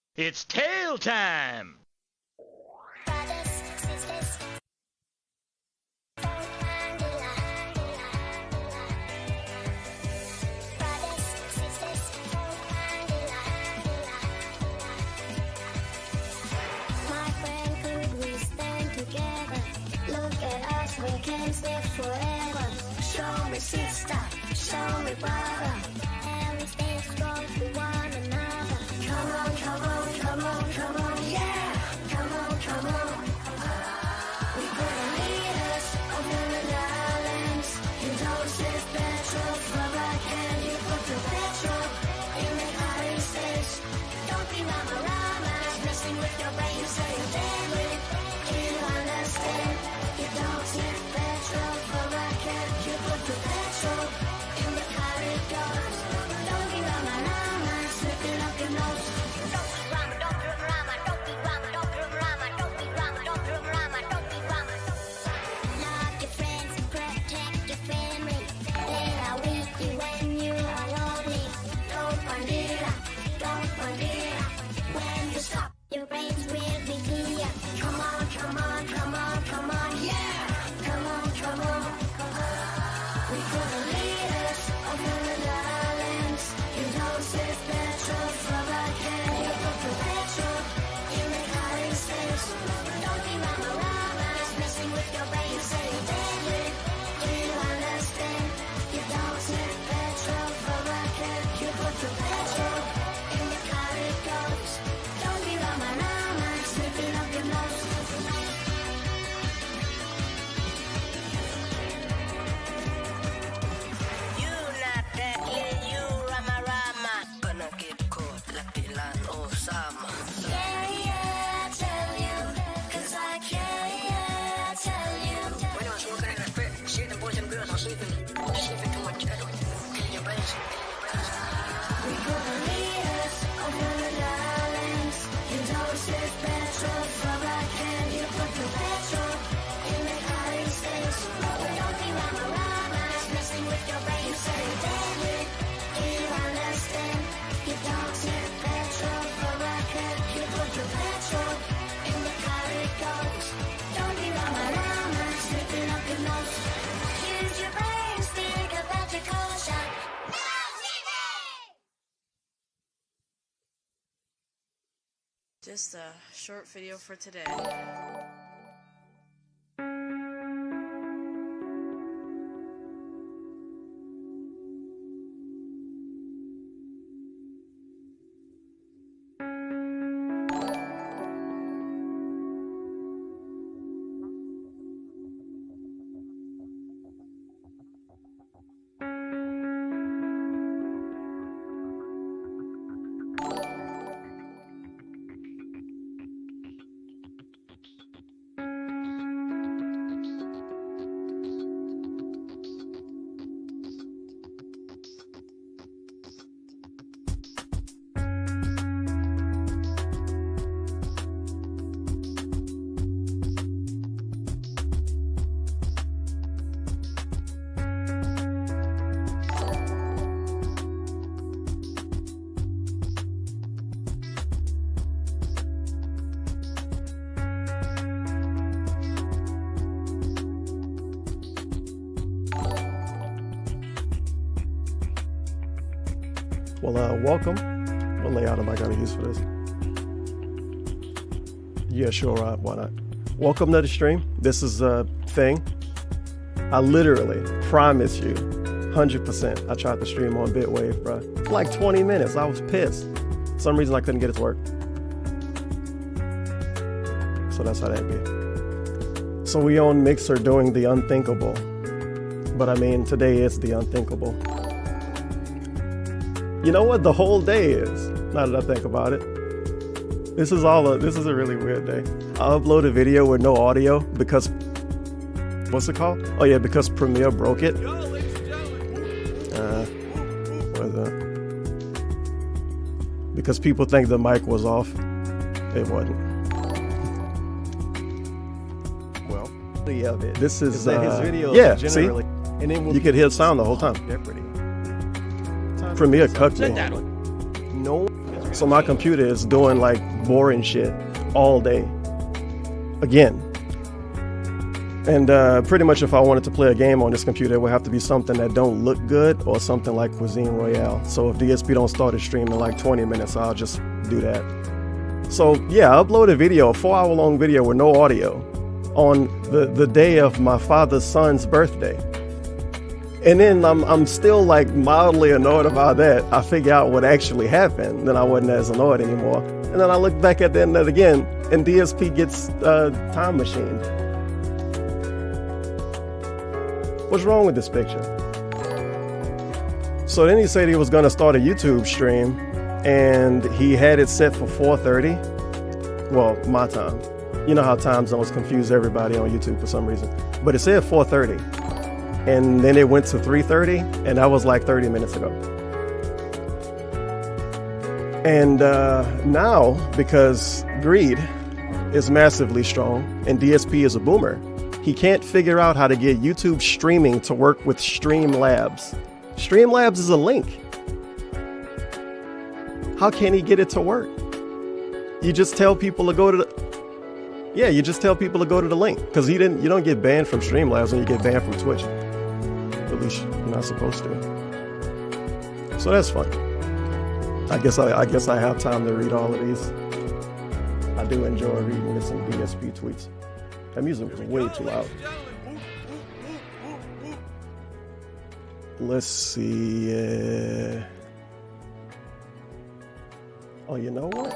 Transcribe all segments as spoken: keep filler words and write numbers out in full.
It's tail time! We can stay forever. Show me sister, show me brother, and we stay strong for one another. Come on, come on, come on, come on, yeah. Come on, come on. We put the leaders over the islands. You don't save petrol for a can. You put the petrol in the high stage. Don't be rama rama, messing with your brain. You say you're damn it. Do you understand? You don't save petrol for a can. You put the petrol in the car it goes. Don't be rama rama, slipping up your nose. Don't be rama, don't be rama, don't be rama, don't be rama, don't be rama, don't be rama, don't be rama. Love your friends and protect your family. They are with you when you are lonely. Don't bandera, don't bandera. When you stop, your brains will be clear. Come on, come on, come on, come on, yeah. Come on, come on. We put the leaders over the islands. You don't save petrol for a can. You put the petrol in the car instead. Don't be rama rama, messing with your brain. You say you're dead. Do you understand? You don't save petrol for a can. You put the petrol in the car it goes. Don't be rama rama, slipping up your nose. You not that, yeah, you rama rama. Gonna get caught like the land of summer. Yeah, yeah, I tell you, 'cause I care, yeah, I tell you. When I was walking in the street, see the boys and girls are sleeping, sleeping too much. Clean your brains, clean your brains. We put the leaders over the islands. You don't save petrol for a can. You put the petrol in the car instead. Don't be rama rama, messing with your brain. You say you're dead. Do you understand? You don't save petrol for a can. You put the petrol in the car it goes. Don't be rama rama, slipping up your nose. Use your brains, think about your caution. Just a short video for today. Well, uh, welcome. What layout am I going to use for this? Yeah, sure, right, why not? Welcome to the stream. This is a thing. I literally promise you, one hundred percent. I tried to stream on Bitwave, bro. For like twenty minutes. I was pissed. For some reason, I couldn't get it to work. So that's how that be. So we on Mixer doing the unthinkable. But I mean, today is the unthinkable. You know what the whole day is, now that I think about it. This is all a, this is a really weird day. I upload a video with no audio because, what's it called? Oh yeah, because Premiere broke it. Uh, what is that? Because people think the mic was off. It wasn't. Well, yeah, this is, is that uh, his video yeah, generally, see? And then we'll You could hear the sound the whole time. Jeopardy. Premiere cut me. No. So my computer is doing like boring shit all day. Again. And uh, pretty much if I wanted to play a game on this computer, it would have to be something that don't look good or something like Cuisine Royale. So if D S P don't start a stream in like twenty minutes, I'll just do that. So yeah, I uploaded a video, a four hour long video with no audio on the, the day of my father's son's birthday. And then I'm, I'm still like mildly annoyed about that. I figure out what actually happened, then I wasn't as annoyed anymore. And then I look back at the end of it again, and D S P gets uh, time machined. What's wrong with this picture? So then he said he was gonna start a YouTube stream, and he had it set for four thirty. Well, my time. You know how time zones confuse everybody on YouTube for some reason. But it said four thirty. And then it went to three thirty, and that was like thirty minutes ago. And uh, now, because greed is massively strong and D S P is a boomer, he can't figure out how to get YouTube streaming to work with Streamlabs. Streamlabs is a link. How can he get it to work? You just tell people to go to the... Yeah, you just tell people to go to the link. Because he didn't. You don't get banned from Streamlabs when you get banned from Twitch. At least you're not supposed to. So that's fun. I guess I, I guess I have time to read all of these. I do enjoy reading some D S P tweets. That music is way too loud. Let's see. Uh... Oh, you know what?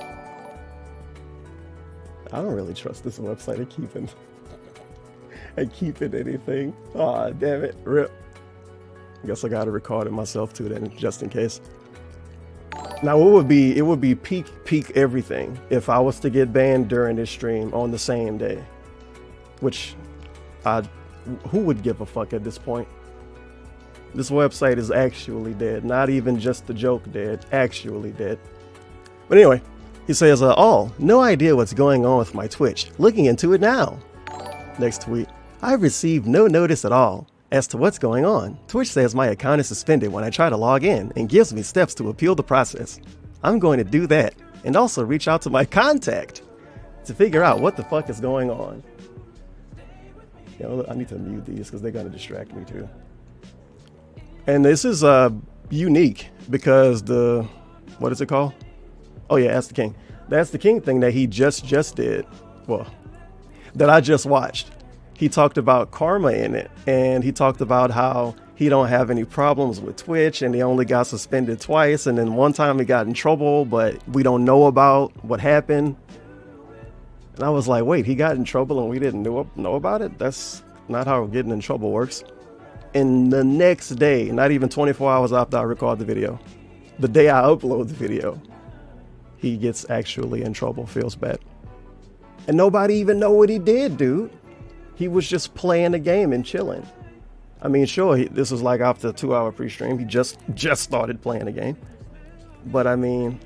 I don't really trust this website at keeping at keeping anything. Aw, oh, damn it. Rip. Guess I gotta record it myself too then, just in case. Now it would be it would be peak peak everything if I was to get banned during this stream on the same day. Which, I, who would give a fuck at this point? This website is actually dead. Not even just the joke dead. Actually dead. But anyway, he says, uh, oh, no idea what's going on with my Twitch. Looking into it now. Next tweet. I've received no notice at all as to what's going on. Twitch says my account is suspended when I try to log in and gives me steps to appeal the process. I'm going to do that and also reach out to my contact to figure out what the fuck is going on. You know, I need to mute these because they're going to distract me too. And this is uh, unique because the, what is it called? Oh yeah, Ask the King. That's the King thing that he just just did. Well, that I just watched. He talked about karma in it, and he talked about how he don't have any problems with Twitch, and he only got suspended twice, and then one time he got in trouble, but we don't know about what happened. And I was like, wait, he got in trouble and we didn't know, know about it? That's not how getting in trouble works. And the next day, not even twenty-four hours after I record the video, the day I upload the video, he gets actually in trouble, feels bad. And nobody even know what he did, dude. He was just playing the game and chilling. I mean, sure, he, this was like after a two hour pre-stream. He just, just started playing the game. But I mean,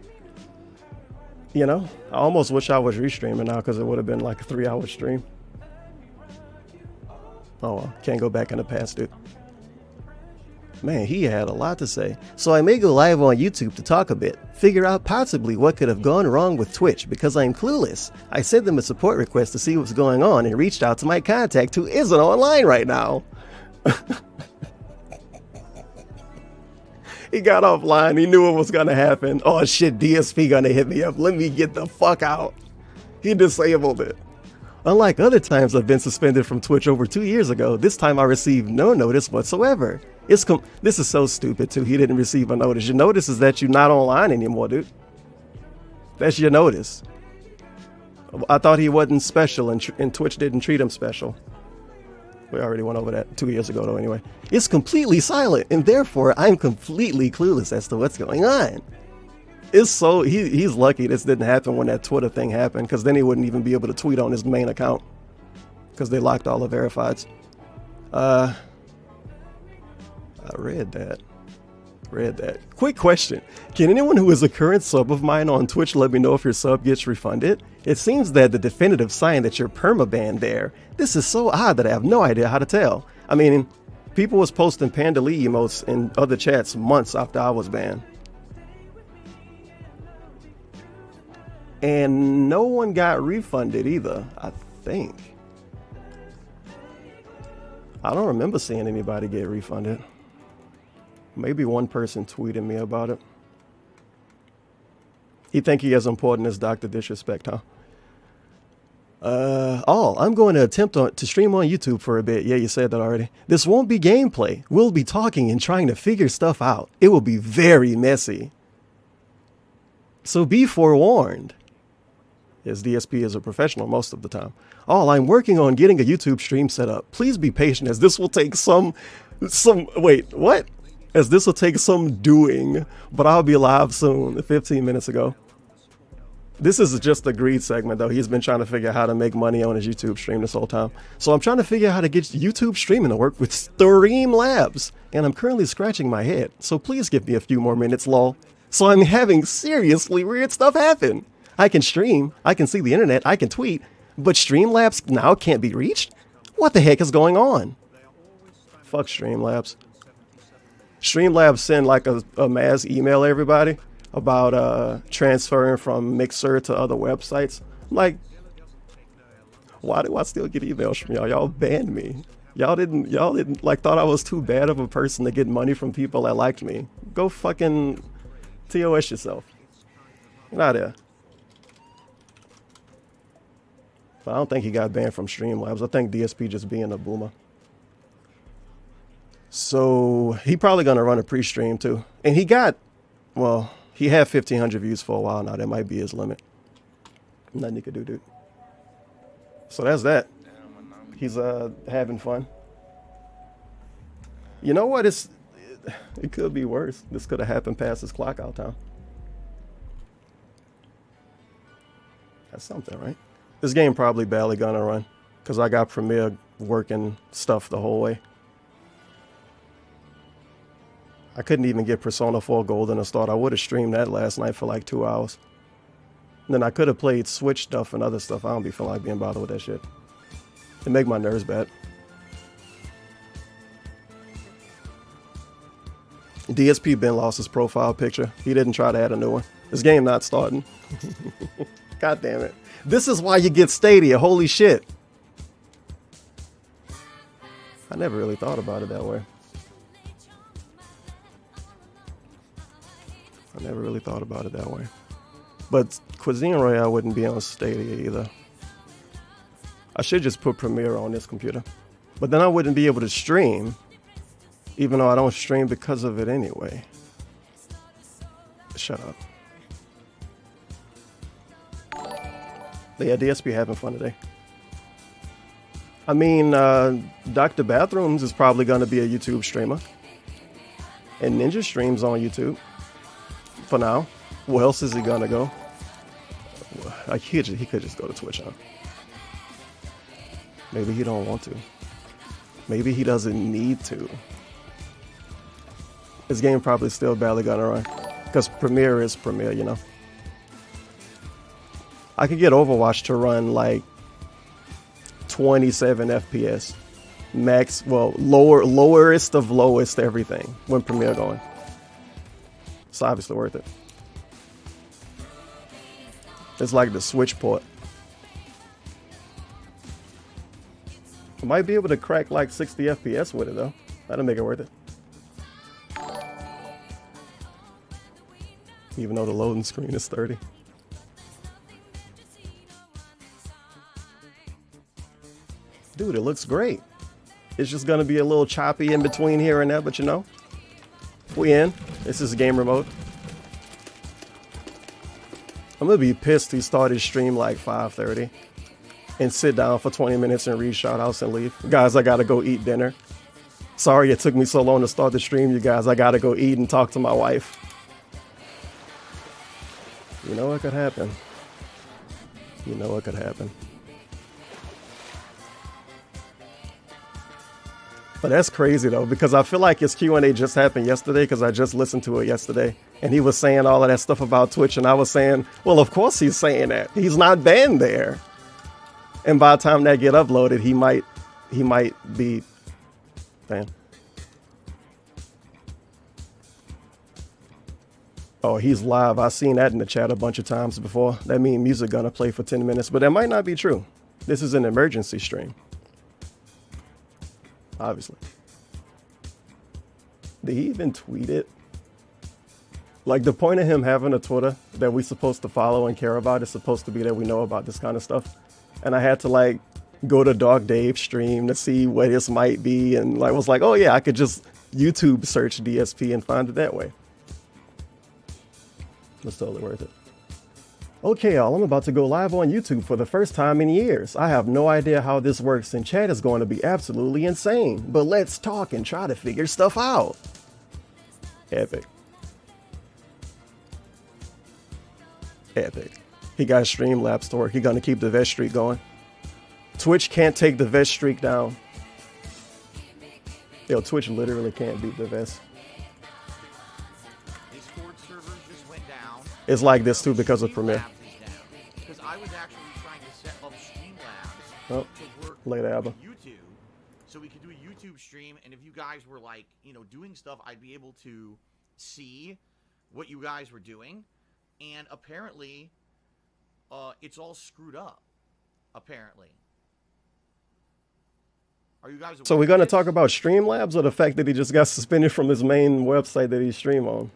you know, I almost wish I was restreaming now because it would have been like a three hour stream. Oh, well, can't go back in the past, dude. Man, he had a lot to say. So I may go live on YouTube to talk a bit, figure out possibly what could have gone wrong with Twitch because I'm clueless. I sent them a support request to see what's going on and reached out to my contact who isn't online right now. He got offline. He knew what was going to happen. Oh shit, D S P gonna hit me up. Let me get the fuck out. He disabled it. Unlike other times I've been suspended from Twitch over two years ago, this time I received no notice whatsoever. It's com this is so stupid too. He didn't receive a notice. Your notice is that you're not online anymore, dude. That's your notice. I thought he wasn't special and, and Twitch didn't treat him special. We already went over that two years ago though anyway. It's completely silent and therefore I'm completely clueless as to what's going on. It's so, he, he's lucky this didn't happen when that Twitter thing happened because then he wouldn't even be able to tweet on his main account because they locked all the verifieds. Uh, I read that. Read that. Quick question. Can anyone who is a current sub of mine on Twitch let me know if your sub gets refunded? It seems that the definitive sign that you're permabanned there. This is so odd that I have no idea how to tell. I mean, people was posting Panda Lee emotes in other chats months after I was banned. And no one got refunded either, I think. I don't remember seeing anybody get refunded. Maybe one person tweeted me about it. He think he as important as Doctor Disrespect, huh? Uh, oh, I'm going to attempt on, to stream on YouTube for a bit. Yeah, you said that already. This won't be gameplay. We'll be talking and trying to figure stuff out. It will be very messy. So be forewarned. Yes, D S P is a professional most of the time. Oh, I'm working on getting a YouTube stream set up. Please be patient as this will take some, some, wait, what? As this will take some doing, but I'll be live soon, fifteen minutes ago. This is just a greed segment though. He's been trying to figure out how to make money on his YouTube stream this whole time. So I'm trying to figure out how to get YouTube streaming to work with Streamlabs. And I'm currently scratching my head. So please give me a few more minutes, lol. So I'm having seriously weird stuff happen. I can stream, I can see the internet, I can tweet, but Streamlabs now can't be reached? What the heck is going on? Fuck Streamlabs. Streamlabs send like a, a mass email to everybody about uh, transferring from Mixer to other websites. I'm like, why do I still get emails from y'all? Y'all banned me. Y'all didn't, y'all didn't like thought I was too bad of a person to get money from people that liked me. Go fucking T O S yourself. Get out of there. But I don't think he got banned from Streamlabs. I think D S P just being a boomer. So he probably gonna run a pre-stream too. And he got, well, he had fifteen hundred views for a while now. That might be his limit. Nothing he could do, dude. So that's that. He's uh having fun. You know what? It's it, it could be worse. This could have happened past his clock out time. That's something, right? This game probably barely gonna run because I got Premiere working stuff the whole way. I couldn't even get Persona four Golden to start. I would have streamed that last night for like two hours. And then I could have played Switch stuff and other stuff. I don't be feeling like being bothered with that shit. It make my nerves bad. D S P Ben lost his profile picture. He didn't try to add a new one. This game not starting. God damn it. This is why you get Stadia. Holy shit. I never really thought about it that way. I never really thought about it that way. But Cuisine Royale wouldn't be on Stadia either. I should just put Premiere on this computer. But then I wouldn't be able to stream, even though I don't stream because of it anyway. Shut up. But yeah, D S P having fun today. I mean, uh, Doctor Bathrooms is probably going to be a YouTube streamer. And Ninja streams on YouTube. For now. Where else is he going to go? Like, he, he could just go to Twitch, huh? Maybe he don't want to. Maybe he doesn't need to. This game probably still barely going to run. Because Premiere is Premiere, you know. I could get Overwatch to run like twenty-seven F P S. Max, well, lower, lowest of lowest everything when Premiere going. It's obviously worth it. It's like the Switch port. I might be able to crack like sixty F P S with it though. That'll make it worth it. Even though the loading screen is thirty. Dude, it looks great. It's just gonna be a little choppy in between here and there, but you know, we in. This is gamer mode. I'm gonna be pissed he started stream like five thirty and sit down for twenty minutes and read shoutouts and leave. Guys, I gotta go eat dinner. Sorry it took me so long to start the stream, you guys. I gotta go eat and talk to my wife. You know what could happen? You know what could happen? But that's crazy though, because I feel like his Q and A just happened yesterday because I just listened to it yesterday. And he was saying all of that stuff about Twitch and I was saying, well, of course he's saying that. He's not banned there. And by the time that get uploaded, he might, he might be banned. Oh, he's live. I've seen that in the chat a bunch of times before. That means music gonna play for ten minutes, but that might not be true. This is an emergency stream. Obviously. Did he even tweet it? Like, the point of him having a Twitter that we're supposed to follow and care about is supposed to be that we know about this kind of stuff. And I had to, like, go to Dark Dave's stream to see what this might be. And, like, was like, oh, yeah, I could just YouTube search D S P and find it that way. It's totally worth it. Okay, y'all, I'm about to go live on YouTube for the first time in years. I have no idea how this works, and chat is going to be absolutely insane. But let's talk and try to figure stuff out. Epic. Epic. He got Streamlabs to work. He's gonna keep the vest streak going. Twitch can't take the vest streak down. Yo, Twitch literally can't beat the vest. Discord servers just went down. It's like this too because of Premiere. Because I was actually trying to set up Streamlabs Oh, to work later, Abba. with YouTube, so we could do a YouTube stream, and if you guys were like, you know, doing stuff, I'd be able to see what you guys were doing. And apparently, uh, it's all screwed up. Apparently. Are you guys? So we're aware gonna of this? talk about Streamlabs or the fact that he just got suspended from his main website that he stream on?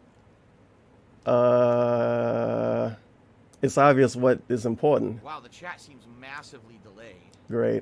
Uh, it's obvious what is important. Wow, the chat seems massively delayed. Great.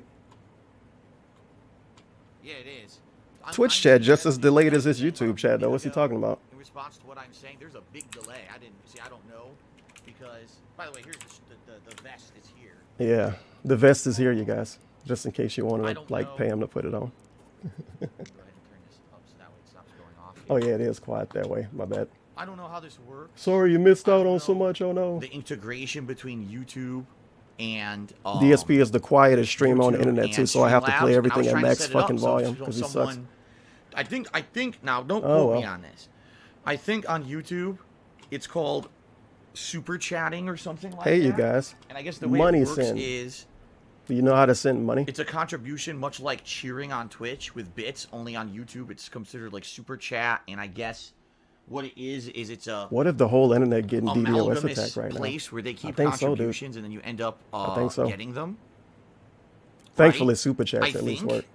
Yeah, it is. I'm- Twitch I'm chat just suggesting as delayed you as his guys YouTube let chat me though. What's he know talking about? In response to what I'm saying, there's a big delay. I didn't see. I don't know because. By the way, here's the the, the vest is here. Yeah, the vest is here, you guys. Just in case you I wanted to don't like know. pay him to put it on. Go ahead and turn this up so that way it stops going off. Oh yeah, it is quiet that way. My bad. I don't know how this works. Sorry, you missed I out don't on so know much. Oh no. The integration between YouTube and um, D S P is the quietest stream on the YouTube internet too, and so I have to Streamlabs, play and I everything was at trying to max set it up fucking so volume if because he sucks. someone- I think I think now don't Oh, quote well. me on this. I think on YouTube it's called super chatting or something like Hey, that. you guys. And I guess the way Money it works send. is Do you know how to send money? it's a contribution much like cheering on Twitch with bits, only on YouTube it's considered like super chat, and I guess what it is is it's a What if the whole internet getting D D O S amalgamous attacked right now? place where they keep think so, dude. contributions and then you end up uh, think so. getting them. Thankfully, right? super chats I at least think. work.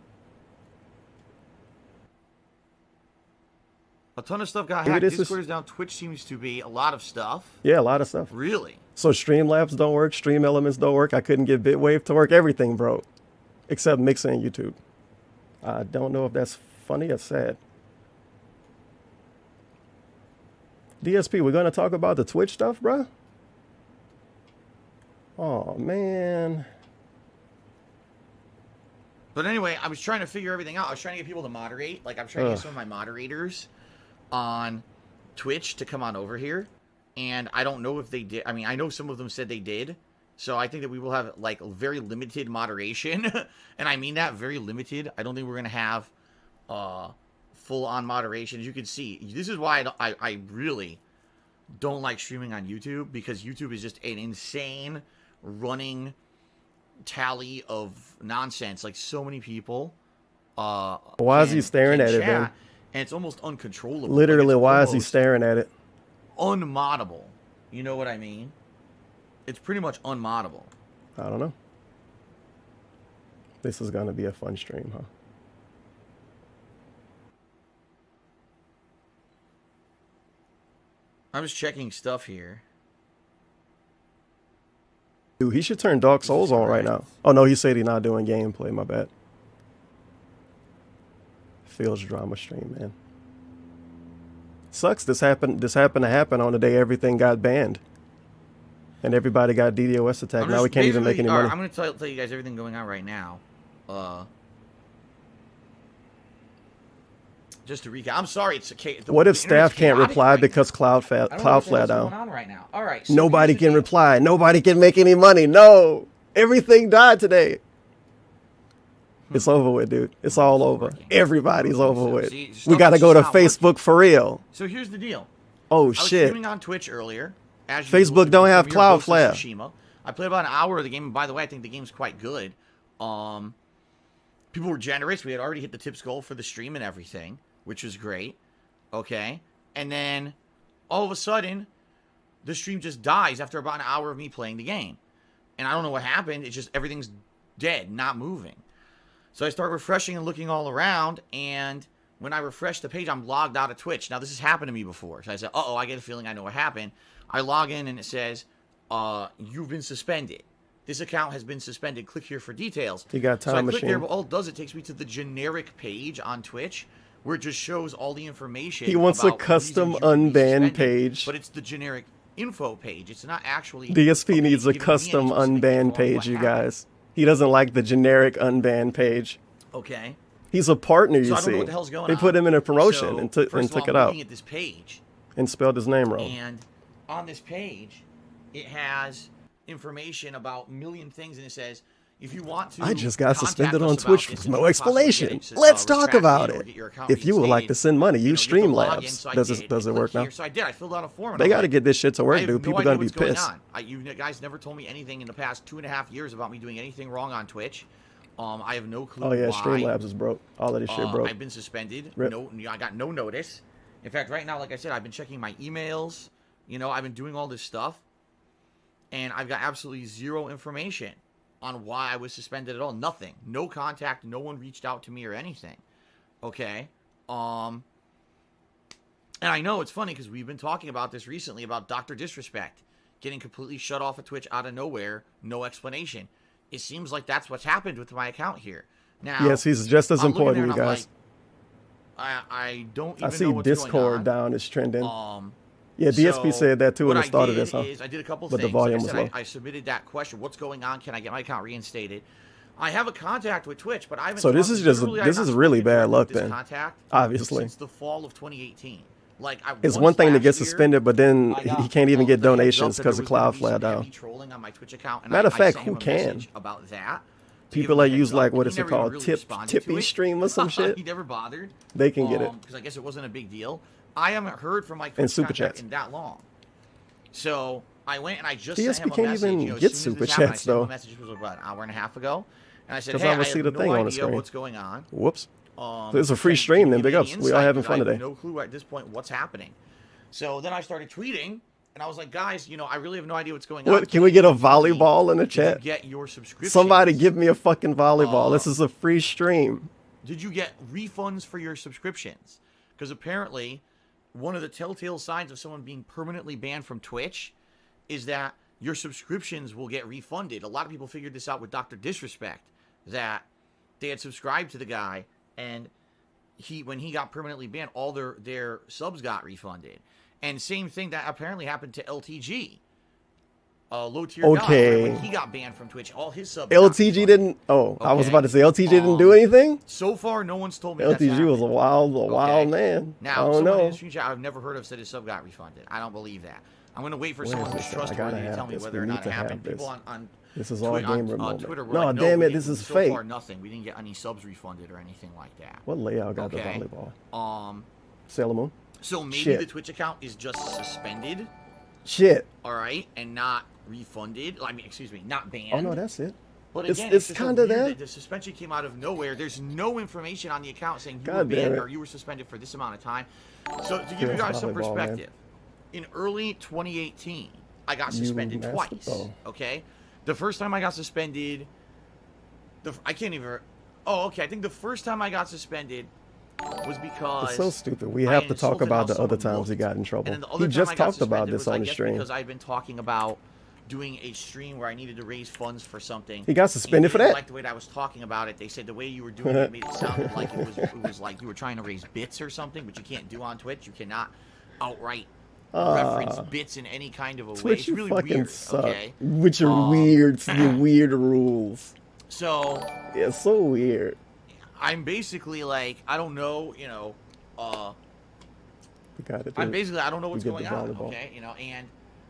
A ton of stuff got Maybe hacked. this is- Discord is down. Twitch seems to be a lot of stuff. Yeah, a lot of stuff. Really? So Streamlabs don't work, Stream Elements don't work. I couldn't get Bitwave to work. Everything broke, except Mixer and YouTube. I don't know if that's funny or sad. D S P, we're gonna talk about the Twitch stuff, bruh? Oh man. But anyway, I was trying to figure everything out. I was trying to get people to moderate. Like, I'm trying to Ugh. get some of my moderators on Twitch to come on over here. And I don't know if they did. I mean, I know some of them said they did. So I think that we will have, like, very limited moderation. And I mean that, very limited. I don't think we're going to have uh, full-on moderation. As you can see, this is why I, don't- I, I really don't like streaming on YouTube. Because YouTube is just an insane running tally of nonsense. Like, so many people. Uh, Why is he can- staring can at it, chat, then? And it's almost uncontrollable. Like, Literally, it's why is he almost staring at it? unmoddable. You know what I mean? It's pretty much unmoddable. I don't know. This is gonna be a fun stream, huh? I was checking stuff here. Dude, he should turn Dark Souls on right now. Oh no, he said he's not doing gameplay. My bad. Feels drama stream, man. Sucks. This happened. This happened to happen on the day everything got banned, and everybody got D DoS attacked. I'm Now we just can't even make any basically- all right, money. I'm going to tell, tell you guys everything going on right now. Uh, just to recap. I'm sorry. It's a ca- the, What if the staff internet's can't chaotic reply right because Cloud now. I fa- don't know what the Cloudflare hell's down? going on right now. All right. So Nobody here's the can deal. reply. Nobody can make any money. No, everything died today. It's over with, dude. It's all over. Everybody's over So, with. see, We stuff got to is go to just not working. Facebook for real. So here's the deal. Oh I was shit. streaming on Twitch earlier. As Facebook usual, don't have Premier Ghost of Cloudflare. Tsushima. I played about an hour of the game, and by the way, I think the game's quite good. Um, people were generous. We had already hit the tips goal for the stream and everything, which was great. Okay, and then all of a sudden, the stream just dies after about an hour of me playing the game. And I don't know what happened. It's just everything's dead, not moving. So I start refreshing and looking all around, and when I refresh the page, I'm logged out of Twitch. Now, this has happened to me before. So I said, uh-oh, I get a feeling I know what happened. I log in, and it says, uh, you've been suspended. This account has been suspended. Click here for details. You got time so I machine. click there, but all it does, it takes me to the generic page on Twitch, where it just shows all the information. He wants a about custom reasons you would be unbanned suspended, page. But it's the generic info page. It's not actually... D S P okay, needs a giving me custom any specific info unbanned on page, what you happened. guys. He doesn't like the generic unbanned page. Okay. He's a partner, you So I don't see. know what the hell's going they on. put him in a promotion So, and, took first and of all, took I'm it out looking at this page, and spelled his name wrong. and on this page, it has information about a million things, and it says, if you want to I just got contact suspended us on about Twitch this with and no possibly explanation. getting, uh, Let's talk retracted about or it. get your account If you would like to reinstated, send money, you know, use you have to log in. Streamlabs. So I Does did. it does it Click work now? here. So I did. I filled out a form. and They I'm got to like, get this shit to I work, have dude. no People idea gonna be what's going pissed. on. I, you guys never told me anything in the past two and a half years about me doing anything wrong on Twitch. Um, I have no clue. Oh yeah, why. Streamlabs is broke. All of this shit Uh, broke. I've been suspended. Rip. No, I got no notice. In fact, right now, like I said, I've been checking my emails. You know, I've been doing all this stuff, and I've got absolutely zero information on why I was suspended at all. Nothing. No contact. No one reached out to me or anything. Okay. Um. And I know it's funny because we've been talking about this recently about Doctor Disrespect getting completely shut off of Twitch out of nowhere, no explanation. It seems like that's what's happened with my account here. Now, Yes, he's just as I'm looking important, there you and I'm guys. like, I, I don't even I see know what's going Discord on. down is trending. Um, yeah, D S P so said that too what when it I started did this, huh? is I did a couple But the things. volume like I, was said, low. I, I submitted that question. What's going on? Can I get my account reinstated? I have a contact with Twitch, but I haven't. So this talked- is just- literally, this I've is not really spoken bad directly luck with this then. Contact Obviously. since the fall of twenty eighteen. Like I, It's once one thing to last get year, suspended, but then I got he can't even called get the heads up donations that because there of was gonna Cloud be flat some down. heavy trolling on my Twitch account. And Matter I, of fact, I sent who him a can? message about that. to People give him that a use heads like up, what and is he it never even called, really tip responded Tippy to it. stream or some shit. He never bothered. They can get it. Because I guess it wasn't a big deal. I haven't heard from my And Twitch super contact chats. in that long. So I went and I just D S sent P him a can't message. even You know, as get soon as super this happened, I chats, sent him though. a message was about an hour and a half ago, and I said, 'Cause "Hey, I I, would have see the no thing on the idea screen. what's going on." Whoops. Um, So it's a free can you stream then, give me big any ups. We all insight? having Because fun I have today. no clue at this point what's happening. So then I started tweeting, and I was like, "Guys, you know, I really have no idea what's going on. What? Can we get a you tell me volleyball in the did you chat? Get your subscription. Somebody give me a fucking volleyball. Uh, This is a free stream. Did you get refunds for your subscriptions? Because apparently, one of the telltale signs of someone being permanently banned from Twitch is that your subscriptions will get refunded. A lot of people figured this out with Doctor Disrespect, that they had subscribed to the guy, and he, when he got permanently banned, all their, their subs got refunded. And same thing that apparently happened to L T G. Uh, low tier Okay. guy, when he got banned from Twitch, all his subs L got T G refunded. didn't. Oh, I was Okay. about to say L T G didn't Um, do anything. So far, no one's told me that's L T G was a happened. wild, a wild Okay. man. Now, I don't someone in know. the stream chat I've never heard of said his sub got refunded. I don't believe that. I'm going to wait for Where someone is who's this at? I gotta trustworthy to have tell me this. whether We or need not to it have happened. People this. on, on, This is all Twi- on, gamer uh, moment. Twitter were No, like, no, damn we it, this didn't- is so fake. far nothing. We didn't get any subs refunded or anything like that. What layout got Okay. the volleyball? Um, Sailor Moon. so maybe Shit. the Twitch account is just suspended, Shit. all right, and not refunded. I mean, excuse me, not banned. Oh no, that's it. But It's- again, it's just so kinda weird there. that the suspension came out of nowhere. There's no information on the account saying you God were damn banned it. or you were suspended for this amount of time. So to give Feels you guys some volleyball, man. perspective, in early twenty eighteen, I got You suspended messed twice. up. Okay, the first time I got suspended, the I can't even. Oh, okay. I think the first time I got suspended was because It's so stupid. We I have to talk insulted about how the other someone times he looked. got in trouble. And then the other He time just I got talked about suspended this was, on I the guess, stream. because I've been talking about doing a stream where I needed to raise funds for something. He got suspended And for they didn't that? Like the way that I was talking about it, they said the way you were doing it made it sound like it was it was like you were trying to raise bits or something, which you can't do on Twitch. You cannot outright reference Ah. bits in any kind of a way. Twitch, It's you really fucking weird. suck. Okay, With your Um, weird, your weird rules. so Yeah, it's so weird. I'm basically like I don't know, you know, uh, We got it. I'm dude. basically I don't know We what's get going the on. volleyball. Okay, you know, and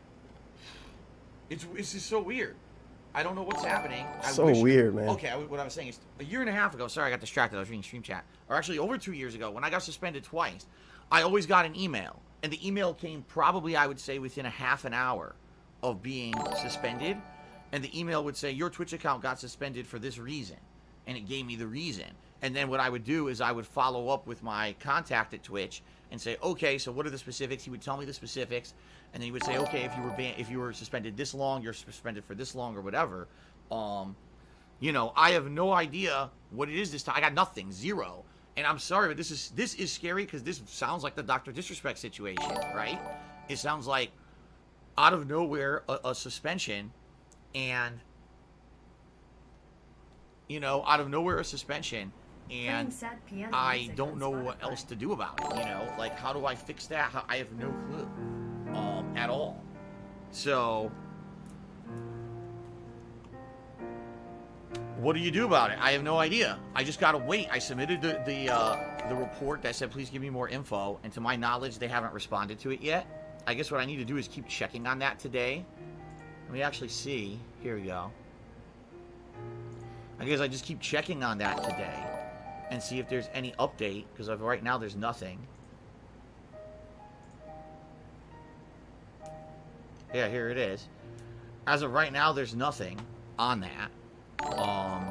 it's it's just so weird. I don't know what's happening. I So wish- weird, man. Okay, I, what I was saying is a year and a half ago. Sorry, I got distracted. I was reading stream chat. Or actually, over two years ago, when I got suspended twice, I always got an email, and the email came probably I would say within a half an hour of being suspended, and the email would say your Twitch account got suspended for this reason, and it gave me the reason. And then what I would do is I would follow up with my contact at Twitch and say, okay, so what are the specifics? He would tell me the specifics, and then he would say, okay, if you were ban- if you were suspended this long, you're suspended for this long or whatever. Um, you know, I have no idea what it is this time. I got nothing, zero. And I'm sorry, but this is this is scary because this sounds like the Doctor Disrespect situation, right? It sounds like out of nowhere a, a suspension, and you know, out of nowhere a suspension, and I don't know what else to do about it. You know, like how do I fix that? How, I have no clue um, at all. So, what do you do about it? I have no idea. I just gotta wait. I submitted the the uh, the report that said please give me more info, and to my knowledge, they haven't responded to it yet. I guess what I need to do is keep checking on that today. Let me actually see. Here we go. I guess I just keep checking on that today and see if there's any update, because of right now there's nothing. Yeah, here it is. As of right now, there's nothing on that. Um,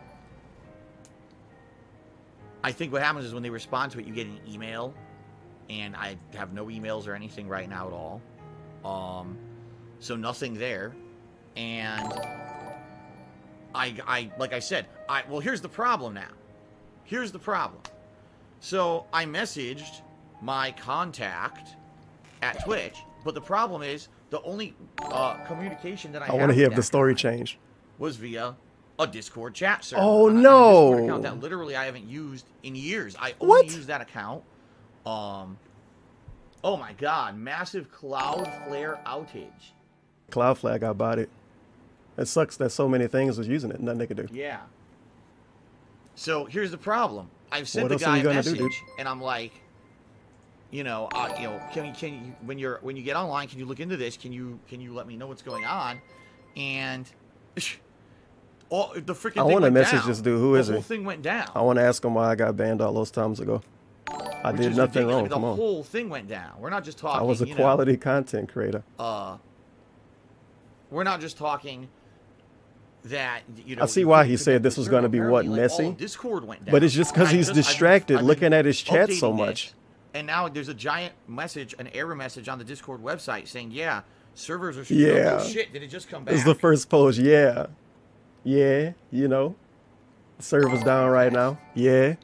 I think what happens is when they respond to it, you get an email, and I have no emails or anything right now at all. Um, so nothing there, and I, I, like I said, I, well, here's the problem now. Here's the problem. So I messaged my contact at Twitch, but the problem is the only uh, communication that I, I want to hear if the story changed. Was via a Discord chat server. Oh, on a, no. on a Discord account that literally I haven't used in years. I only What? use that account. Um, oh my God, massive Cloudflare outage. Cloudflare got about it. It sucks that so many things was using it. Nothing they could do. Yeah. So here's the problem. I've sent What the else are guy you a gonna message, do, dude? and I'm like, you know, uh, you know, can you, can you, when you're when you get online, can you look into this? Can you can you let me know what's going on? And all the freaking. I thing want to went message down. this dude. Who the is whole he? thing went down. I want to ask him why I got banned all those times ago. I which did is nothing ridiculous. wrong. The Come on. whole thing went down. We're not just talking. I was a you quality know, content creator. uh, we're not just talking that you know. I see you why couldn't he connect said to this the was server. gonna be, what, Apparently, like, all messy? of Discord went down. But it's just because And I he's just- I've been- distracted I've been looking at his chat so updating much. this, and now there's a giant message, an error message on the Discord website saying, "Yeah, servers are screwed up." Yeah. Oh, shit, did it just come back? It's the first post. Yeah. Yeah. You know. Server's down right now. Yeah.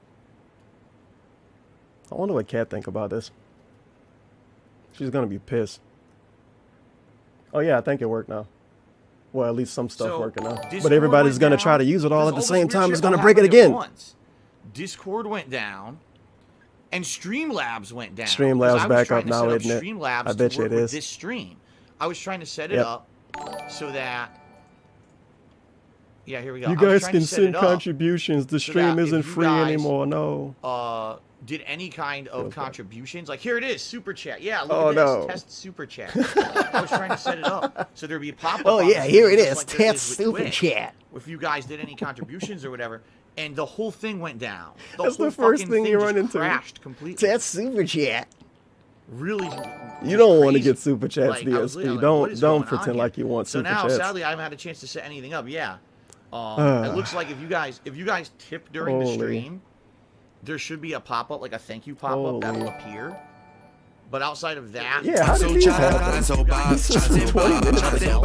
I wonder what Kat think about this. She's gonna be pissed. Oh yeah, I think it worked now. Well, at least some stuff So, working now. Discord But everybody's went gonna down. try to use it all There's at the this same weird time. shit It's gonna all break it happening at again. once. Discord went down, and Streamlabs went down. Streamlabs 'Cause I was back trying up to now, set up isn't it? Streamlabs I bet to you work it with is. this stream. I was trying to set it Yep. up so that. Yeah, here we go. You I was guys trying can to set send it up contributions. The so stream that if isn't you free guys, anymore. No. Uh, did any kind of Okay. contributions? Like here it is, super chat. Yeah, look Oh, at this, no. test super chat. I was trying to set it up so there'd be a pop up. Oh, yeah, here it is. Test Test super chat. If you guys did any contributions or whatever, and the whole thing went down. The That's the whole first fucking thing you just run into. Crashed completely. That's super chat. Really. You don't want to crazy. get super chats, Like, I was D S P. literally like, don't what is don't going on pretend here? like you want So super now, chats. sadly, I haven't had a chance to set anything up. Yeah. Um, Uh, it looks like if you guys if you guys tip during the Holy. stream, there should be a pop up, like a thank you pop up that'll Holy. appear. But outside of that, Yeah, how did these happen? This is from twenty minutes ago.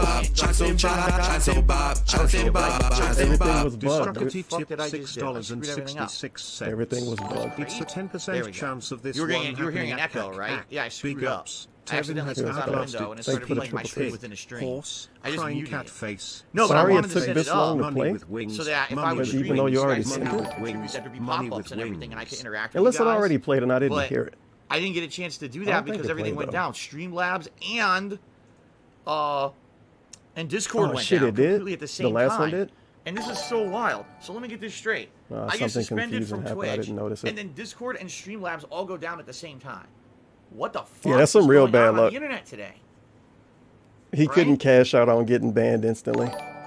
Everything was bugged. Destructive dude. fuck tip did I just six do? I dollars and screwed everything up. sixty-six cents. Everything was bugged. It's a ten There percent we go. chance of this You were one getting- you were hearing happening an echo, at right? Hack. Yeah, I screwed Big up. ups. I accidentally Tevin closed has out a outlasted window and it Thank started you for the playing my triple stream P. within a stream. Horse, I just crying muted cat it. face. No, but I Sorry it wanted to took set this it up long to money play. with wings. so that if money I was with streaming, even though you guys already could sent have it. the tweets, there'd be Money pop-ups with and everything, and I could wings. interact Unless with it you guys. already played and I didn't But hear it. I didn't get a chance to do don't that think because it everything played, went though. down. Streamlabs and uh and Discord Oh, went shit, down it did? completely at the The same last time. one did? And this is so wild. So let me get this straight. Uh, I get something suspended confusing from happened. I Twitch, didn't notice it. and then Discord and Streamlabs all go down at the same time. What the fuck? Yeah, that's some is real going bad on luck. on the internet today? He right? couldn't cash out on getting banned instantly.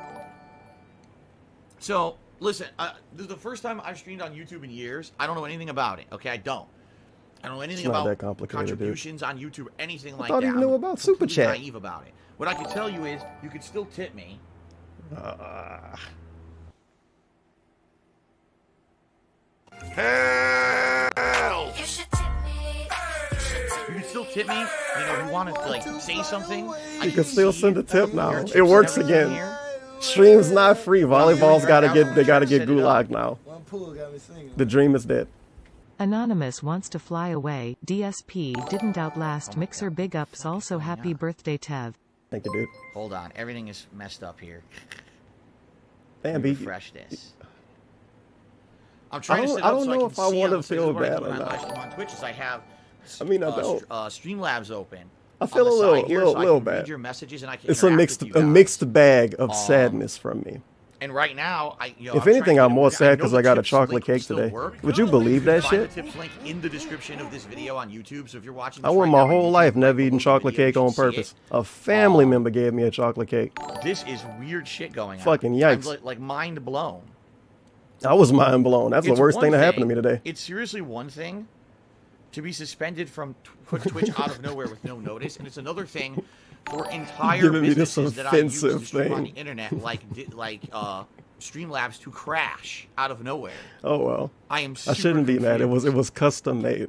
So listen, uh, this is the first time I've streamed on YouTube in years. I don't know anything about it. Okay, I don't. I don't know anything It's not about that complicated, dude. contributions on YouTube, anything like thought that. you knew I'm about Super completely Chat. Naive about it. What I can tell you is, you could still tip me. Uh, You should tip me. You can still tip me. You know, if you want to like say something, I You can still see send a tip now. your tips It works and everything again. here. Stream's not free. Volleyball's gotta get. They gotta get Set it up. gulag now. One pool got me singing. The dream is dead. Anonymous wants to fly away. D S P didn't outlast Mixer. Big ups. Also happy birthday, Tev. Thank you, dude. Hold on, everything is messed up here. Damn, Let me B. refresh this. I'm trying I to don't- set I up don't so know can if I see wanna on- so feel what I do bad when or I not. live stream on Twitch is I have. I mean, I uh, don't. Str- uh, Streamlabs open. I on feel the a little, side here, little, so I little can read bad. your messages and I can It's a interact mixed, with you a guys. mixed bag of Um, sadness from me. And right now, I you know, If I'm trying anything, to I'm get more it- sad know 'cause the I got a tips chocolate link will cake still today. work. Would you believe can that find shit? The tips link in the description of this video on YouTube. So if you're watching, I this went right my now on whole YouTube, life right never below eating the chocolate video, cake you on should see it. purpose. A family Um, member gave me a chocolate cake. This is weird shit going on. Fucking I'm yikes. like, like mind blown. I was mind blown. That's It's the worst one thing that happened to me today. It's seriously one thing to be suspended from tw- Twitch out of nowhere with no notice, and it's another thing for entire Giving me this businesses that I use to offensive stream on the thing. internet, like di- like uh, Streamlabs, to crash out of nowhere. Oh well. I am. I Super shouldn't be mad. It was it confused. was custom made.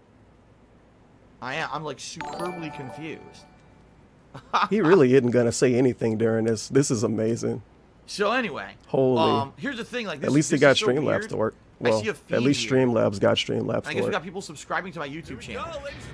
I am. I'm like superbly confused. He really isn't gonna say anything during this. This is amazing. So anyway, Holy. um, here's the thing. Like, this, At least this he got is so Streamlabs weird. to work. I Well, see a at feed least here. Streamlabs got Streamlabs I to guess we work. got people subscribing to my YouTube channel.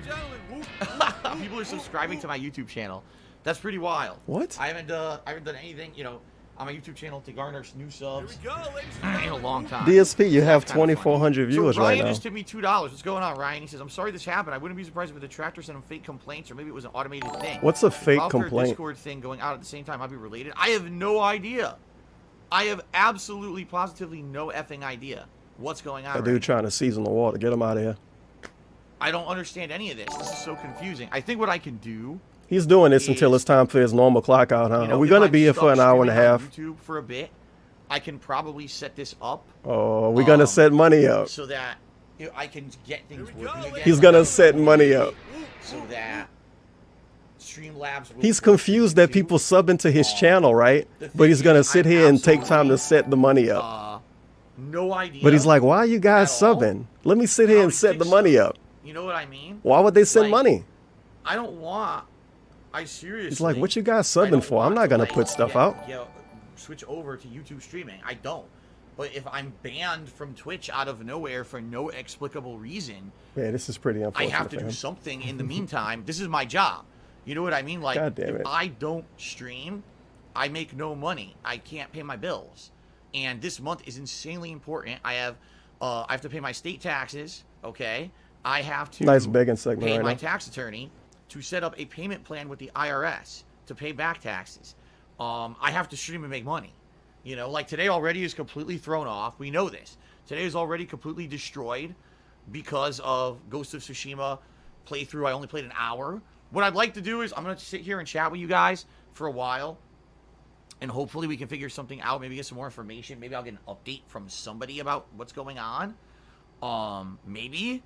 People are subscribing to my YouTube channel. That's pretty wild. What? I haven't uh, I haven't done anything, you know, on my YouTube channel to garner new subs in a long time. D S P, you have That's kinda funny. twenty-four hundred viewers so Ryan right now. just tipped me two dollars. What's going on, Ryan? He says, "I'm sorry this happened. I wouldn't be surprised if a detractor sent him fake complaints, or maybe it was an automated thing." What's a The fake Cloudflare complaint? Discord thing going out at the same time might be related. I have no idea. I have absolutely, positively no effing idea what's going on. That right dude now. trying to season the water. Get him out of here. I don't understand any of this. This is so confusing. I think what I can do. He's doing this until is- it's time for his normal clock out, huh? You know, Are we if gonna I'm be here for stuck an hour and a streaming on half? YouTube for a bit, I can probably set this up Oh, we're gonna Um, set money up. so that you know, I can get things working again. He's gonna set money up. so that Streamlabs. Will He's work confused that too. people sub into his Um, channel, right? the But he's thing gonna is, sit I'm here and take time to absolutely, set the money up. Uh, no idea. But he's like, why are you guys at all subbing? Let me sit here how and to set the fix money stuff. up. You know what I mean? Why would they send Like, money? I don't want. I seriously. He's like, what you guys I subbing don't for? I'm want not to, gonna like, put stuff get- out. get- switch over to YouTube streaming. I don't. But if I'm banned from Twitch out of nowhere for no explicable reason, Yeah, this is pretty I unfortunate have to for do him. something in the meantime. This is my job. You know what I mean? Like, God damn if it. I don't stream, I make no money. I can't pay my bills. And this month is insanely important. I have uh, I have to pay my state taxes, okay? I have to Nice begging segment pay right my now. tax attorney to set up a payment plan with the I R S to pay back taxes. Um, I have to stream and make money. You know, like today already is completely thrown off. We know this. Today is already completely destroyed because of Ghost of Tsushima playthrough. I only played an hour. What I'd like to do is I'm going to sit here and chat with you guys for a while. And hopefully we can figure something out. Maybe get some more information. Maybe I'll get an update from somebody about what's going on. Um, maybe.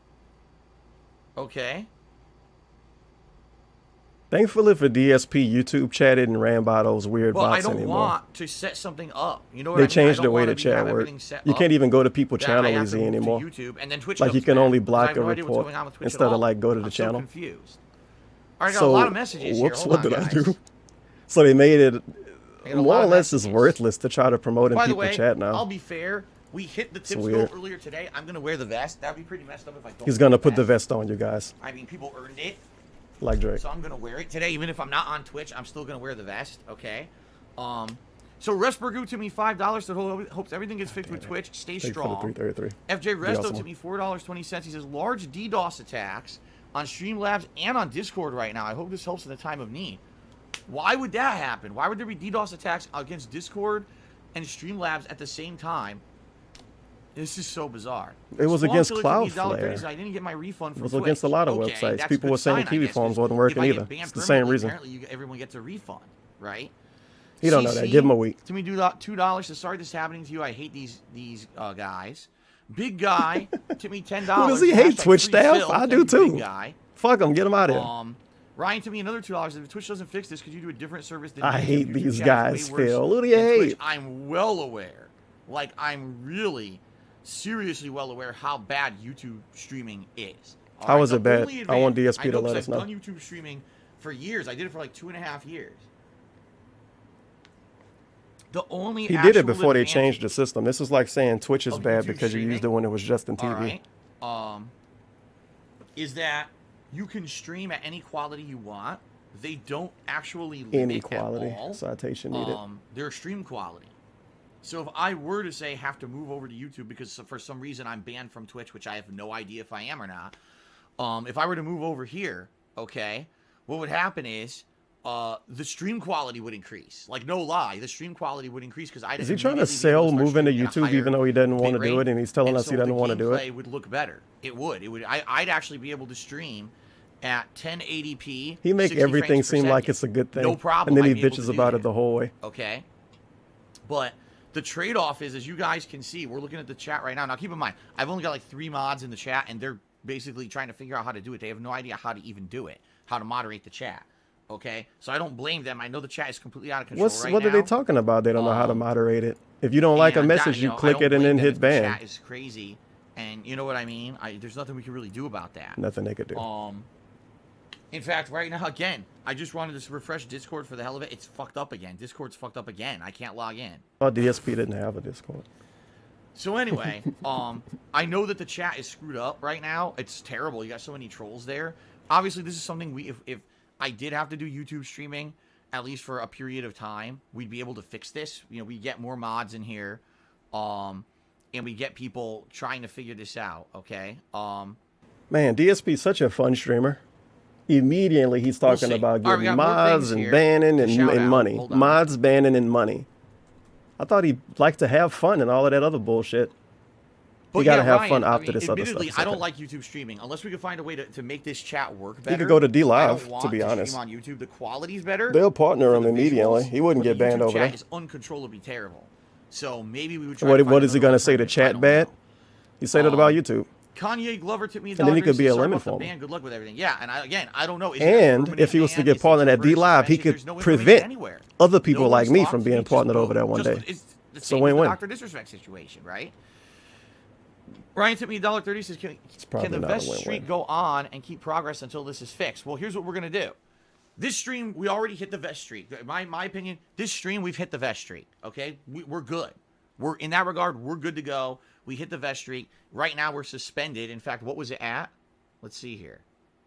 Okay. Thankfully for D S P, YouTube chatted and ran by those weird Well, I bots don't anymore. want to set something up. You know what They I mean? changed I the don't way wanna the be- chat have works. everything set You up can't even go to people that channel I have easy to move to anymore. YouTube, and then Twitch Like you doesn't can matter, only because I block have a no idea what's report going on with Twitch at instead of all. like go to the I'm channel. So confused. All right, I got So, a lot of messages whoops, here. what Hold did on, I guys. do? So they made it I got a more lot or of less is messages. worthless to try to promote in By the people way, chat now. I'll be fair. We hit the tips weird. goal earlier today. I'm gonna wear the vest. That'd be pretty messed up if I don't. He's wear gonna put the vest on, you guys, I mean, people earned it. like Drake. So I'm gonna wear it today, even if I'm not on Twitch. I'm still gonna wear the vest. Okay. Um. So Resburgu to me five dollars. That ho- hopes everything gets fixed with Twitch. Stay Thank you for the strong. three thirty-three. F J Resto awesome. to me four dollars twenty cents. He says large DDoS attacks on Streamlabs and on Discord right now. I hope this helps in the time of need. Why would that happen? Why would there be DDoS attacks against Discord and Streamlabs at the same time? This is so bizarre. It was Swan against Killer to me Cloudflare. one dollar thirty. I didn't get my refund It from was Twitch. against a lot of Okay, websites. that's People good were saying sign, I Kiwi guess, forms 'cause wasn't working if I get either. banned It's the same permanently, reason. Apparently, you, everyone gets a refund, right? He don't know C C, that. Give him a week. To me, do that two dollars. So sorry this is happening to you. I hate these these uh, guys. Big guy to me ten dollars. Who does he hate? Hashtag Twitch free staff? Phil. I Thank do you, too. Big guy. Fuck him. Get him out of here. Um, Ryan to me another two dollars. If Twitch doesn't fix this, could you do a different service? Than I me? hate YouTube these chat is guys, way worse Phil. Who do you than Twitch. hate? I'm well aware. Like I'm really seriously well aware how bad YouTube streaming is. All How right? is The it bad? only I want advantage- D S P I to know let 'cause us know. I've done YouTube streaming for years. I did it for like two and a half years. The only He did it actual before they advantage- changed the system. This is like saying Twitch is Of bad YouTube because you used it streaming? when it was just in T V. All right. Um, is that you can stream at any quality you want. They don't actually limit Any at quality all. citation needed. Um, their stream quality. So if I were to say have to move over to YouTube because for some reason I'm banned from Twitch, which I have no idea if I am or not. Um, if I were to move over here, okay, what would happen is uh, the stream quality would increase. Like, no lie, the stream quality would increase because I'd Is he trying to immediately be able sell start moving to streaming at a YouTube higher even though he doesn't want to bit do rate, it and he's telling and us so he doesn't the want to do gameplay it? would look better. It would. It would. I, I'd actually be able to stream at ten eighty p. He make sixty everything frames per seem like second. it's a good thing. No problem. And then I'd he be able bitches to do about that. it the whole way. Okay. But the trade-off is, as you guys can see, we're looking at the chat right now. Now, keep in mind, I've only got like three mods in the chat, and they're basically trying to figure out how to do it. They have no idea how to even do it, how to moderate the chat. Okay? So I don't blame them. I know the chat is completely out of control What's right what now. are they talking about? They don't know how to Um, moderate it. If you don't like a And that, message, you know, I click don't it and blame then them hit if the ban. chat is crazy, and you know what I mean? I, there's nothing we can really do about that. Nothing they could do. Um, in fact, right now, again, I just wanted to refresh Discord for the hell of it. It's fucked up again. Discord's fucked up again. I can't log in. Oh, D S P didn't have a Discord. So anyway, um, I know that the chat is screwed up right now. It's terrible. You got so many trolls there. Obviously, this is something we, if, if I did have to do YouTube streaming, at least for a period of time, we'd be able to fix this. You know, we get more mods in here, um, and we get people trying to figure this out. Okay. Um, Man, D S P is such a fun streamer. Immediately he's talking see. about All right, we getting got more mods things and here banning to and, shout and out. money. Hold on. Mods, banning, and money. I thought he liked to have fun and all of that other bullshit. But You gotta yeah, have Ryan, fun I after mean, this other admittedly, stuff. I don't like YouTube streaming unless we can find a way to, to make this chat work better. could go to D I Live, don't want to be stream honest. on YouTube, the quality's better. They'll partner for him the immediately. visuals, He wouldn't but get the banned YouTube over chat there. is uncontrollably terrible. So maybe we would try. What, to find what is he another going to say? The alternative. I chat don't bad? know. He said it about Um, YouTube. Kanye Glover took me a And then he dollar could be a thirty. Sorry lemon about the for him. ban. Good luck with everything. Yeah, and I, again, I don't know. Is it a And permanent if he was to ban? get Is it partnered at temporary D Live, he suspension? could There's no information prevent anywhere. other people No like one's me talked from to being me, just partnered boom. over there one Just- day. It's the So same with the win-win. Doctor Disrespect situation, right? Ryan took me a dollar thirty. Says, can, probably can the not a best win-win. streak go on and keep progress until this is fixed? Well, here's what we're gonna do. This stream, we already hit the vest streak. My my opinion, this stream, we've hit the vest streak. Okay, we, we're good. We're in that regard, we're good to go. We hit the vest streak. Right now, we're suspended. In fact, what was it at? Let's see here.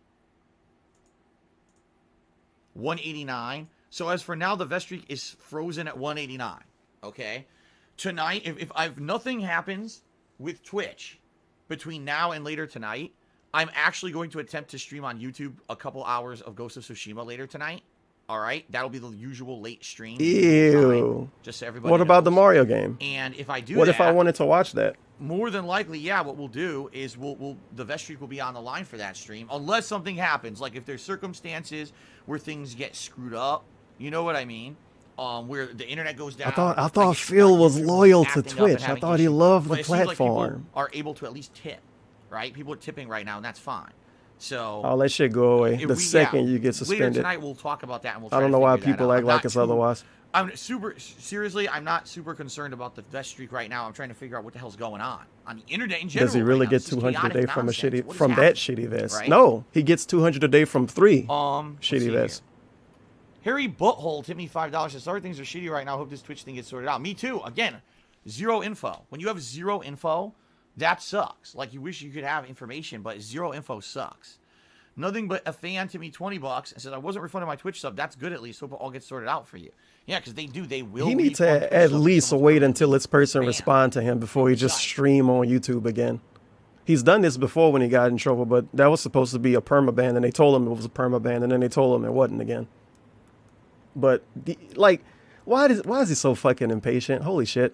one eighty-nine. So as for now, the vest streak is frozen at one eighty-nine. Okay. Tonight, if, if, if nothing happens with Twitch between now and later tonight, I'm actually going to attempt to stream on YouTube a couple hours of Ghost of Tsushima later tonight. All right, that'll be the usual late stream. Ew. Time, just so everybody What about the knows. Mario game? And if I do What that, if I wanted to watch that? more than likely, yeah, what we'll do is we'll, we'll the vest streak will be on the line for that stream, unless something happens, like if there's circumstances where things get screwed up, you know what I mean? Um, where the internet goes down. I thought I like thought it's Phil not was YouTube loyal to acting up and Twitch. I having thought he issues. loved But the it seems like people platform. are able to at least tip, right? People are tipping right now, and that's fine. So All that shit go away if the we- second yeah, you get Later suspended. tonight, we'll talk about that, and we'll. I Try don't to know why figure that people out. act I'm like not it's too- otherwise. I'm super seriously. I'm not super concerned about the vest streak right now. I'm trying to figure out what the hell's going on on the internet in general. Does he really right now. get This is two hundred a chaotic day from a nonsense. shitty What is from that happening? shitty vest? Right? No, he gets two hundred a day from three Um, let's see shitty here. vests. Harry Butthole tipped me five dollars. Says, sorry, things are shitty right now. Hope this Twitch thing gets sorted out. Me too. Again, zero info. When you have zero info, that sucks. Like you wish you could have information, but zero info sucks. Nothing but a fan to me twenty bucks and says I wasn't refunded my Twitch sub. That's good at least. Hope it all gets sorted out for you. Yeah, because they do. They will. He needs refund to Twitch at subs if least someone's wait permanently until this person banned. respond to him before he just Sucks. stream on YouTube again. He's done this before when he got in trouble, but that was supposed to be a permaban, and they told him it was a permaban, and then they told him it wasn't again. But the, like, why does why is he so fucking impatient? Holy shit!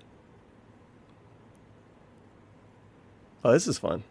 Oh, this is fun.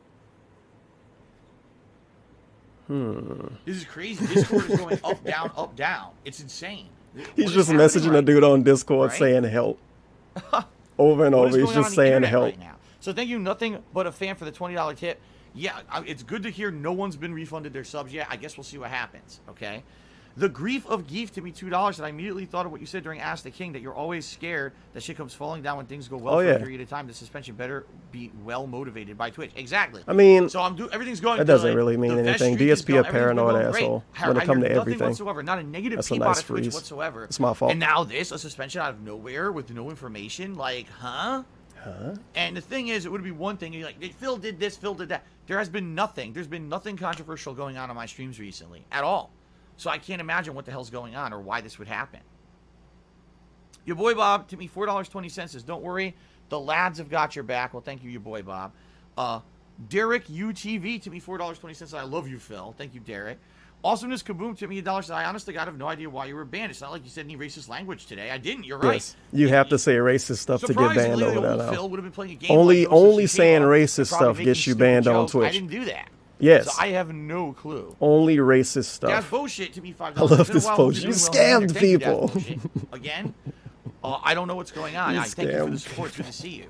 Hmm. This is crazy. Discord is going up, down, up, down. It's insane. He's What is just happening messaging a right dude on Discord Right? saying help. Over and What over, is he's going on just on the saying internet help. right now? So thank you, nothing but a fan for the twenty dollar tip. Yeah, I- it's good to hear no one's been refunded their subs yet. I guess we'll see what happens, okay? The grief of Geef to me two dollars, and I immediately thought of what you said during Ask the King, that you're always scared that shit comes falling down when things go well Oh, for yeah. a period of time. The suspension better be well motivated by Twitch. Exactly. I mean, so I'm do everything's going that doesn't good. really mean The vet anything. streak D S is P go- a everything's been paranoid going great. asshole I- when it I come hear to nothing everything. whatsoever. Not a negative That's a peep nice out of Twitch freeze. whatsoever. It's my fault. And now this, a suspension out of nowhere with no information. Like, huh? Huh? And the thing is, it would be one thing. You're like, Phil did this, Phil did that. There has been nothing. There's been nothing controversial going on on my streams recently at all. So I can't imagine what the hell's going on or why this would happen. Your boy Bob to me four dollars and twenty cents says, don't worry, the lads have got your back. Well, thank you, your boy Bob. Uh, Derek U T V to me four dollars and twenty cents. I love you, Phil. Thank you, Derek. Awesomeness Kaboom to me a dollar. Says, I honestly got have no idea why you were banned. It's not like you said any racist language today. I didn't. You're right. Yes, you have to say racist stuff to get banned Surprisingly, over the that old now. Phil would have been playing a game Only, like Ghost of only saying Tsushima, racist probably stuff making gets you stupid banned on jokes. I Twitch. didn't do that. Yes. So I have no clue. Only racist That's stuff. bullshit to me. Five I dollars. love It's been a this while post. we've You been doing well scammed here. Thank you, That's people. Bullshit. Again, uh, I don't know what's going on. You I thank you for the scammed support. It's good to see you.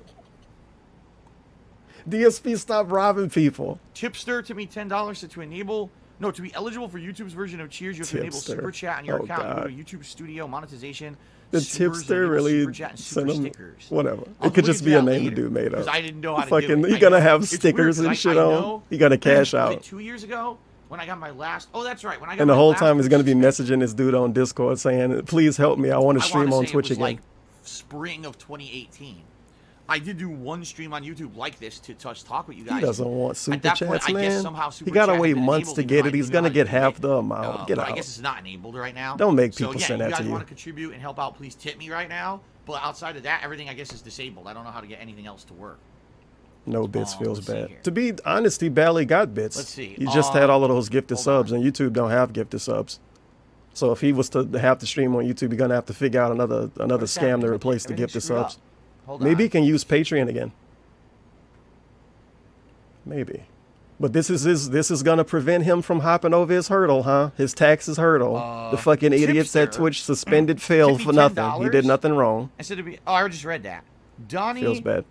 D S P, stop robbing people. Tipster to me ten dollars so to enable no to be eligible for YouTube's version of Cheers, you have to enable Tipster. Super Chat on your Oh, account. God. You go to YouTube Studio monetization. The supers, tipster enable really Super Chat and super sent him stickers. whatever. I'll It could look just into be a that name the later, dude made up. 'cause I didn't know how to Fucking, do it. he I gonna know- have it's stickers weird, and 'cause I- shit I on. know- He gonna cash was it out. two years ago when I got my last. Oh, that's right. When I got And the my whole last time he's gonna be Twitch messaging this dude on Discord saying, "Please help me. I want to I stream wanna on say Twitch it was again." like spring of twenty eighteen. I did do one stream on YouTube like this to touch talk with you guys. He doesn't want At super that point, chats, I guess man. somehow He Super gotta Chat wait had been months to enabled, get even though it. I He's knew gonna how to get do half it. the amount. Uh, Get but out. I guess it's not enabled right now. Don't make So, people yeah, send you that guys to you. want to contribute and help out, please tip me right now. But outside of that, everything I guess is disabled. I don't know how to get anything else to work. No bits Um, feels let's see bad. here. To be honest, he barely got bits. Let's see. He just Uh, had all of those gifted hold subs, on. and YouTube don't have gifted subs. So if he was to have to stream on YouTube, you're gonna have to figure out another another What's scam to happening? replace the Everything's gifted screwed subs. up. Hold Maybe on. he can use Patreon again. Maybe. But this is his, this is gonna prevent him from hopping over his hurdle, huh? His taxes hurdle. Uh, the fucking idiots at Tipster. Twitch suspended failed Tippy for nothing. He ten did dollars. nothing wrong. Instead of be, oh, I just read that. Donnie Feels bad.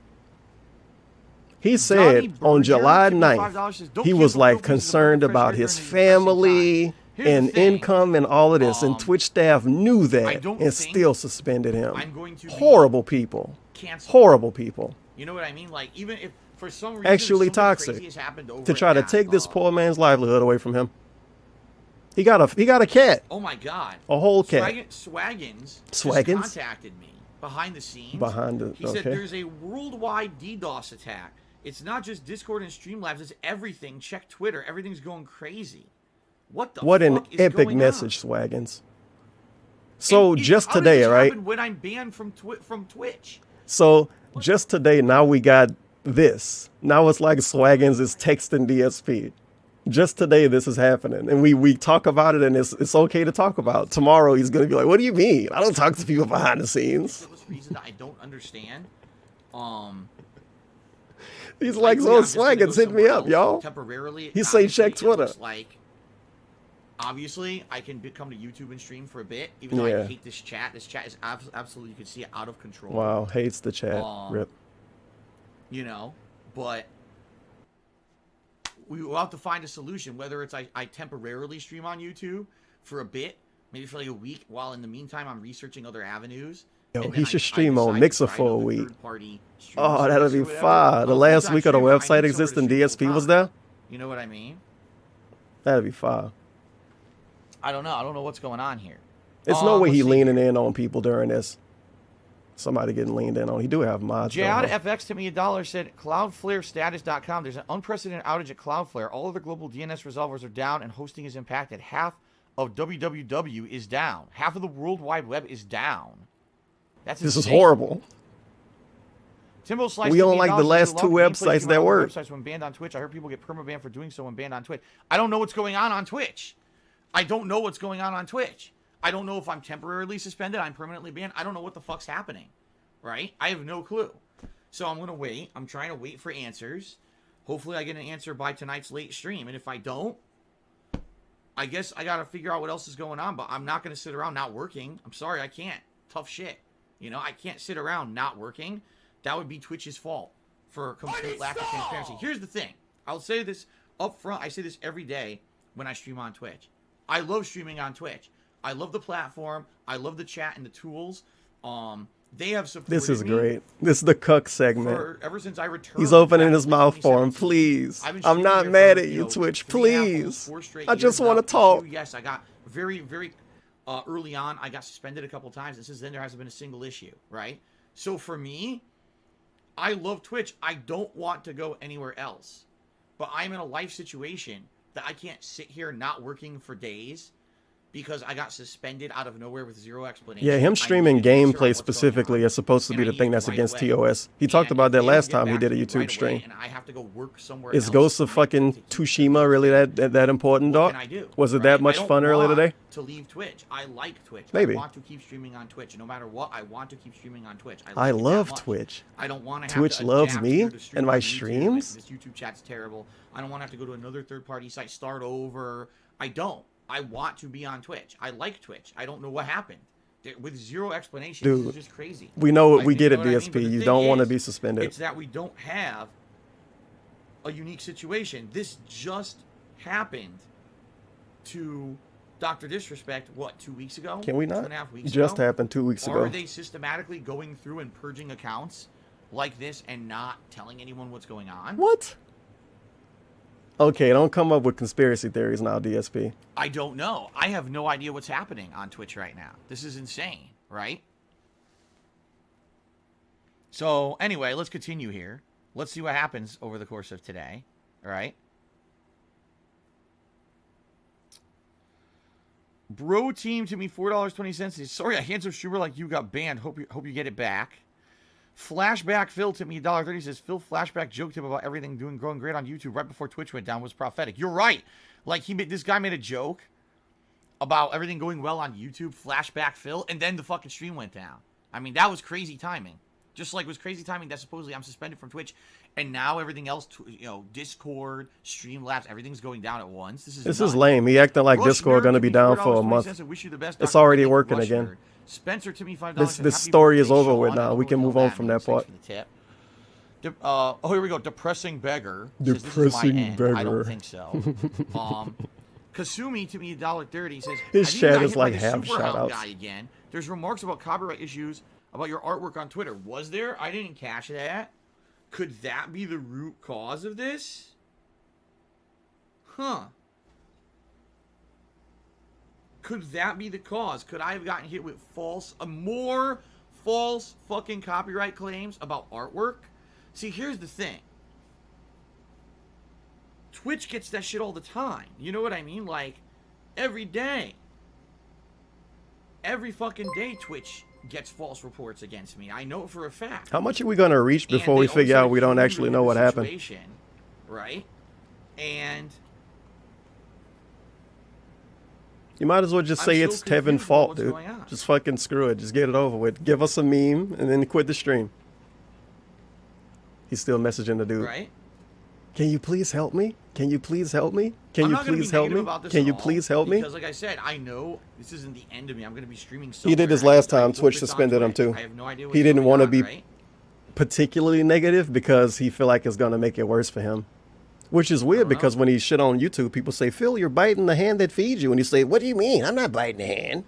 He Donnie said on Berger, July fifty-five ninth, dollars says, "Don't he kill was the like real pieces of concerned fresh about liquor his in the depressing family time." Here's the and thing. income and all of this, Um, and Twitch staff knew I that don't and think still suspended him. I'm going to be Horrible people. canceled. Horrible people. You know what I mean? Like, even if for some reason Actually something toxic. crazy has happened over To try to at, take this uh, poor man's livelihood away from him. He got a he got a cat. Oh my God! A whole cat. Swag- Swaggins. just Swaggins? contacted me behind the scenes. Behind the- He said okay. there's a worldwide DDoS attack. It's not just Discord and Streamlabs. It's everything. Check Twitter. Everything's going crazy. What the? What an fuck is epic going message, on? Swaggins. So And it- just how did today, this right? happen When I'm banned from Twi- from Twitch. So just today, now we got this. Now it's like Swaggins is texting D S P. Just today, this is happening, and we we talk about it, and it's it's okay to talk about. Tomorrow, he's gonna be like, "What do you mean? I don't talk to people behind the scenes." For this reason that I don't understand. Um. He's like, likely "So I'm just gonna go Swaggins, hit me somewhere up, else y'all." Temporarily. He say Obviously, check it Twitter. looks Like, obviously, I can be- come to YouTube and stream for a bit, even though Yeah. I hate this chat. This chat is abs- absolutely, you can see it, out of control. Wow, hates the chat. Um, Rip. You know, but we will have to find a solution. Whether it's I, I temporarily stream on YouTube for a bit, maybe for like a week, while in the meantime I'm researching other avenues. Yo, and he then should I- I stream on decide to Mixer try for a another week. third-party stream Oh, that'll service or be whatever. fire. The I'm a last full-time week of the streamer. I website need somewhere to existing, stream D S P was full-time. there. You know what I mean? That'd be fire. I don't know. I don't know what's going on here. There's no Um, way let's he see leaning here. in on people during this. Somebody getting leaned in on. He do have mods. though, Jad huh? F X to me a dollar said cloudflare status dot com. There's an unprecedented outage at Cloudflare. All of the global D N S resolvers are down and hosting is impacted. Half of W W W is down. Half of the World Wide Web is down. That's This is insane. horrible. Timbo Slice We to don't me a like the dollar says, last "I two love gameplays websites came that out on work." Websites when banned on Twitch. I heard people get permabanned for doing so when banned on Twitch. I don't know what's going on on Twitch. I don't know what's going on on Twitch. I don't know if I'm temporarily suspended. I'm permanently banned. I don't know what the fuck's happening. Right? I have no clue. So I'm going to wait. I'm trying to wait for answers. Hopefully I get an answer by tonight's late stream. And if I don't, I guess I got to figure out what else is going on. But I'm not going to sit around not working. I'm sorry, I can't. Tough shit. You know, I can't sit around not working. That would be Twitch's fault for complete lack of transparency. Here's the thing. I'll say this up front. I say this every day when I stream on Twitch. I love streaming on Twitch. I love the platform. I love the chat and the tools. Um, they have supported This is me great. This is the cuck segment. for, ever since I returned. He's opening back his in mouth for him. twenty seventeen. Please. I've been I'm streaming not here mad for, at you, know, Twitch. three and a half, Please. almost four straight I years just want to without talk. issue. Yes, I got very, very uh, early on. I got suspended a couple times, and since then there hasn't been a single issue. Right. So for me, I love Twitch. I don't want to go anywhere else, but I'm in a life situation that I can't sit here not working for days because I got suspended out of nowhere with zero explanation. Yeah, him I streaming need to figure out gameplay what's going specifically on. is supposed to And be I the need thing it that's right against away. T O S. He talked And about that they last don't get time he back did to a me YouTube right away, stream. and I have to go work somewhere Is else Ghost to of make- fucking to keep Tsushima really that that, that important, what dog? can I do? Was it right? that much I don't fun earlier want today? to leave Twitch. I like Twitch. Maybe. I want to keep streaming on Twitch. No matter what, I want to keep streaming on Twitch. I, like I it that love much. Twitch. I don't want to have Twitch to loves adapt me here to stream and my on YouTube. streams. This YouTube chat's terrible. I don't want to have to go to another third-party site, start over. I don't. I want to be on Twitch. I like Twitch. I don't know what happened. There- With zero explanation, Dude, this is just crazy. We know Like, we you get know it, what I mean? D S P. But the You thing don't want to is, be suspended. It's that we don't have a unique situation. This just happened to Doctor Disrespect, what, two weeks ago? Can we Two not? and a half weeks Just ago? happened two weeks Are ago. they systematically going through and purging accounts like this and not telling anyone what's going on? What? Okay, don't come up with conspiracy theories now, D S P. I don't know. I have no idea what's happening on Twitch right now. This is insane, right? So, anyway, let's continue here. Let's see what happens over the course of today, all right? Bro team to me four dollars and twenty cents. Sorry, a handsome streamer like you got banned. Hope you hope you get it back. Flashback Phil to me one dollar thirty says Phil flashback joked him about everything doing growing great on YouTube right before Twitch went down was prophetic. You're right. Like he made this guy made a joke about everything going well on YouTube, flashback Phil, and then the fucking stream went down. I mean, that was crazy timing. Just like it was crazy timing that supposedly I'm suspended from Twitch, and now everything else, you know, Discord, Streamlabs, everything's going down at once. This is This nuts. is lame. He acting like Rush Discord Nerd gonna to be me down four for a dollars and twenty month. cents. I wish you the best, It's Doctor already Nick working Rush again. Nerd. Spencer to me five This dollars. and this happy story is birthday, over with Sean. now. I don't We know can what move the hell on from means. that part. Thanks for the tip. De- uh, oh, here we go. Depressing beggar. Says, "This is my Depressing end." I don't beggar. think so. um, Kasumi to me one dollar thirty says His "I think chat I got is hit by like the half Super Hound shout-outs. guy again. There's remarks about copyright issues about your artwork on Twitter. Was there? I didn't catch that. Could that be the root cause of this? Huh. Could that be the cause? Could I have gotten hit with false, uh, more false fucking copyright claims about artwork? See, here's the thing. Twitch gets that shit all the time. You know what I mean? Like, every day. Every fucking day Twitch gets false reports against me. I know it for a fact. How much are we gonna reach And before they we figure also out we don't accused actually me know of what the happened? situation, right? And You might as well just I'm say so it's confused Tevin's about fault, what's dude. going on. Just fucking screw it. Just get it over with. Give us a meme and then quit the stream. He's still messaging the dude. right? Can you please help me? Can you please help me? Can I'm you not gonna be please help negative me? about this Can at you all, please help me? Because, like I said, I know this isn't the end of me. I'm going to be streaming. He did this somewhere. I- last I time. hope Twitch it's on suspended him Twitch. too. I have no idea He what's didn't going want to on, be right? particularly negative because he feel like it's gonna make it worse for him. Which is weird because when he shit on YouTube, people say, Phil, you're biting the hand that feeds you. And he say, what do you mean? I'm not biting the hand.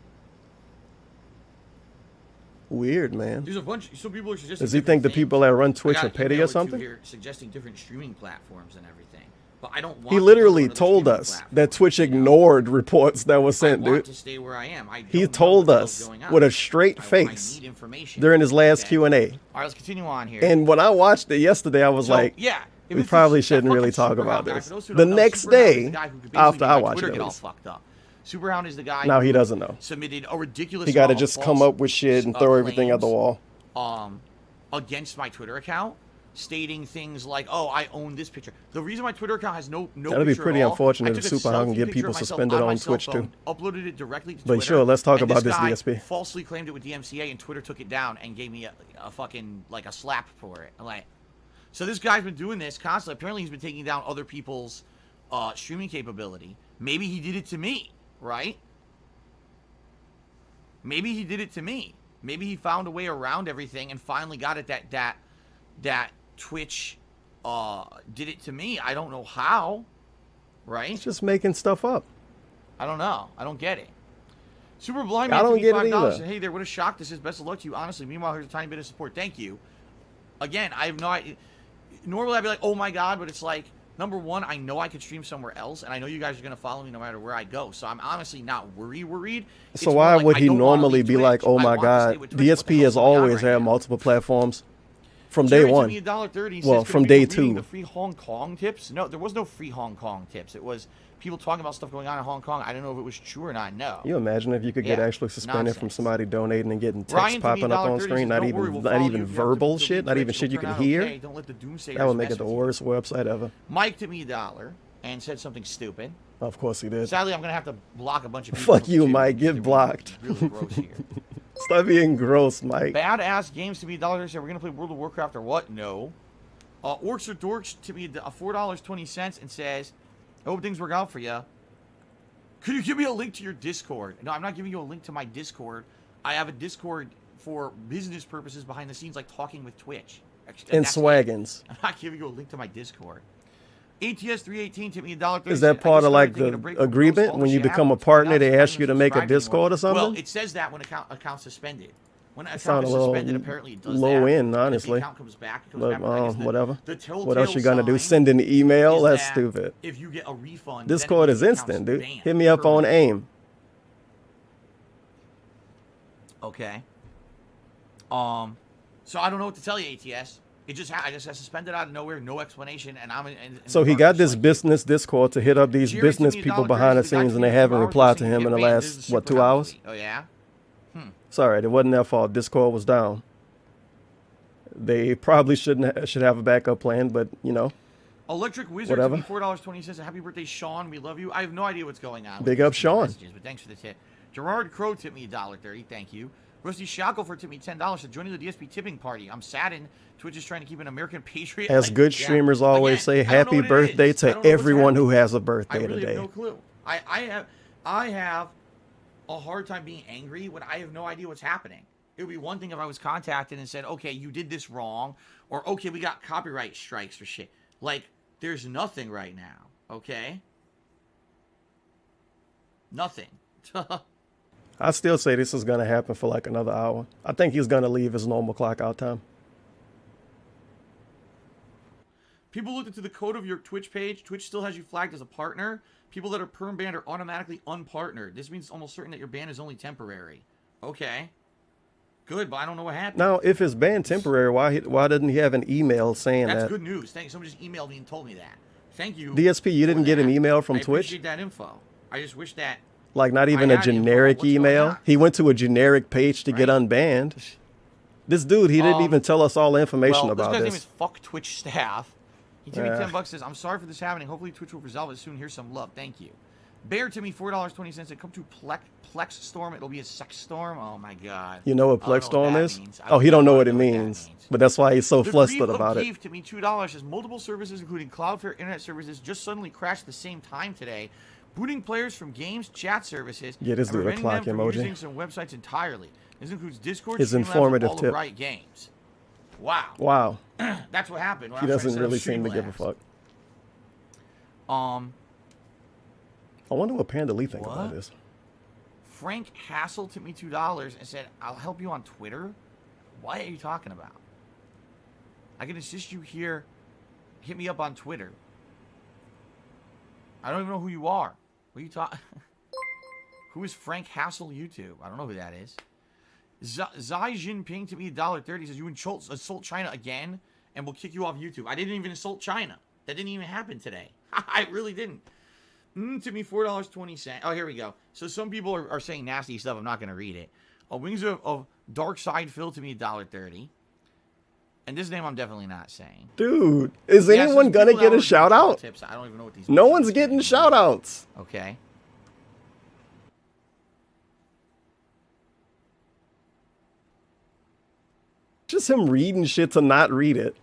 Weird, man. There's a bunch. Some people are suggesting. Does he different think the things. people that run I Twitch got are an petty email or two something? Here suggesting different streaming platforms and everything, but I don't want. He to go to literally another told streaming us platform, that Twitch you know? ignored reports that were I sent, want dude. to stay where I am. I don't He know told what the hell's us going on. with a straight I- I face need information. during his last Okay? Q and A. All right, let's continue on here. And when I watched it yesterday, I was So, like, yeah, if we it's probably this- that shouldn't really fucking talk Superhound about guy, this. for those who The don't know, next Superhound is day, the guy who could after basically I make watched Twitter it get at all least. fucked up. Superhound is the guy. Now he who doesn't know. Submitted a ridiculous. He got to amount of just come false, up with shit and uh, throw everything at the claims, wall. Um, against my Twitter account, stating things like, "Oh, I own this picture." The reason my Twitter account has no no. That'd be picture pretty at all, unfortunate I if took a Superhound can selfie get picture people of myself suspended on my on cell Twitch, too. phone, Uploaded it directly to But Twitter. sure, let's talk and about this this, guy D S P. Falsely claimed it with D M C A, and Twitter took it down and gave me a, a fucking like a slap for it. Like, so this guy's been doing this constantly. Apparently, he's been taking down other people's uh, streaming capability. Maybe he did it to me, right? Maybe he did it to me. Maybe he found a way around everything and finally got it that that that Twitch uh, did it to me. I don't know how, right? He's just making stuff up. I don't know. I don't get it. Super Blind I Man, don't get it five dollars. either. Hey there, what a shock this is. Best of luck to you, honestly. Meanwhile, here's a tiny bit of support. Thank you. Again, I have no idea. Normally, I'd be like, oh my god, but it's like, number one, I know I could stream somewhere else, and I know you guys are going to follow me no matter where I go, so I'm honestly not worried worried. It's So more why like, would I he don't wanna normally leave be Twitch. like, oh I my want to stay god? with Twitch. D S What the P hell's has going on always right had now? multiple platforms from Jerry day told one. me a dollar thirty. Well, Says, from "Gonna be day reading two." The free Hong Kong tips? No, there was no free Hong Kong tips. It was people talking about stuff going on in Hong Kong. I don't know if it was true or not. No. You imagine if you could get Yeah, actually suspended from nonsense. somebody donating and getting text Ryan to me, popping up on one dollar thirty screen, says, not "Don't even worry, we'll not follow even you. If you have verbal difficulty shit, with not even Twitch, shit you it'll can turn out hear. okay. Don't let the doomsayers That would make mess it the with you." worst website ever. Mike to me a dollar and said something stupid. Of course he did. Sadly, I'm gonna have to block a bunch of people. Fuck from you, Twitter Mike. because Get they're blocked. Really, really gross here. Stop being gross, Mike. Badass Games to me a dollar said we're gonna play World of Warcraft or what? No. Uh, Orcs or Dorks to me a four dollars twenty cents and says, "I hope things work out for you. Could you give me a link to your Discord?" No, I'm not giving you a link to my Discord. I have a Discord for business purposes behind the scenes, like talking with Twitch. And That's it. swaggins. I'm not giving you a link to my Discord. A T S three eighteen to me a dollar thirty. Is that part of like the agreement when you become a partner? They ask you to make a Discord or something. Well, it says that when account account suspended. When an account sound is a little suspended, apparently it does low that. end, And if the honestly. account comes back, it comes But back, but I uh, guess the- whatever. the telltale What else you gonna do? sign Send an email? is That's that stupid. If you get a refund, Discord then is the account's instant, dude. banned Hit me up on permanently. AIM. Okay. Um, so I don't know what to tell you, A T S. It just ha- I just got suspended out of nowhere, no explanation, and I'm. In, in So the he got dark, this like, business Discord to hit up these Jerry business sent me a people dollar behind the thirty, the guy scenes, and they tweeted for haven't hours, replied to saying him get in the banned. This is last a what super two hours. healthy. Oh yeah. Sorry, it wasn't their fault. Discord was down. They probably shouldn't ha- should have a backup plan, but you know, Electric Wizard, Whatever. four dollars twenty cents. Happy birthday, Sean. We love you. I have no idea what's going on. with Big these up, Sean. messages, but thanks for the tip. Gerard Crow tipped me a dollar thirty. Thank you. Rusty Shackelford tipped me ten dollars for joining the D S P tipping party. I'm saddened. Twitch is trying to keep an American patriot. as like- good yeah. streamers always Again, say, I don't know happy what it birthday is. I to don't know what's everyone who happening. has a I birthday really today. have no clue. I, I have I have a hard time being angry when I have no idea what's happening. It would be one thing if I was contacted and said, okay, you did this wrong, or okay, we got copyright strikes for shit. Like, there's nothing right now, okay? Nothing. I still say this is gonna happen for like another hour. I think he's gonna leave his normal clock out time. People looked into the code of your Twitch page. Twitch still has you flagged as a partner. People that are perm banned are automatically unpartnered. This means it's almost certain that your ban is only temporary. Okay. Good, but I don't know what happened. Now, if it's banned temporary, why he, why didn't he have an email saying That's that? good news. Thank Someone just emailed me and told me that. Thank you. D S P, you for didn't get an that. email from I Twitch? appreciate that info. I just wish that. Like not even a had info. generic What's going email. on? He went to a generic page to get Right. unbanned. This dude, he didn't Um, even tell us all the information Well, about this guy's this. name is Fuck Twitch Staff. He took me Yeah. ten bucks. Says, I'm sorry for this happening. Hopefully Twitch will resolve it soon. Here's some love. Thank you. Bear to me four dollars twenty cents. Come to Plex, Plex Storm. It'll be a sex storm. Oh my god. You know what I don't Plex Storm that is? means. I Oh, he don't know what it that means. But that's why he's so The flustered grief of about it. Keith to me two dollars says multiple services, including Cloudflare internet services, just suddenly crashed at the same time today, booting players from games, chat services. Yeah, this and dude a preventing clock them from emoji. using some websites entirely. This includes Discord, His Streamlabs, informative and all tip. the Riot games. Wow, Wow. that's what happened. When He I was trying doesn't set up really seem to give a Streamlabs. fuck. Um, I wonder what Panda Lee think What? about this. Frank Hassel tipped me two dollars and said, "I'll help you on Twitter." What are you talking about? I can assist you here. Hit me up on Twitter. I don't even know who you are. What are you talking? Who is Frank Hassel YouTube? I don't know who that is. Z- Xi Jinping to me a dollar thirty says you insult, insult China again, and we'll kick you off YouTube. I didn't even insult China. That didn't even happen today. I really didn't. Mm, to me four dollars twenty cents. Oh, here we go. So some people are, are saying nasty stuff. I'm not going to read it. Uh, Wings of, of Dark Side Phil to me a dollar thirty. And this name I'm definitely not saying. Dude, is Yeah, so anyone some gonna people get that a are shout doing out? Tips. I don't even know what these. No people one's are getting saying. shout outs. Okay. Just him reading shit to not read it.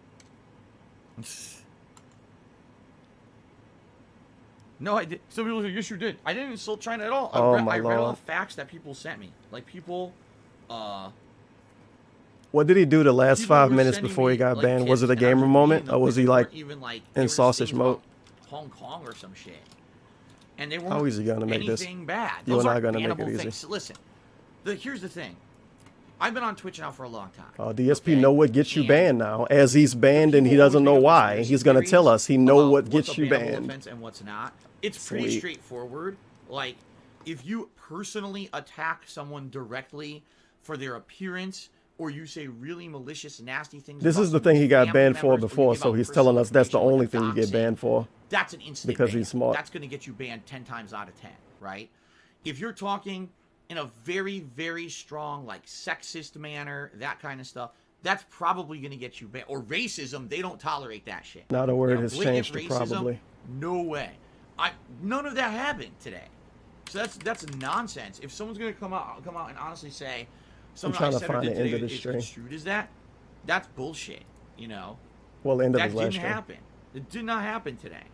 No, I did. Some people say, yes, you did. I didn't insult China at all. I, Oh, read, my I read all Lord. the facts that people sent me. Like, people, uh... What did he do the last people five were minutes sending before he me, got like, banned? Was kids, it a and I gamer reading moment, them, or was and he they like weren't even, like, in there was sausage things mode? about Hong Kong or some shit. and they weren't How easy you gonna make this? anything bad. You Those and I aren't gonna make it bannable easy. things. Listen, the, here's the thing. I've been on Twitch now for a long time. Uh, D S P okay? know what gets you And banned now. As he's banned and he people doesn't always know make up why, conspiracy he's gonna theories tell us he know about what what's gets a you bannable banned. offense and what's not. It's pretty Sweet. straightforward. Like, if you personally attack someone directly for their appearance, or you say really malicious, nasty things. This about is the thing he got family banned for members, or you before, give so out he's personal telling us that's the information only like thing you get doxing, banned for. That's an instant Because ban. he's smart. That's going to get you banned ten times out of ten, right? If you're talking in a very, very strong, like, sexist manner, that kind of stuff, that's probably going to get you banned. Or racism, they don't tolerate that shit. Now the word You know, has blatant changed to racism, probably. No way. I none of that happened today. So that's that's nonsense. If someone's going to come out come out and honestly say something trying I to said or find did the end today of the is string. construed as that, that's bullshit, you know? Well, the end of That his last didn't stream. happen. It did not happen today.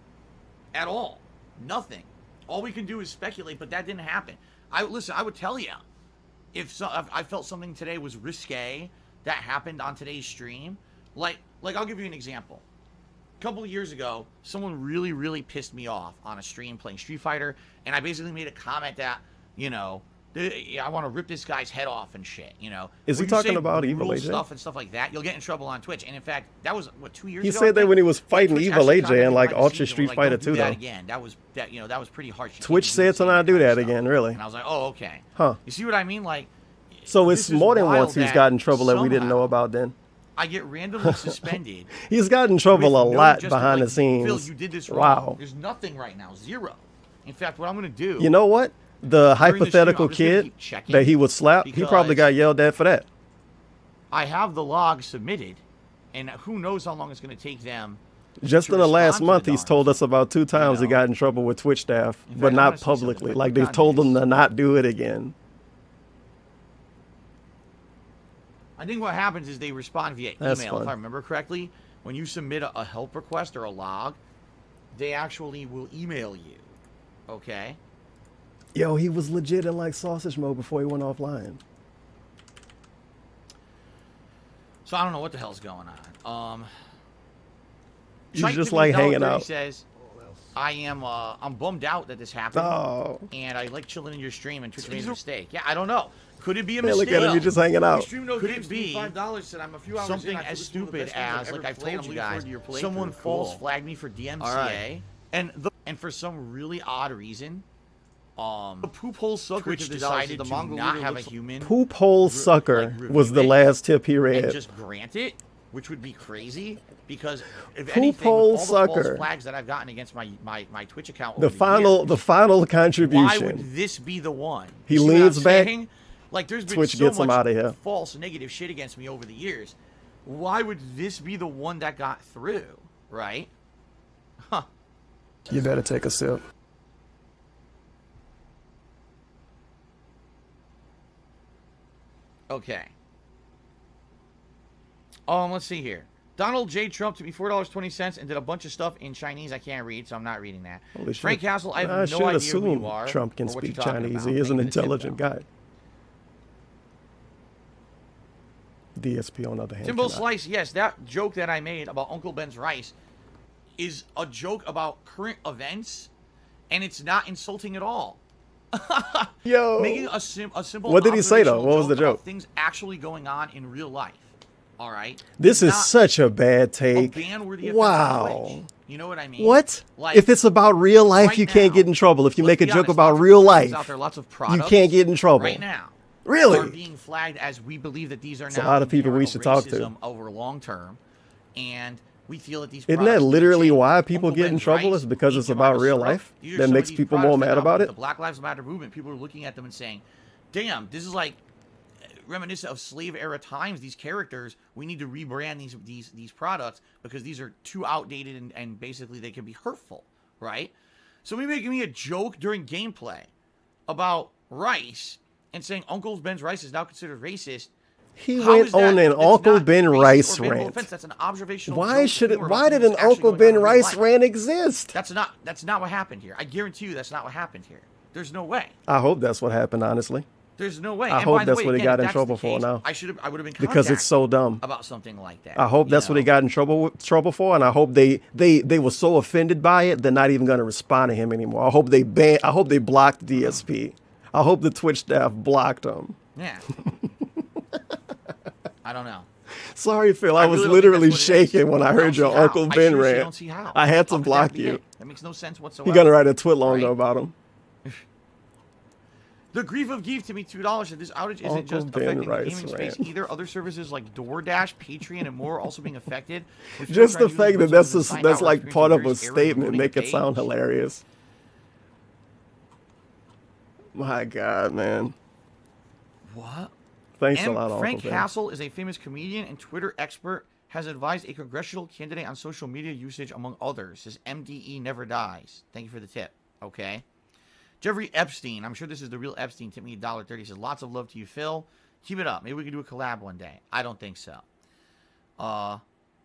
At all. Nothing. All we can do is speculate, but that didn't happen. I listen, I would tell you, if, so, if I felt something today was risque that happened on today's stream, like, like I'll give you an example. A couple of years ago, someone really, really pissed me off on a stream playing Street Fighter, and I basically made a comment that, you know, I want to rip this guy's head off and shit, you know. Is he When you talking say about Evil brutal A J? stuff and stuff like that, you'll get in trouble on Twitch. And in fact, that was what two years He ago. said I that think? when he was fighting Twitch Evil actually A J contacted in me like behind the Ultra scenes and Street were like, Fighter "Don't do two, that though. again. That was that you know that was pretty harsh. You Twitch can't do said the to same not do kind of that stuff." again, really. And I was like, oh, okay. Huh. You see what I mean? Like, So this it's is more than wild once he's that got in trouble that we didn't know somehow about then. I get randomly suspended. He's got in trouble with a no lot justi- behind like, the scenes. Phil, you did this wrong. Wow. There's nothing right now. Zero. In fact, what I'm going to do. You know what? The During the stream, hypothetical I'm just gonna kid keep checking that he would slap, he probably because- got yelled at for that. I have the log submitted, and who knows how long it's going to take them. Just to in the last respond to month, the he's darn told us about two times he know? got in trouble with Twitch staff, In but fact, I wanna not see something publicly. with Like the they've told him comments. to not do it again. I think what happens is they respond via email, That's if fun. I remember correctly. When you submit a, a help request or a log, they actually will email you. Okay? Yo, he was legit in like sausage mode before he went offline. So I don't know what the hell's going on. Um, He's Chike just to me like Dollar hanging thirty out. Says, I am. Uh, I'm bummed out that this happened, Oh, and I like chilling in your stream. And Twitch made a mistake. Yeah, I don't know. Could it be a man, mistake? look at him. He's just hanging out. Could it be five dollars? Said I'm a few hours something in, I feel as this is one of the stupid best games I've as, ever like I've played. told I'm you looking forward guys, to your playthrough. someone Cool. false flagged me for D M C A, Alright. and the, and for some really odd reason, um, the poop hole sucker Twitch decided the to Mongol not leader have a looks- human Poop hole Re- sucker like, was the review it last tip he and read. just grant it, which would be crazy because if Poop anything, hole with all the false sucker. flags that I've gotten against my my, my Twitch account, The over final, years, the final why contribution. would this be the one? He You see what leans I'm back, saying? Like there's been Twitch so gets him much outta here. false negative shit against me over the years. Why would this be the one that got through? Right? Huh. You better take a sip. Okay. Um, let's see here. Donald J. Trump took me four dollars and twenty cents and did a bunch of stuff in Chinese I can't read, so I'm not reading that. Holy shit. Frank Castle, I have I no should idea assume who you are Trump can or what you're speak talking Chinese. about. He is Thank an you for the tip, intelligent though. guy. D S P on the other hand. Timbo cannot. Slice, yes, that joke that I made about Uncle Ben's rice is a joke about current events, and it's not insulting at all. Yo. Making a, sim a simple What did he say, though? observational What was the about joke? Things actually going on in real life. All right? This It's is not such a bad a take. ban-worthy offense on Twitch. Wow. You know what I mean? What? Like, If it's about real life, right you can't now, get in trouble. If you let's make a be joke honest, about lots of real companies life, out there, lots of you products can't get in trouble. right now. Really? Are being flagged as we believe that these are It's a now lot of people we inherent should talk to. racism over long term, and we feel that these Isn't products that need to literally change. why people Uncle get in Ben's trouble rice, is because Aunt it's about Jemima's real syrup. life? These are That some of makes these people more products that mad now, about with it? The Black Lives Matter movement, people are looking at them and saying, "Damn, this is like reminiscent of slave era times. These characters, we need to rebrand these these these products because these are too outdated and, and basically they can be hurtful, right?" So we making me a joke during gameplay about rice and saying Uncle Ben's rice is now considered racist. He How went is that- on an that's Uncle not Ben racist Rice or bannable rant. offense? That's an observational Why joke should it? humor Why about did things an actually Uncle going on Ben in real Rice life. rant exist? That's not that's not what happened here. I guarantee you that's not what happened here. There's no way. I hope that's what happened, honestly. There's no way. I And hope by the that's way, what he again, got if in that's trouble the for case, now. I should have. I would have been Because it's so contacted dumb. about something like that. I hope you that's what know? he got in trouble trouble for, and I hope they they they were so offended by it they're not even going to respond to him anymore. I hope they ban. I hope they blocked D S P. I hope the Twitch staff blocked him. Yeah. I don't know. Sorry, Phil. I, I was really don't think literally that's what it is. shaking when I I heard don't your see how. Uncle I Ben seriously rant. don't see how. I had to How could block that be you. it? That makes no sense whatsoever. He gonna write a twit longer Right? about him. The grief of Geef to me two dollars. This outage isn't Uncle just Ben affecting the writes gaming space rant. either. Other services like DoorDash, Patreon, and more are also being affected. With Just the trying to use fact that those that's services a, to that's find out like or part of a experience various errors statement. loading Make the it sound page. hilarious. My God, man. What? Thanks And a lot, Frank Uncle Ben. Castle is a famous comedian and Twitter expert. Has advised a congressional candidate on social media usage, among others. His M D E never dies. Thank you for the tip. Okay. Jeffrey Epstein. I'm sure this is the real Epstein. Tip me a dollar thirty. Says lots of love to you, Phil. Keep it up. Maybe we can do a collab one day. I don't think so. Uh.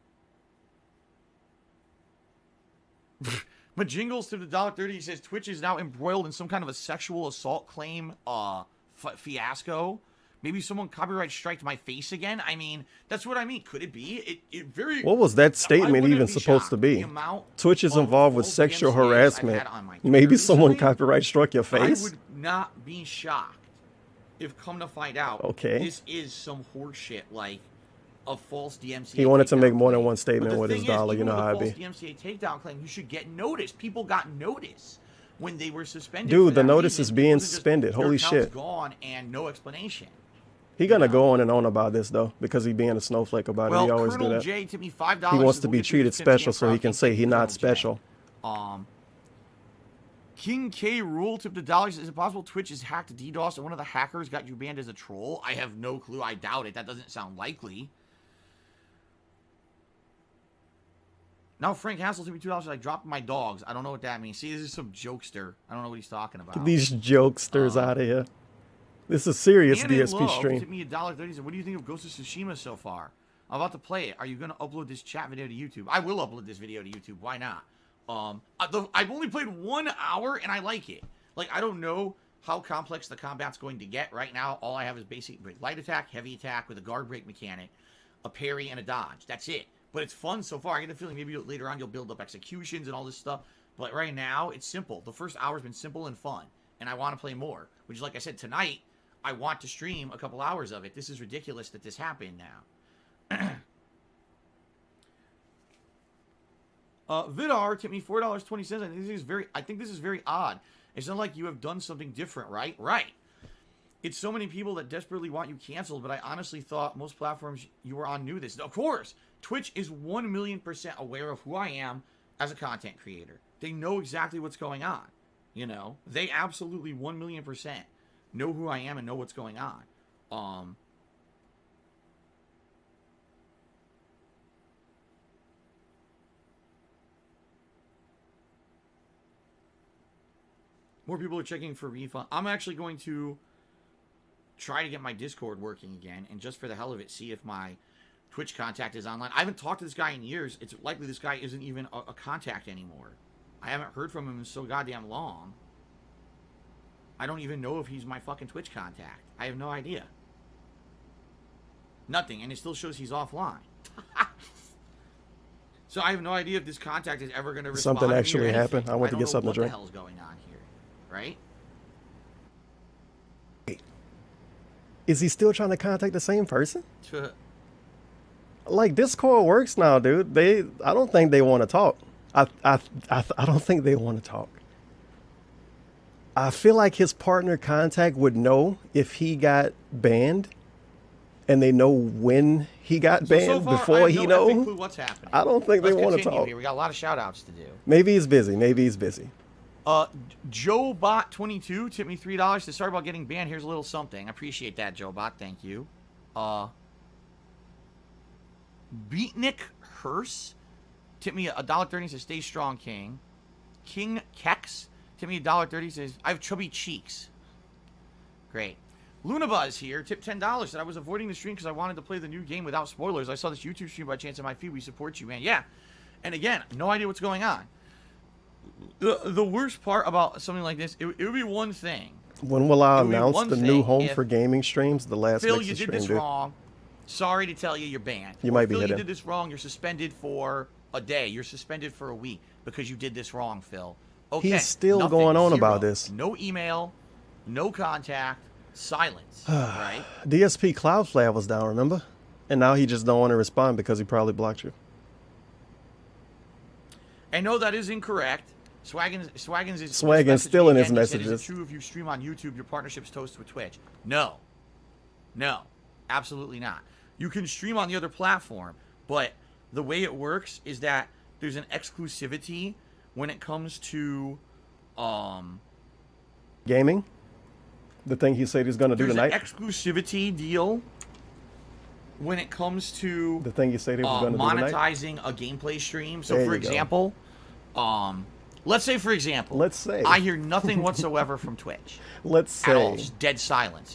Majingles to the dollar thirty. He says Twitch is now embroiled in some kind of a sexual assault claim uh f- fiasco. Maybe someone copyright striked my face again. I mean, that's what I mean. Could it be? It, it very. What was that I statement wouldn't even be supposed shocked. to be? The amount Twitch is of involved with false sexual D M C As I've harassment. had on my Twitter Maybe someone recently. copyright struck your I face. would not be shocked if, come to find out, Okay. this is some horseshit like a false D M C A. He wanted to takedown make more than claim. one But statement the with his thing is, dollar. You even know with how a I be. false D M C A takedown claim, you should get notice. People got notice when they were suspended. Dude, for the that notice reason. is It being wasn't just, suspended. "Your Holy account's shit." gone and no explanation. He gonna know. go on and on about this though, because he being a snowflake about Well, it. He always Colonel do that. J tipped me five dollars. He wants says to we'll be get through treated this fifty special, and so he proud. can Thank say you, he not Colonel J. special. Um, King K Rule tipped the dollars. Is it possible Twitch is hacked DDoS and one of the hackers got you banned as a troll? I have no clue. I doubt it. That doesn't sound likely. Now Frank Hassel tipped me two dollars. I dropped my dogs. I don't know what that means. See, this is some jokester. I don't know what he's talking about. These jokesters Uh, out of here. This is serious Anna D S P Love stream. tipped me a dollar thirty. Said, what do you think of Ghost of Tsushima so far? I'm about to play it. Are you going to upload this chat video to YouTube? I will upload this video to YouTube. Why not? Um, I- the, I've only played one hour and I like it. Like, I don't know how complex the combat's going to get. Right now, all I have is basic light attack, heavy attack with a guard break mechanic, a parry, and a dodge. That's it. But it's fun so far. I get the feeling maybe later on you'll build up executions and all this stuff. But right now, it's simple. The first hour's been simple and fun. And I want to play more. Which, like I said, tonight, I want to stream a couple hours of it. This is ridiculous that this happened now. uh, Vidar tipped me four dollars and twenty cents. I think this is very I think this is very odd. It's not like you have done something different, right? Right. It's so many people that desperately want you canceled, but I honestly thought most platforms you were on knew this. Of course, Twitch is one million percent aware of who I am as a content creator. They know exactly what's going on. You know, they absolutely one million percent know who I am and know what's going on. Um, more people are checking for refund. I'm actually going to try to get my Discord working again, and just for the hell of it, see if my Twitch contact is online. I haven't talked to this guy in years. It's likely this guy isn't even a, a contact anymore. I haven't heard from him in so goddamn long. I don't even know if he's my fucking Twitch contact. I have no idea. Nothing, and it still shows he's offline. So I have no idea if this contact is ever going to respond. Something to me or actually anything. happened. I went to don't get know something to what drink. the hell's going on here, right? Is he still trying to contact the same person? To, Like Discord works now, dude. They, I don't think they want to talk. I, I, I, I don't think they want to talk. I feel like his partner contact would know if he got banned, and they know when he got so, banned so far, before I have he no effing know. clue what's happening. I don't think they Let's want to continue talk. here. We got a lot of shout outs to do. Maybe he's busy. Maybe he's busy. Uh, Joe Bot twenty-two tipped me three dollars to sorry about getting banned. Here's a little something. I appreciate that, Joe Bot. Thank you. Uh, Beatnik Hearse tipped me a dollar thirty. Says stay strong, King. King Kex tipped me a dollar thirty. Says I have chubby cheeks. Great. Lunabuzz here tipped ten dollars. Said I was avoiding the stream because I wanted to play the new game without spoilers. I saw this YouTube stream by chance in my feed. We support you, man. Yeah. And again, no idea what's going on. The, the worst part about something like this, it, it would be one thing. When will I It would be announce one the new thing home if- for gaming streams? The last Phil, Mixer you did stream, this dude. wrong. Sorry to tell you, you're banned. You Or, might be Phil, hidden. you did this wrong. You're suspended for a day. You're suspended for a week because you did this wrong, Phil. Okay. He's still nothing, going on zero. about this. No email, no contact, silence. Right? D S P Cloudflare was down, remember? And now he just don't want to respond because he probably blocked you. And no, that is incorrect. Swaggins, Swaggins is Swaggins still in his again. He said, messages. Is it true if you stream on YouTube, your partnership's toast with Twitch? No. No. Absolutely not. You can stream on the other platform, but the way it works is that there's an exclusivity when it comes to um Gaming? The thing he said he's going to do there's tonight? an exclusivity deal when it comes to The thing he said he was uh, going to do tonight? monetizing a gameplay stream. So, There for you go. example, um, let's say, for example, Let's say. I hear nothing whatsoever from Twitch Let's at all, say. just dead silence.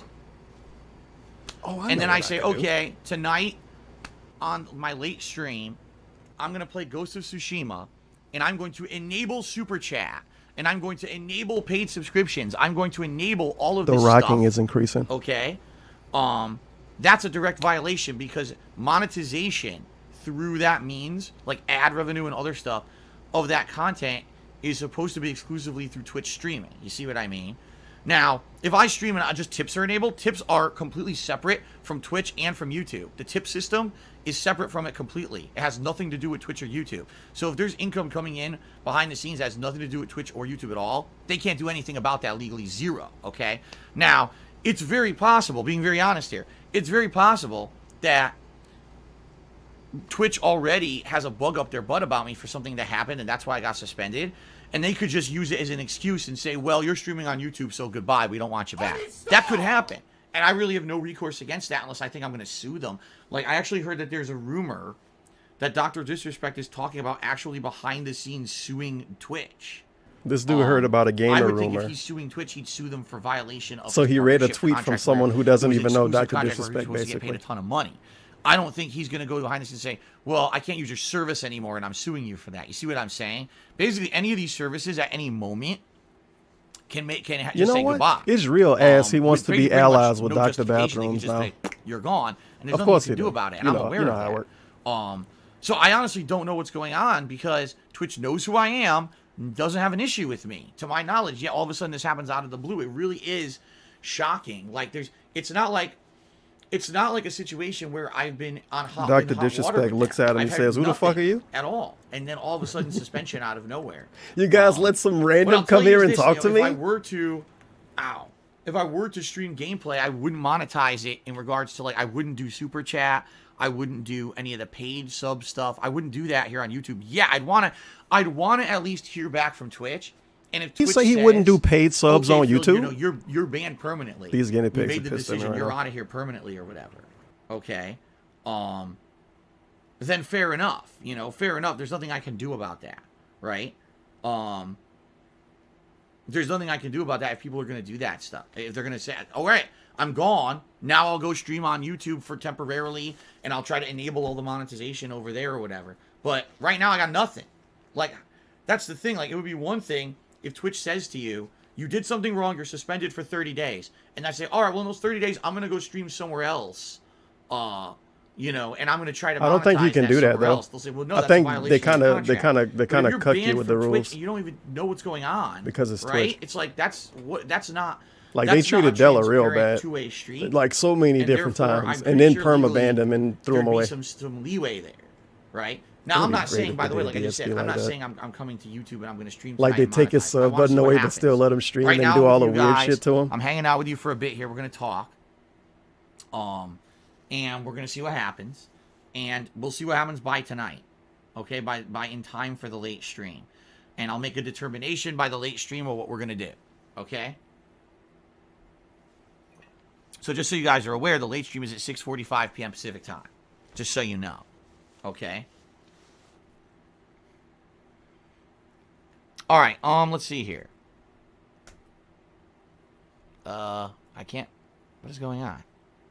Oh, I And know then what I say, can do. okay, tonight on my late stream, I'm going to play Ghost of Tsushima, and I'm going to enable Super Chat, and I'm going to enable paid subscriptions. I'm going to enable all of The this rocking stuff. is increasing. Okay, um, that's a direct violation because monetization through that means, like ad revenue and other stuff, of that content is supposed to be exclusively through Twitch streaming. You see what I mean? Now, if I stream and I just tips are enabled, tips are completely separate from Twitch and from YouTube. The tip system is separate from it completely. It has nothing to do with Twitch or YouTube. So if there's income coming in behind the scenes that has nothing to do with Twitch or YouTube at all, they can't do anything about that legally. Zero. Okay? Now, it's very possible, being very honest here, it's very possible that Twitch already has a bug up their butt about me for something that happened, and that's why I got suspended. And they could just use it as an excuse and say, well, you're streaming on YouTube, so goodbye. We don't want you back. That could happen. And I really have no recourse against that unless I think I'm going to sue them. Like, I actually heard that there's a rumor that Doctor Disrespect is talking about actually behind the scenes suing Twitch. This dude Um, heard about a I gamer would think rumor. if he's suing Twitch, he'd sue them for violation of So his he read a partnership tweet from contract someone where who doesn't it was even know exclusive Doctor contract where he was Disrespect, supposed to get paid basically. a ton of money. I don't think he's going to go behind the scenes and say, well, I can't use your service anymore and I'm suing you for that. You see what I'm saying? Basically, any of these services at any moment can make can ha- You just know say what? goodbye. It's real ass. Um, He wants with to pretty- be pretty much allies with no Doctor justification. They can Bathrooms just now. say, you're gone. And there's Of nothing course you can he do do. about it. And You I'm know- aware you know of how it that. work. Um, so I honestly don't know what's going on because Twitch knows who I am, doesn't have an issue with me. To my knowledge, yeah, all of a sudden this happens out of the blue. It really is shocking. Like there's, it's not like, it's not like a situation where I've been on hot. Doctor in hot water Disrespect with looks them. at him I've and had says, "Who the fuck nothing are you?" At all, and then all of a sudden suspension out of nowhere. You guys Um, let some what random I'll tell come you here is and this, talk you to know, me? If I were to, ow, if I were to stream gameplay, I wouldn't monetize it in regards to like I wouldn't do super chat, I wouldn't do any of the paid sub stuff. I wouldn't do that here on YouTube. Yeah, I'd want to, I'd want to at least hear back from Twitch. And if He Twitch say he says, wouldn't do paid subs okay, on Phil, YouTube? you know, you're you're banned permanently. These guinea We pigs made are the pissed at me decision. right You're now. out of here permanently or whatever. Okay, um, then fair enough. You know, fair enough. There's nothing I can do about that, right? Um, there's nothing I can do about that if people are going to do that stuff. If they're going to say, all right, I'm gone. Now I'll go stream on YouTube for temporarily, and I'll try to enable all the monetization over there or whatever. But right now I got nothing. Like, that's the thing. Like, it would be one thing if Twitch says to you, you did something wrong, you're suspended for thirty days. And I say, all right, well, in those thirty days, I'm going to go stream somewhere else. Uh, you know, and I'm going to try to monetize I don't think you can that do that, somewhere though. else. They'll say, well, no, I that's think a they violation of kinda- the they contract. kinda- they But if kinda you're cuck you banned with the from Twitch rules. and you don't even know what's going on. Because it's right? Twitch. It's like, that's what, that's not... Like, they that's not treated Della real transparent bad. two-way street. Like, so many And different therefore, times. I'm And pretty then sure perma legally banned him and threw there'd him be away. Some, some leeway there, right? Now, It would I'm be not great saying, if by they the way, did like I just D S P said, I'm like not that. saying I'm, I'm coming to YouTube and I'm going to stream Like, tonight they and take his monetize. I sub wanna button see what away, but happens. still let him stream Right and now, do all with the you weird guys, shit to him. I'm hanging out with you for a bit here. We're going to talk. Um, and we're going to see what happens. And we'll see what happens by tonight. Okay, by, by in time for the late stream. And I'll make a determination by the late stream of what we're going to do. Okay? So just so you guys are aware, the late stream is at six forty-five p m Pacific time. Just so you know. Okay? All right, um, let's see here. Uh, I can't... What is going on?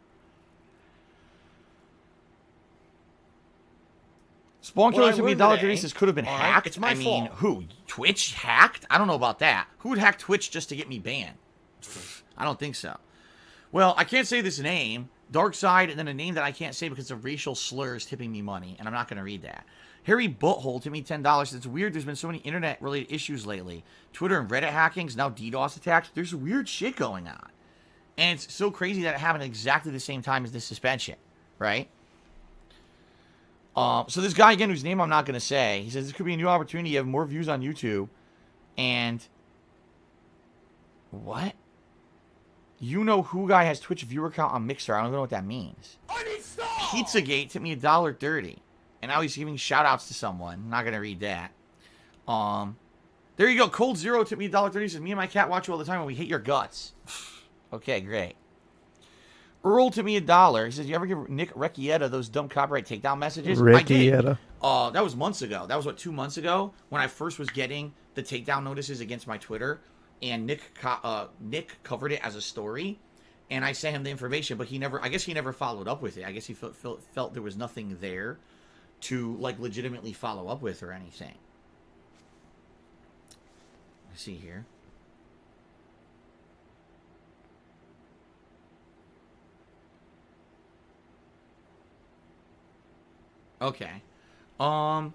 Spawn Well, Killer I to be learned Dollar today, Genesis could have been all right, hacked. it's my I mean, fault. who? Twitch hacked? I don't know about that. Who would hack Twitch just to get me banned? I don't think so. Well, I can't say this name. Dark Side, and then a name that I can't say because of racial slurs tipping me money, and I'm not going to read that. Harry Butthole tipped me ten dollars. It's weird. There's been so many internet-related issues lately. Twitter and Reddit hackings, now DDoS attacks. There's weird shit going on. And it's so crazy that it happened at exactly the same time as this suspension, right? Um, so this guy, again, whose name I'm not going to say, he says, this could be a new opportunity. You have more views on YouTube. And... What? You know who guy has Twitch viewer count on Mixer. I don't know what that means. Pizzagate took me a dollar thirty. And now he's giving shout-outs to someone. I'm not going to read that. Um, There you go. Cold Zero took me a dollar thirty. Says, me and my cat watch you all the time and we hate your guts. Okay, great. Earl to me a dollar. He says, you ever give Nick Recchietta those dumb copyright takedown messages? I did. Recchietta. Uh, that was months ago. That was, what, two months ago? When I first was getting the takedown notices against my Twitter. And Nick co- uh, Nick covered it as a story. And I sent him the information, but he never, I guess he never followed up with it. I guess he felt, felt, felt there was nothing there to, like, legitimately follow up with or anything. Let's see here. Okay. Um...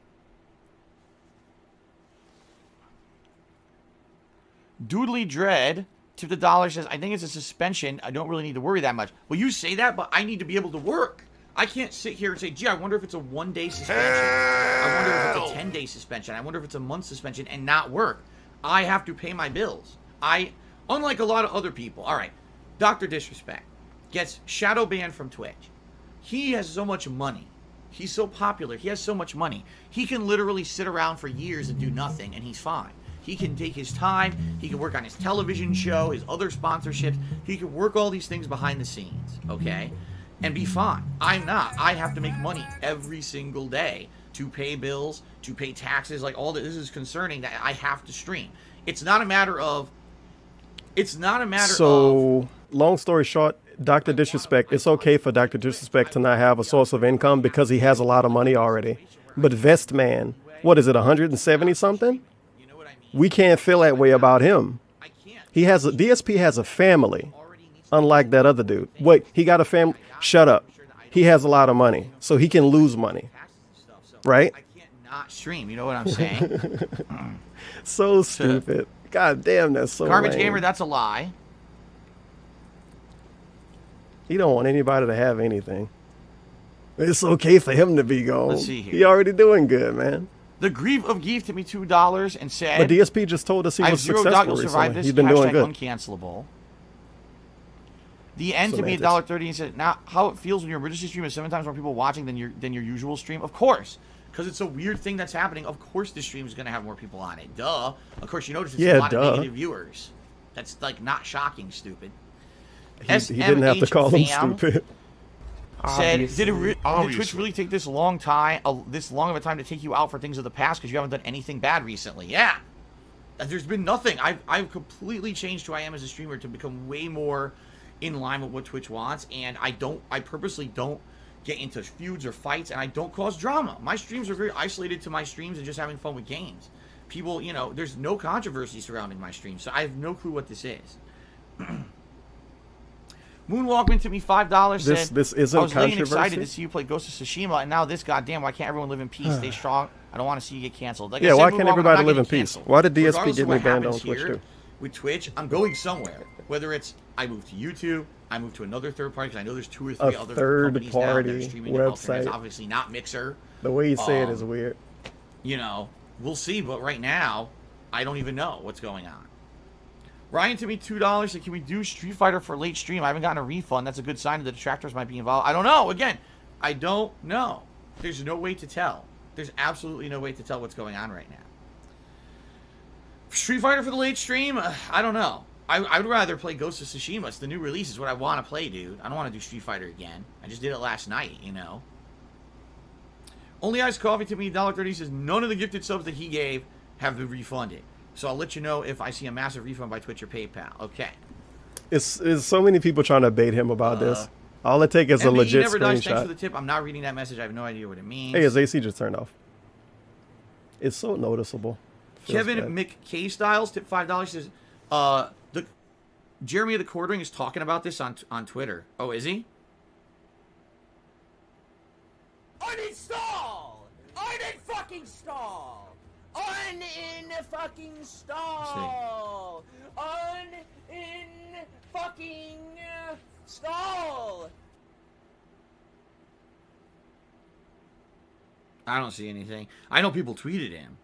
Doodly Dread tipped a dollar, says, I think it's a suspension. I don't really need to worry that much. Well, you say that, but I need to be able to work. I can't sit here and say, gee, I wonder if it's a one-day suspension. I wonder if it's a ten-day suspension. I wonder if it's a month suspension and not work. I have to pay my bills. I, unlike a lot of other people, all right, Doctor Disrespect gets shadow banned from Twitch. He has so much money. He's so popular. He has so much money. He can literally sit around for years and do nothing, and he's fine. He can take his time. He can work on his television show, his other sponsorships. He can work all these things behind the scenes, okay? And be fine. I'm not. I have to make money every single day to pay bills, to pay taxes. Like, all this is concerning that I have to stream. It's not a matter of... It's not a matter so, of... So, long story short, Doctor Disrespect, it's okay for Doctor Disrespect to not have a source of income because he has a lot of money already. But Vestman, what is it, one hundred seventy something? We can't feel that way about him. He has a, D S P has a family, unlike that other dude. Wait, he got a family? Shut up. He has a lot of money, so he can lose money, right? I can't not stream. You know what I'm saying? So stupid. God damn, that's so Garbage lame. Gamer, that's a lie. He don't want anybody to have anything. It's okay for him to be gone. Let's see here. He already doing good, man. The Grieve of Geef to me two dollars and said, But D S P just told us he I have was zero doubt successful you'll survive recently. this. He's been doing Hashtag good. Uncancelable. The end to me a Semantics. dollar thirty and said, now how it feels when your emergency stream has seven times more people watching than your than your usual stream. Of course, because it's a weird thing that's happening. Of course, this stream is going to have more people on it. Duh. Of course, you notice it's Yeah, a lot duh. of negative viewers. That's like not shocking. Stupid. He, he didn't have to call him fam stupid. Said, did, it re- did Twitch Obviously. really take this long time, uh, this long of a time to take you out for things of the past because you haven't done anything bad recently? Yeah, there's been nothing. I've I've completely changed who I am as a streamer to become way more in line with what Twitch wants, and I don't. I purposely don't get into feuds or fights, and I don't cause drama. My streams are very isolated to my streams and just having fun with games. People, you know, there's no controversy surrounding my streams, so I have no clue what this is. Moonwalkman took me five dollars. This- said, this isn't I was laying controversy? excited to see you play Ghost of Tsushima, and now this. Goddamn, why can't everyone live in peace? Stay strong. I don't want to see you get canceled. Like I Yeah, said, why can't Moonwalkman, everybody I'm not live in getting peace? canceled. Why did D S P Regardless get of me what banned on happens Twitch here too? With Twitch, I'm going somewhere. Whether it's I move to YouTube, I move to another third party because I know there's two or three A other third companies now that are party streaming to help them. It's website. obviously not Mixer. The way you say it is Um, weird. You know, we'll see. But right now, I don't even know what's going on. Ryan to me two dollars. Said, can we do Street Fighter for late stream? I haven't gotten a refund. That's a good sign that the detractors might be involved. I don't know. Again, I don't know. There's no way to tell. There's absolutely no way to tell what's going on right now. Street Fighter for the late stream? Uh, I don't know. I, I would rather play Ghost of Tsushima. It's the new release. Is what I want to play, dude. I don't want to do Street Fighter again. I just did it last night, you know. Only Ice Coffee to me, one dollar thirty says, none of the gifted subs that he gave have been refunded. So I'll let you know if I see a massive refund by Twitch or PayPal. Okay. It's, it's so many people trying to bait him about Uh, this. All it takes is a M B E legit never dies. Thanks for screenshot. the tip. I'm not reading that message. I have no idea what it means. Hey, his A C just turned off. It's so noticeable. Feels Kevin bad. McKay Styles tip five dollars says, uh, the Jeremy of the Quartering is talking about this on on Twitter. Oh, is he? Uninstall! Unin-fucking stall! Un-in-fucking stall! Un-in-fucking stall! I don't see anything. I know people tweeted him.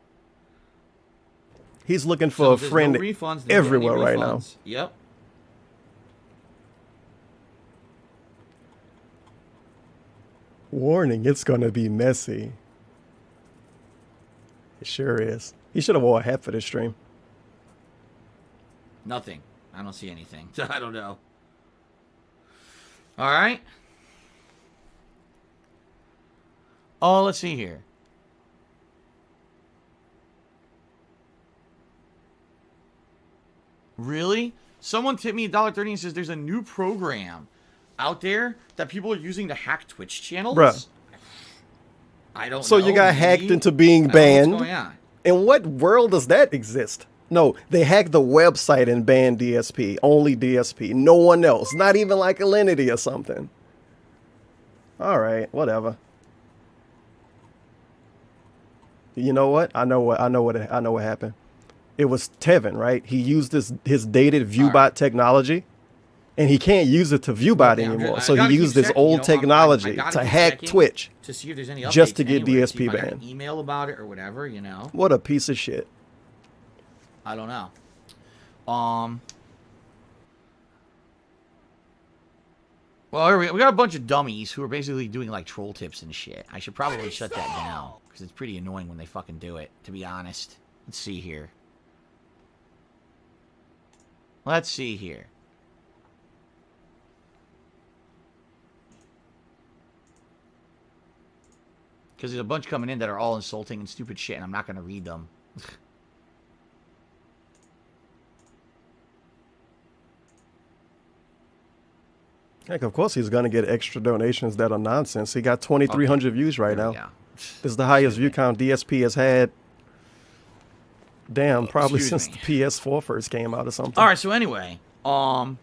He's looking So for if a there's friend no refunds, then everywhere any right now. refunds. Yep. Warning, it's gonna be messy. It sure is. He should have wore a hat for this stream. Nothing. I don't see anything. I don't know. All right. Oh, let's see here. Really? Someone tipped me a dollar thirty and says there's a new program out there that people are using to hack Twitch channels. Bruh. I don't So know. you got hacked maybe. into being I don't know banned? what's going on. In what world does that exist? No, they hacked the website and banned D S P. Only D S P. No one else. Not even like Alinity or something. All right, whatever. You know what? I know what I know what I know what happened. It was Tevin, right? He used his his dated ViewBot right. technology, and he can't use it to ViewBot Okay, I'm anymore. just- I So gotta he keep used his checking, old you know, I'm- I'm- I technology gotta to keep hack checking Twitch. to see if there's any just to updates get anywhere, D S P see if I got an banned. email about it or whatever, you know. What a piece of shit. I don't know. Um. Well, here we, we got a bunch of dummies who are basically doing like troll tips and shit. I should probably shut that down because it's pretty annoying when they fucking do it. To be honest, let's see here. Let's see here. Because there's a bunch coming in that are all insulting and stupid shit, and I'm not going to read them. Heck, of course he's gonna get extra donations that are nonsense. He got twenty-three hundred Okay. views right There now. we go. This is the highest view count D S P has had. Damn, probably excuse since me. the P S four first came out or something. All right, so anyway, um,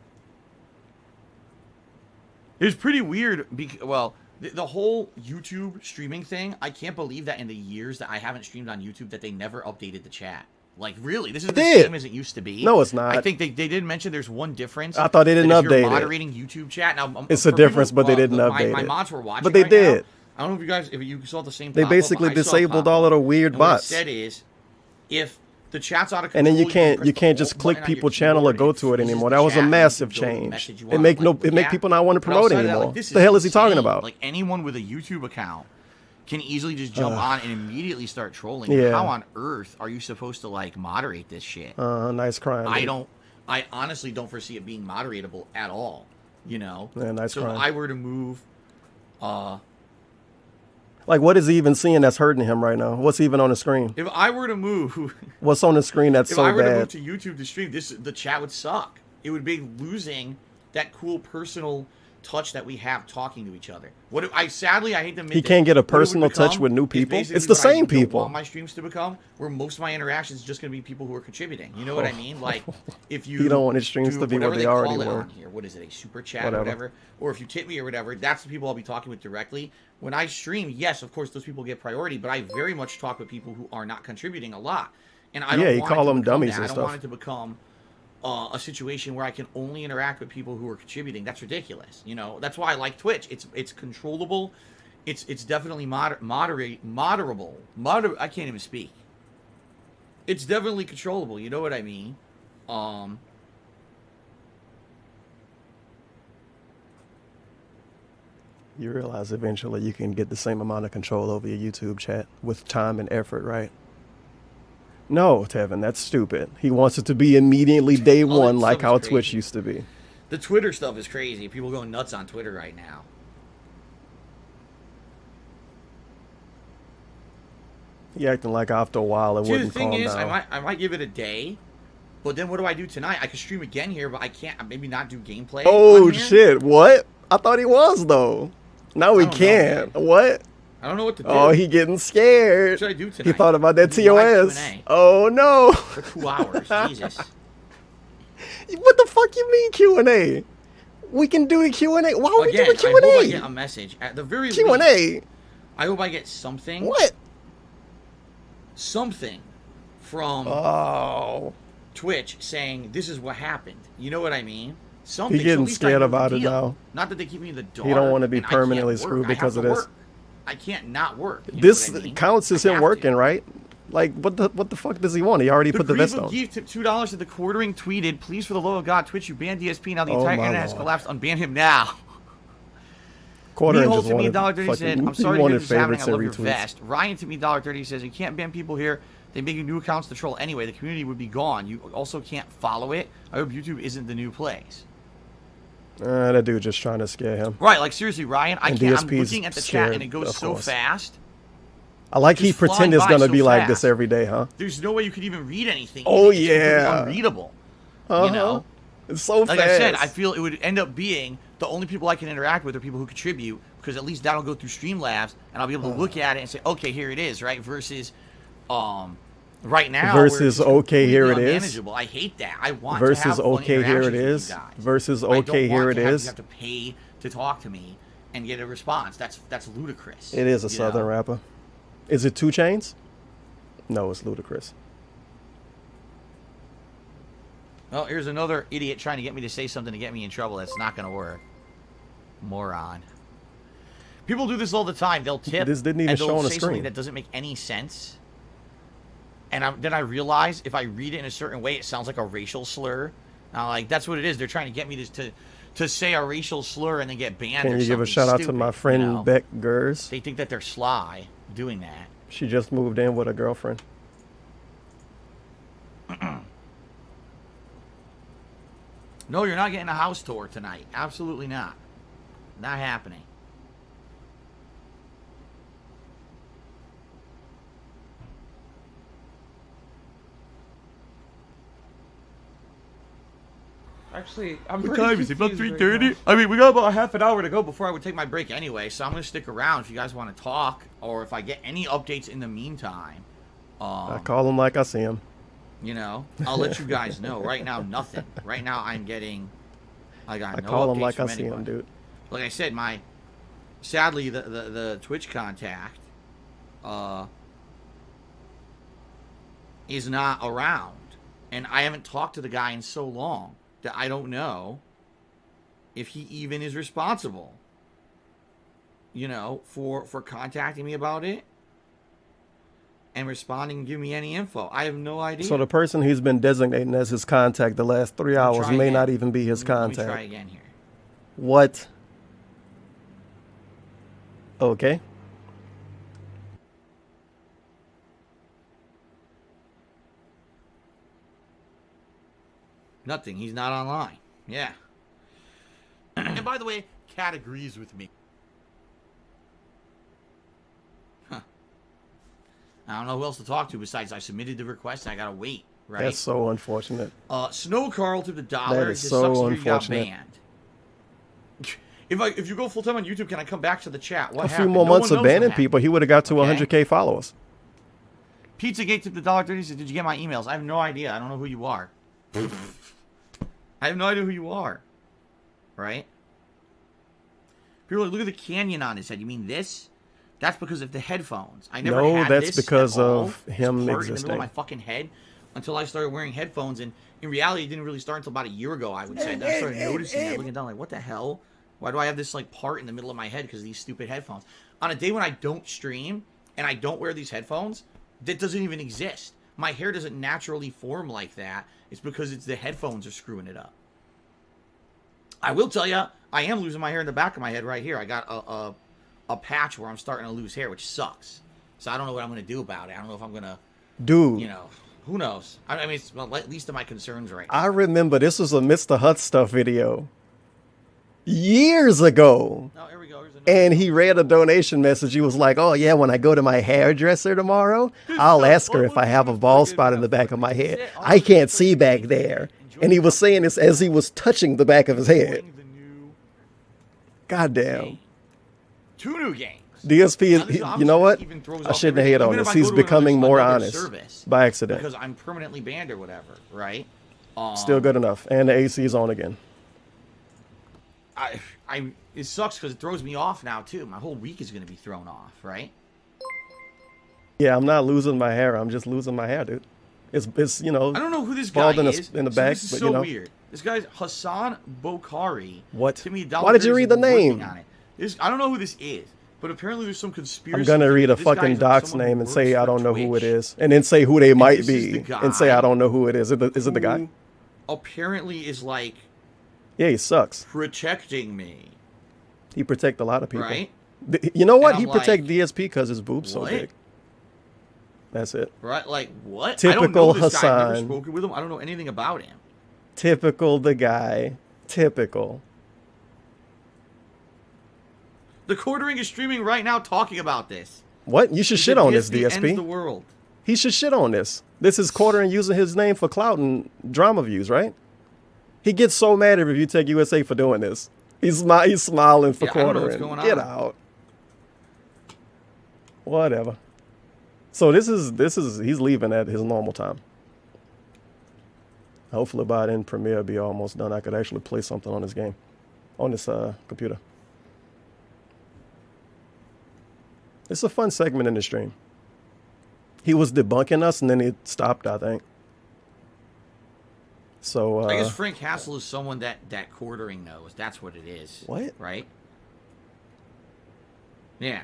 it was pretty weird. Because, well, the, the whole YouTube streaming thing, I can't believe that in the years that I haven't streamed on YouTube that they never updated the chat. Like, really, this is the did. same as it used to be. No, it's not. I think they, they did mention there's one difference. I thought they didn't that if update you're it. moderating YouTube chat now. um, It's for a difference, people, but they uh, didn't my, update My it. mods were watching. But they right now. did. I don't know if you guys, if you saw the same. They pop-up, basically but I saw a disabled all pop-up. of the weird And what it bots. said is, if the chat's out of And control, then you can't press you the can't alt just button click on your people channel or keyboard, go it to it freezes anymore. the That was a chat, and massive you can go to the change. message you It want, make like, no with the it make chat. people not want to But promote outside of that, anymore. like, this the hell is he insane. talking about? Like anyone with a YouTube account can easily just jump Ugh. on and immediately start trolling. Yeah. How on earth are you supposed to like moderate this shit? Uh, nice crime. I dude. don't. I honestly don't foresee it being moderatable at all. You know. Yeah, nice so crime. if I were to move, uh, Like, what is he even seeing that's hurting him right now? What's even on the screen? if I were to move. What's on the screen that's If so I were to move bad? to YouTube to stream, this the chat would suck. It would be losing that cool personal touch that we have talking to each other. What if, I sadly I hate to admit He this, can't get a what it would personal touch become with new is people? basically It's the what I same don't people. want my streams to become, where most of my interactions is just going to be people who are contributing. You know what I mean? Like if you You don't want his streams do to be what whatever they call already it were. on here. What is it? A super chat Whatever. or whatever? Or if you tip me or whatever, that's the people I'll be talking with directly. When I stream, yes, of course those people get priority, but I very much talk with people who are not contributing a lot. And I Yeah, don't you want call it to them become dummies that. and I don't stuff. want it to become uh, a situation where I can only interact with people who are contributing. That's ridiculous. You know, that's why I like Twitch. It's it's controllable. It's it's definitely moder moderate moderable. Moder I can't even speak. It's definitely controllable. You know what I mean? Um. You realize eventually you can get the same amount of control over your YouTube chat with time and effort, right? No, Tevin, that's stupid. He wants it to be immediately day All that one like stuff how is Twitch crazy. used to be. The Twitter stuff is crazy. People going nuts on Twitter right now. He acting like after a while it See, the wouldn't thing calm is, I down. might I might give it a day, but then what do I do tonight? I could stream again here, but I can't. Maybe not do gameplay. Oh on here. shit! What? I thought he was though. Now we I don't know, can't. man. What? I don't know what to do. Oh, he getting scared. What should I do He tonight? thought about that Do live T O S. Q and A Oh no. for two hours. Jesus. What the fuck you mean Q and A? We can do the Q and A. Why are we Again, doing Q I and hope I A? get a message at the very Q and least. A. I hope I get something. What? Something from Oh. Twitch saying this is what happened. You know what I mean? Something. He so at getting least I scared know the about it deal. now. Not that they keep me in the dark. He don't wanna be and I can't permanently work. screwed I have because of to this. work. I can't not work. You know This what I mean? counts as I him have working, to. right? Like, what the what the fuck does he want? He already The put the vest Grieve on. of Geef tipped two dollars to the quartering tweeted, please for the love of God, Twitch, you banned D S P, now the Oh, entire my internet has Lord. collapsed, unban him now. Quarter Me and Holt just to me wanted one dollar thirty fucking, said, I'm he sorry to hear wanted this is happening, I favorites and love your retweets. vest. Ryan to me one dollar thirty says, you can't ban people here, they make new accounts to troll anyway, the community would be gone. You also can't follow it. I hope YouTube isn't the new place. Uh, that dude just trying to scare him. Right, like seriously, Ryan, I And can't, I'm D S P's looking at the chat scared, and it goes of so course. fast. I like he Just flying pretend it's by gonna so be like fast. this every day, huh? There's no way you could even read anything. Oh, It's completely yeah. unreadable. Uh-huh. You know? It's so Like fast. I said, I feel it would end up being the only people I can interact with are people who contribute, because at least that'll go through Streamlabs, and I'll be able to look at it and say, okay, here it is, right? Versus, um, right now, where it's Versus, just okay, here it completely is. unmanageable. I hate that. I want Versus, to have fun okay, here it interactions with you is. guys. Versus, I don't okay, here want it to have, is. You have to pay to talk to me and get a response. That's that's ludicrous. It is a you southern know? rapper. Is it Two Chains? No, it's Ludacris. Well, here's another idiot trying to get me to say something to get me in trouble. That's not going to work. Moron. People do this all the time. They'll tip This didn't even and they'll show on the say something screen. that doesn't make any sense. And I, then I realize if I read it in a certain way, it sounds like a racial slur. Now, like, that's what it is. They're trying to get me to to, to say a racial slur and then get banned. Can or you give a something shout out to stupid, my friend you know? Beck Gers? They think that they're sly doing that. She just moved in with a girlfriend. No, you're not getting a house tour tonight. Absolutely not. Not happening. Actually, I'm What pretty time is it? About confused three right thirty? now. I mean, we got about a half an hour to go before I would take my break anyway, so I'm going to stick around if you guys want to talk, or if I get any updates in the meantime. Um, I call him like I see him. You know, I'll let you guys know. Right now, nothing. Right now, I'm getting. I got I no call him updates like I from see him, anybody. dude. Like I said, my sadly the the, the Twitch contact uh is not around, and I haven't talked to the guy in so long that I don't know if he even is responsible. You know, for for contacting me about it and responding and giving me any info. I have no idea. So the person he's been designating as his contact the last three Let me hours try may again. not even be his Let me- let me contact. try again here. What? Okay. Nothing. He's not online. Yeah. And by the way, Cat agrees with me. Huh. I don't know who else to talk to besides I submitted the request and I gotta wait, right? That's so unfortunate. Uh, Snow Carl to the dollar. That is It so sucks to hear you got unfortunate. banned. If I if you go full time on YouTube, can I come back to the chat? What A few happened? more No months one of knows what banning happened. people, he would have got to Okay. one hundred K followers. Pizzagate tipped the dollar thirty. Said, "Did you get my emails?" I have no idea. I don't know who you are. I have no idea who you are. Right? People are like, look at the canyon on his head. You mean this? That's because of the headphones. I never No, had that's this because at all. of This him part in the middle existing. of my fucking head until I started wearing headphones. And in reality, it didn't really start until about a year ago. I would say. And I started noticing that, looking down, like, what the hell? Why do I have this like part in the middle of my head because of these stupid headphones? On a day when I don't stream and I don't wear these headphones, that doesn't even exist. My hair doesn't naturally form like that. It's because it's the headphones are screwing it up. I will tell you, I am losing my hair in the back of my head right here. I got a, a, a patch where I'm starting to lose hair, which sucks. So I don't know what I'm going to do about it. I don't know if I'm going to, Dude, you know, who knows? I, I mean, it's well, at least of my concerns right now. I remember this was a Mister Hut Stuff video years ago. Oh, here we go. Here's another And one. he read a donation message. He was like, oh, yeah, when I go to my hairdresser tomorrow, I'll ask her if I have a bald spot in the back of my head. I can't see back there. And he was saying this as he was touching the back of his head. The new Goddamn. game. Two new games. D S P, Now, is, this he- obviously you know what? even throws I off shouldn't have everything. hit on Even if this. I go He's to another- becoming more another honest service by accident. because I'm permanently banned or whatever, right? Um, Still good enough. And the A C is on again. I, I, it sucks because it throws me off now too. My whole week is going to be thrown off, right? Yeah, I'm not losing my hair. I'm just losing my hair, dude. It's, it's you know. I don't know who this guy bald in is. the, in the so back, this is but so you know. weird. This guy's Hassan Bokhari. What? Timmy Why did you read the name? On it. This, I don't know who this is, but apparently there's some conspiracy. I'm gonna read a This guy fucking is doc's someone who name and works say I for don't know who it Twitch. is, and then say who they might this is be, the and say guy I don't know who it is. Is it the, is it the guy? Who apparently is like Yeah, he sucks. protecting me, He protect a lot of people. right? Th- You know what? And He I'm protect like, D S P because his boob's so what? big. That's it. Right? Like what? I Typical don't know this guy. I've never Hassan. spoken with him. I don't know anything about him. Typical the guy. Typical. The Quartering is streaming right now talking about this. What? You should He shit said on this, D D S S P P. ends the world. He should shit on this. This is Quartering using his name for clout and drama views, right? He gets so mad if you take U S A for doing this. He's, smi- he's smiling for Yeah, I don't know what's Quartering. going Get on. out. Whatever. So this is this is he's leaving at his normal time. Hopefully by then Premiere will be almost done. I could actually play something on this game, on this uh, computer. It's a fun segment in the stream. He was debunking us and then it stopped, I think. So uh, I guess Frank Castle is someone that that Quartering knows. That's what it is. What? Right? Yeah.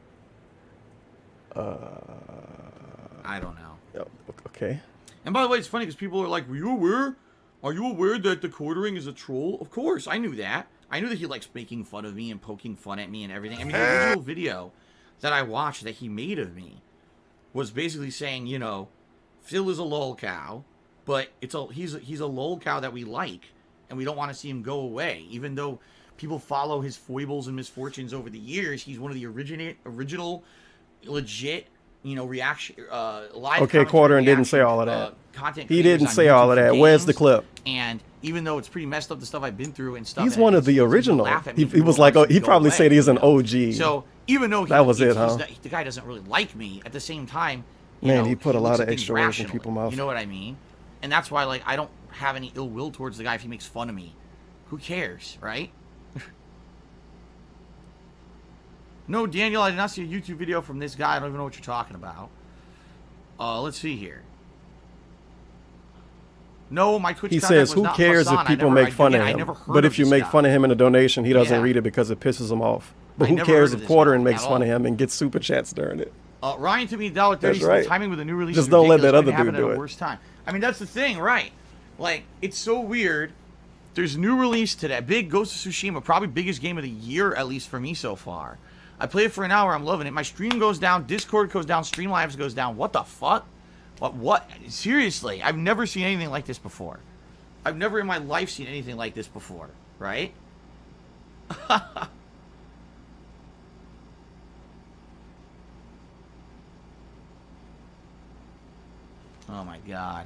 Uh, I don't know. okay. And by the way, it's funny because people are like, "Were you aware? Are you aware that the Quartering is a troll?" Of course, I knew that. I knew that he likes making fun of me and poking fun at me and everything. I mean, the original video that I watched that he made of me was basically saying, you know, Phil is a lol cow, but it's a he's a, he's a lol cow that we like, and we don't want to see him go away. Even though people follow his foibles and misfortunes over the years, he's one of the originate original, legit, you know, reaction uh, live. Okay, Quartering didn't say all of that. Uh, content He creators didn't on say YouTube all of for that. Where's the games. clip? And even though it's pretty messed up, the stuff I've been through and stuff. He's and one of it's- the people original. laugh at me He, for he was going like, oh, to he go probably away, said he's an you know? O G. So even though he, That was he's- it, huh? he's- the guy doesn't really like me, at the same time, you Man, know, he put a lot looks of at things extra words in rationally, people's mouth. You know what I mean? And that's why, like, I don't have any ill will towards the guy if he makes fun of me. Who cares, right? No, Daniel, I did not see a YouTube video from this guy. I don't even know what you're talking about. Uh, let's see here. No, my Twitch He contact says, was who not cares Hassan. if I people never- make I- fun again, of I him? never heard But of if you this make guy. fun of him in a donation, he doesn't Yeah. read it because it pisses him off. But I who never cares heard of if this Quartering guy makes at fun of all. him and gets super chats during it? Uh, Ryan to me, dollar thirty. That's right. The timing with the new release. Just is don't let ridiculous. that Couldn't other happen dude do at a it. worse time. I mean, that's the thing, right? Like, it's so weird. There's new release today. Big Ghost of Tsushima, probably biggest game of the year, at least for me so far. I play it for an hour. I'm loving it. My stream goes down. Discord goes down. Streamlabs goes down. What the fuck? What? What? Seriously, I've never seen anything like this before. I've never in my life seen anything like this before, right? Oh my god.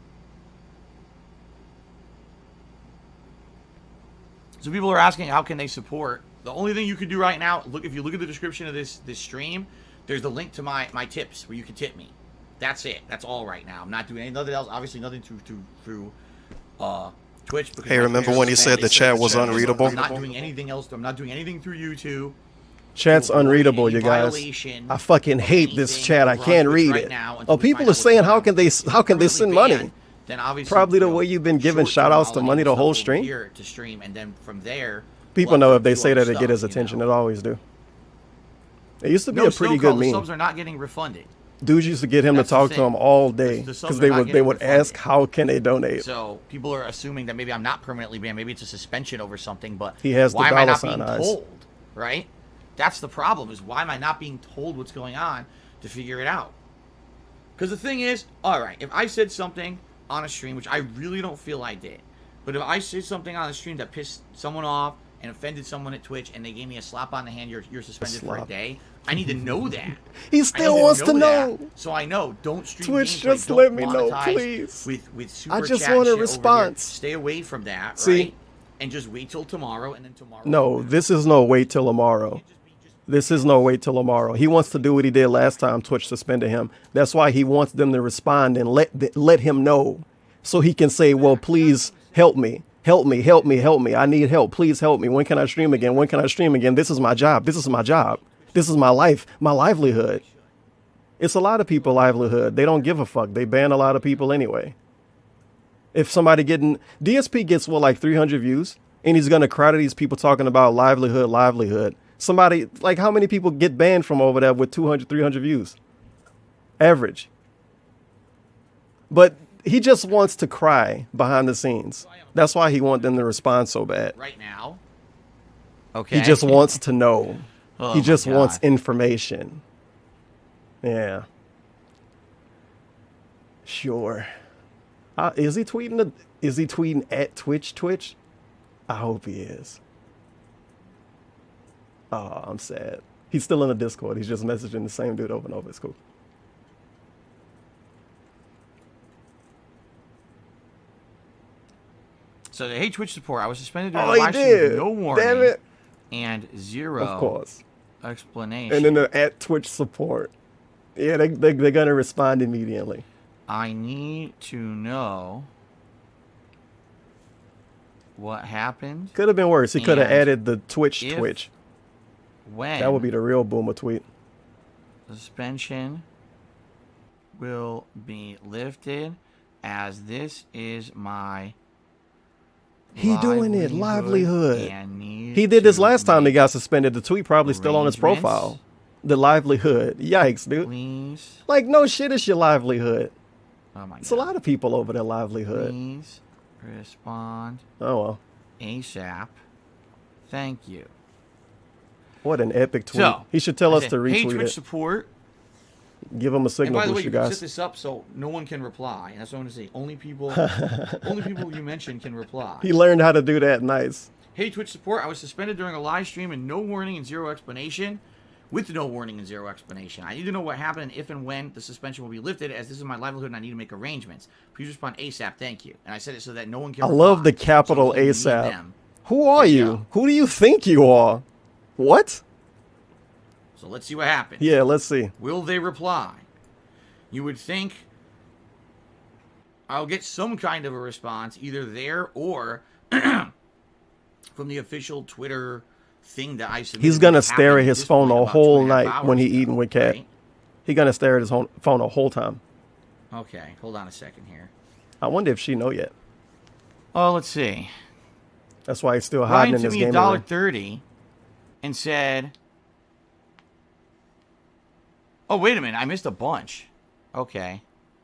So people are asking how can they support. The only thing you can do right now, look if you look at the description of this this stream, there's the link to my my tips where you can tip me. That's it. That's all right now. I'm not doing anything else. Obviously nothing through through through uh Twitch. Because Hey, my remember Twitch when he is said the suspended. chat was unreadable? I'm not doing anything else. I'm not doing anything through YouTube. Chat's to avoid unreadable, any you guys. violation I fucking of hate this anything chat. I over on can't Twitch read right it. now until Oh, we people find are out what's saying going how on. can they how can they Permanently send banned, money? Then obviously, Probably the you know, way you've been giving short-term shout outs to holiday money the stuff whole over stream. here to stream, and then from there, People let know them if they do say other that it get his stuff, you attention. know? It always do. It used to be No, a pretty Snowcall, good the meme. subs are not getting refunded. Dudes used to get him That's to the talk to thing. him all day The- the subs because are they not would they getting would refunded. ask how can they donate. So people are assuming that maybe I'm not permanently banned. Maybe it's a suspension over something. But He has the why am I dollar not sign being eyes. told? Right? That's the problem. Is why am I not being told what's going on to figure it out? Because the thing is, all right, if I said something on a stream, which I really don't feel I did, but if I said something on a stream that pissed someone off and offended someone at Twitch, and they gave me a slap on the hand, you're, you're suspended for a slap. day, I need to know that. He I still need wants to that. know. So I know, don't stream Twitch, gameplay, just don't let me know, monetize please. With, with super I just chat and want a shit over here. response. Stay away from that, See? right? And just wait till tomorrow, and then tomorrow... No, this is no wait till tomorrow. This is no wait till tomorrow. He wants to do what he did last time Twitch suspended him. That's why he wants them to respond and let let him know. so he can say, well, please help me, help me, help me, help me. I need help. Please help me. When can I stream again? When can I stream again? This is my job. This is my job. This is my life, my livelihood. It's a lot of people livelihood. They don't give a fuck. They ban a lot of people anyway. If somebody getting, D S P gets, what, like three hundred views? And he's going to cry to these people talking about livelihood, livelihood. Somebody, like how many people get banned from over there with two hundred, three hundred views? Average. But he just wants to cry behind the scenes. That's why he wants them to respond so bad. Right now? Okay. He just wants to know. Oh he just my God. wants information. Yeah. Sure. Uh, is he tweeting? The, is he tweeting at Twitch? Twitch? I hope he is. Oh, I'm sad. He's still in the Discord. He's just messaging the same dude over and over. It's cool. So, hey, Twitch support. I was suspended during Oh, the he live stream with did. no warning Damn it. and zero Of course. explanation. And then the at Twitch support. Yeah, they, they, they're going to respond immediately. I need to know what happened. Could have been worse. He could have And added the Twitch if, Twitch. When That would be the real boomer tweet. suspension will be lifted, as this is my He doing it. Livelihood. and need He did this to last time he make got suspended. The tweet probably still on his arrangements. profile. The livelihood. Yikes, dude. Please. Like, no shit, it's your livelihood. Oh my It's God. a lot of people over their livelihood. Please respond Oh, well. ASAP. Thank you. What an epic tweet. So, He should tell I us said, to hey, retweet Twitch it. support. Give him a And signal by the way, boost, you you can set guys. this up so no one can reply. And that's what I'm going to say. Only people, only people you mention can reply. He learned how to do that. Nice. Hey, Twitch support. I was suspended during a live stream and no warning and zero explanation. With no warning and zero explanation. I need to know what happened and if and when the suspension will be lifted, as this is my livelihood and I need to make arrangements. Please respond ASAP. Thank you. And I said it so that no one can I reply. love the So capital you need ASAP. them. Who are There you you? go. Who do you think you are? What? So let's see what happens. Yeah, let's see. Will they reply? You would think I'll get some kind of a response, either there or from the official Twitter thing that I submitted. He's gonna that stare happened at his this phone point a about whole two and a half night when he hours ago, eating with Cat. right? He gonna stare at his hon- phone the whole time. Okay, hold on a second here. I wonder if she know yet. Oh, let's see. That's why he's still hiding Ryan in sent this me a game. dollar room. thirty and said, "Oh, wait a minute, I missed a bunch." Okay.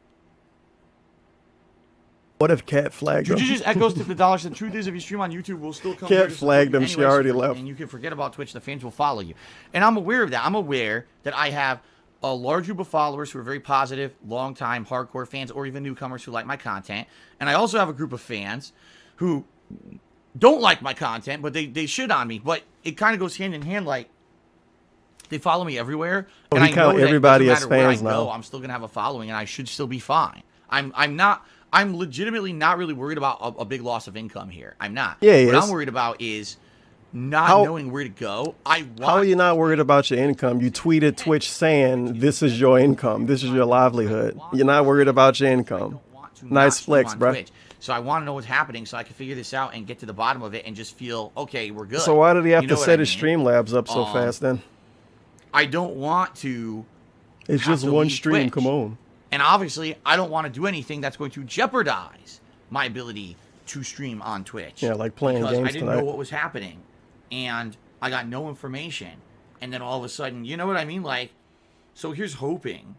What if Cat flagged him? Juju just echoes to the dollars. The truth is, if you stream on YouTube, we'll still come. Cat here to support flagged you him. She anyways, already and- left. And you can forget about Twitch. The fans will follow you. And I'm aware of that. I'm aware that I have a large group of followers who are very positive, long-time hardcore fans, or even newcomers who like my content. And I also have a group of fans who don't like my content, but they, they shit on me. But it kind of goes hand in hand. Like, they follow me everywhere. Oh, and he I count know that everybody doesn't as matter where fans I go, now. I'm still going to have a following, and I should still be fine. I'm I'm not... I'm legitimately not really worried about a, a big loss of income here. I'm not. Yeah, he What is. I'm worried about is not How- knowing where to go. I want, How are you not worried about your income? You tweeted Twitch saying this is your income. This is your livelihood. You're not worried about your income. want to Nice not stream flex, on bruh. Twitch. So I want to know what's happening so I can figure this out and get to the bottom of it and just feel, okay, we're good. So why did he have You to know what set I his mean? Streamlabs up so Um, fast then? I don't want to. It's have just to one leave stream. Twitch. Come on. And obviously, I don't want to do anything that's going to jeopardize my ability to stream on Twitch. Yeah, like playing because games I didn't tonight. know what was happening, and I got no information. And then all of a sudden, you know what I mean? Like, so here's hoping.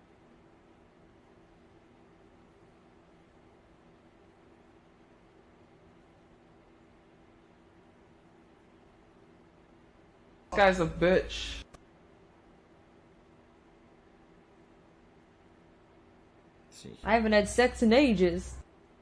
This guy's a bitch. Let's see. I haven't had sex in ages.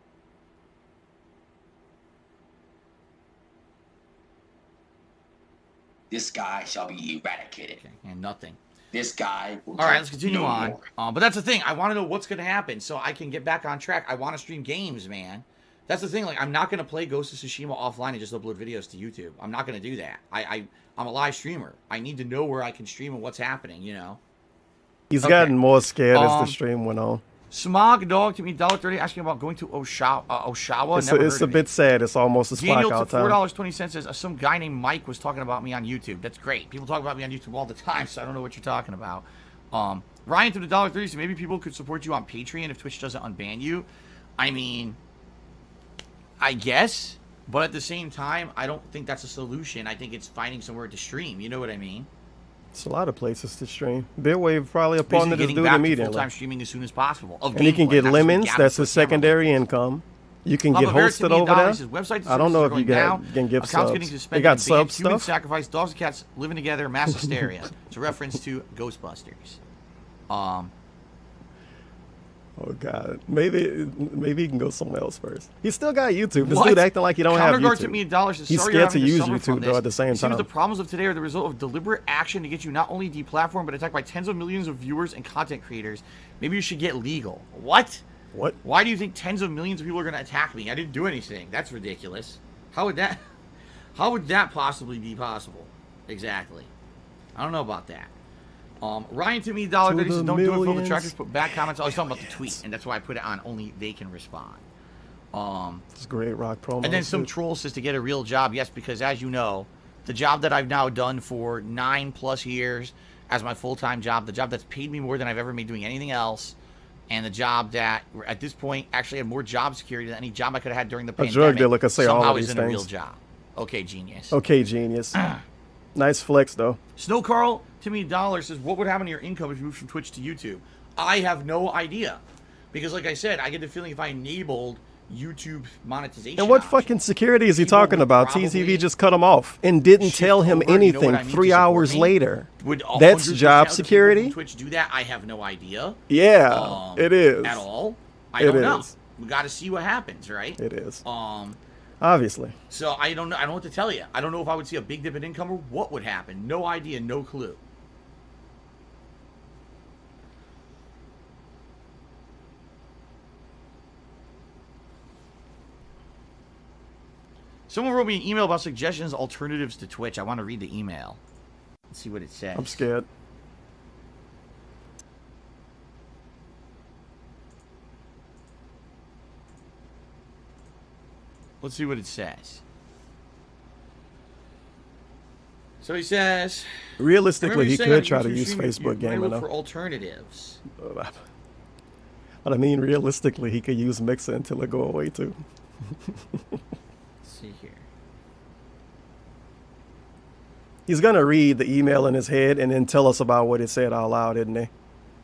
This guy shall be eradicated. Okay, and nothing. This guy will All right, let's continue no on. more. Um, but that's the thing. I want to know what's going to happen so I can get back on track. I want to stream games, man. That's the thing. Like, I'm not going to play Ghost of Tsushima offline and just upload videos to YouTube. I'm not going to do that. I, I, I'm a live streamer. I need to know where I can stream and what's happening, you know? He's Okay. gotten more scared as Um, the stream went on. Smog Dog to me, one dollar thirty, asking about going to Oshawa. Uh, Oshawa. It's Never a, it's heard a of bit it. sad. It's almost a Daniel blackout to four time. dollars and twenty cents says, uh, some guy named Mike was talking about me on YouTube. That's great. People talk about me on YouTube all the time, so I don't know what you're talking about. Um, Ryan to the one dollar thirty, so maybe people could support you on Patreon if Twitch doesn't unban you. I mean, I guess, but at the same time, I don't think that's a solution. I think it's finding somewhere to stream. You know what I mean? It's a lot of places to stream. Bitwave probably a partner to Basically do getting it back to immediately. full-time streaming as soon as possible. Of And he can gameplay, get not just lemons. gabbing That's for his the camera. secondary income. You can Papa get Bear to hosted me, over one dollar there. says, website I don't know if you going can, down. can give Accounts subs. getting They suspended got and sub banned. Human stuff. sacrifice, dogs and cats living together, mass hysteria. It's a reference to Ghostbusters. Um, Oh God, maybe maybe he can go somewhere else first. He's still got YouTube. This What? dude acting like he don't have Counterguard YouTube. to me a dollar says, He's sorry you're scared to having to use suffer from YouTube though this. at the same It seems time. the problems of today are the result of deliberate action to get you not only deplatformed but attacked by tens of millions of viewers and content creators. Maybe you should get legal. What? What? Why do you think tens of millions of people are going to attack me? I didn't do anything. That's ridiculous. How would that? How would that possibly be possible? Exactly. I don't know about that. Um, Ryan to me, dollar thirty says, don't do it, Phil. The trackers put bad comments. I was talking about the tweet, and that's why I put it on. Only they can respond. Um, It's great rock promo. and then some too. troll says to get a real job. Yes, because as you know, the job that I've now done for nine plus years as my full-time job, the job that's paid me more than I've ever made doing anything else, and the job that at this point actually had more job security than any job I could have had during the A pandemic. drug dealer could say all somehow of these isn't a real things. job. Okay, genius. Okay, genius. Nice flex though. Snow Carl, Timmy Dollar says, what would happen to your income if you moved from Twitch to YouTube? I have no idea. Because like I said, I get the feeling if I enabled YouTube monetization. And what option, fucking security is he people talking would about? probably T T V just cut him off and didn't shift tell him over, you know what anything I mean, three to support hours me? later. Would one That's hundred percent job of the people security? from Twitch do that? I have no idea. Yeah, Um, it is. At all. I It don't know. is. We got to see what happens, right? It is. Um, Obviously. So I don't know. I don't know what to tell you. I don't know if I would see a big dip in income or what would happen. No idea. No clue. Someone wrote me an email about suggestions, alternatives to Twitch. I want to read the email. Let's see what it says. I'm scared. Let's see what it says. So he says, Realistically, he saying could on try to YouTube use streaming, Facebook you might gaming look though. for alternatives. But I mean, realistically, he could use Mixer until it go away too. Let's see here. He's gonna read the email in his head and then tell us about what it said out loud, isn't he?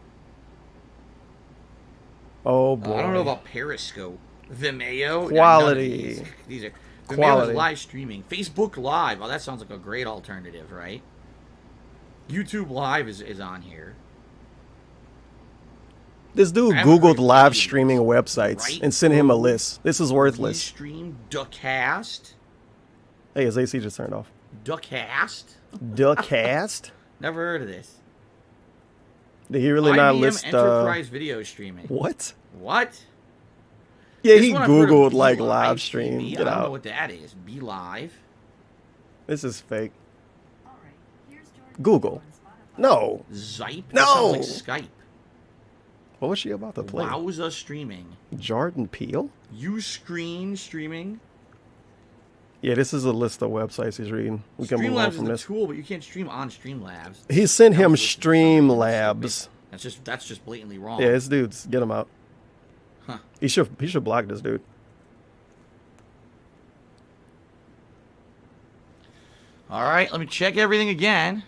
Oh boy. Uh, I don't know about Periscope. Vimeo. Quality. Yeah, none of these. These are Vimeo Quality. is live streaming. Facebook Live. Oh, that sounds like a great alternative, right? YouTube Live is, is on here. This dude I haven't Googled heard live any of this, streaming websites right? and sent him a list. This is worthless. Stream Duckcast. Hey, his A C just turned off. Duckcast. Duckcast? Never heard of this. Did he really not I B M list? Uh, Enterprise video streaming. what? What? Yeah, This he one I've heard of, Googled Be like Live live T V. stream. I Get don't know out. what that is. Be Live. This is fake. Google. No. Zype. That No. sounds like Skype. What was she about to play? Wowza streaming. Jordan Peele? Uscreen streaming. Yeah, this is a list of websites he's reading. We can move on Streamlabs is from the this. tool, but you can't stream on Streamlabs. He sent That him was listed for some reason. Streamlabs. That's just that's just blatantly wrong. Yeah, this dude's get him out. Huh. He should he should block this dude. All right, let me check everything again.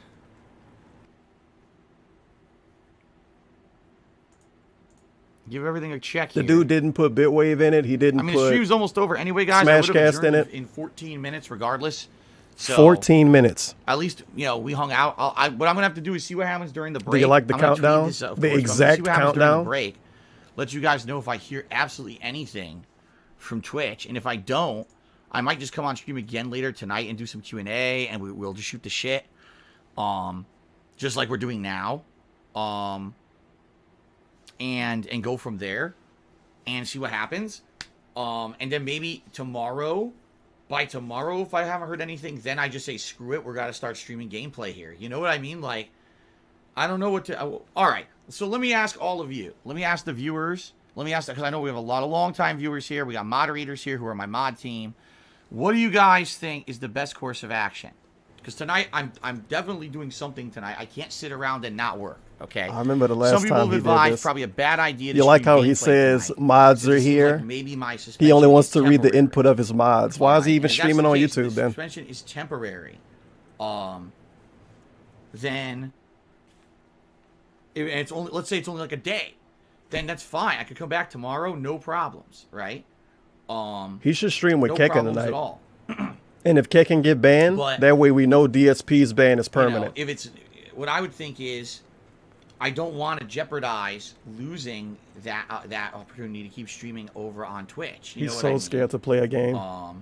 Give everything a check The here. dude didn't put Bitwave in it. He didn't I mean, the put stream's almost over anyway, guys. I would've Smashcast in adjourned it. in fourteen minutes, regardless. So, fourteen minutes. At least you know we hung out. I'll, I, what I'm gonna have to do is see what happens during the break. Do you like the I'm gonna tweet countdown? this, of The course, but I'm gonna exact see what happens during countdown? the break. Let you guys know if I hear absolutely anything from Twitch, and if I don't, I might just come on stream again later tonight and do some Q and A, and we, we'll just shoot the shit, um, just like we're doing now, um, and and go from there, and see what happens, um, and then maybe tomorrow. By tomorrow, if I haven't heard anything, then I just say, screw it, we're got to start streaming gameplay here. You know what I mean? Like, I don't know what to... I, all right, So let me ask all of you. Let me ask the viewers. Let me ask that because I know we have a lot of long-time viewers here. We got moderators here who are my mod team. What do you guys think is the best course of action? Because tonight, I'm I'm definitely doing something tonight. I can't sit around and not work, okay? I remember the last Some people time have he advised did this. probably a bad idea to You like stream how he gameplay says tonight. mods So are this seems here? like maybe my He suspension only wants is to read the temporary. input of his mods. Why is he Fine. even If that's streaming the on case, YouTube the then? suspension is temporary. Um, then, if it's only, let's say it's only like a day. Then that's fine. I could come back tomorrow, no problems, right? Um, He should stream with no Kekken problems tonight. at all. And if Kekken get banned, But- that way we know D S P's ban is You know, permanent. if it's, what I would think is, I don't want to jeopardize losing that uh, that opportunity to keep streaming over on Twitch. You He's know what so I mean? scared to play a game. Um,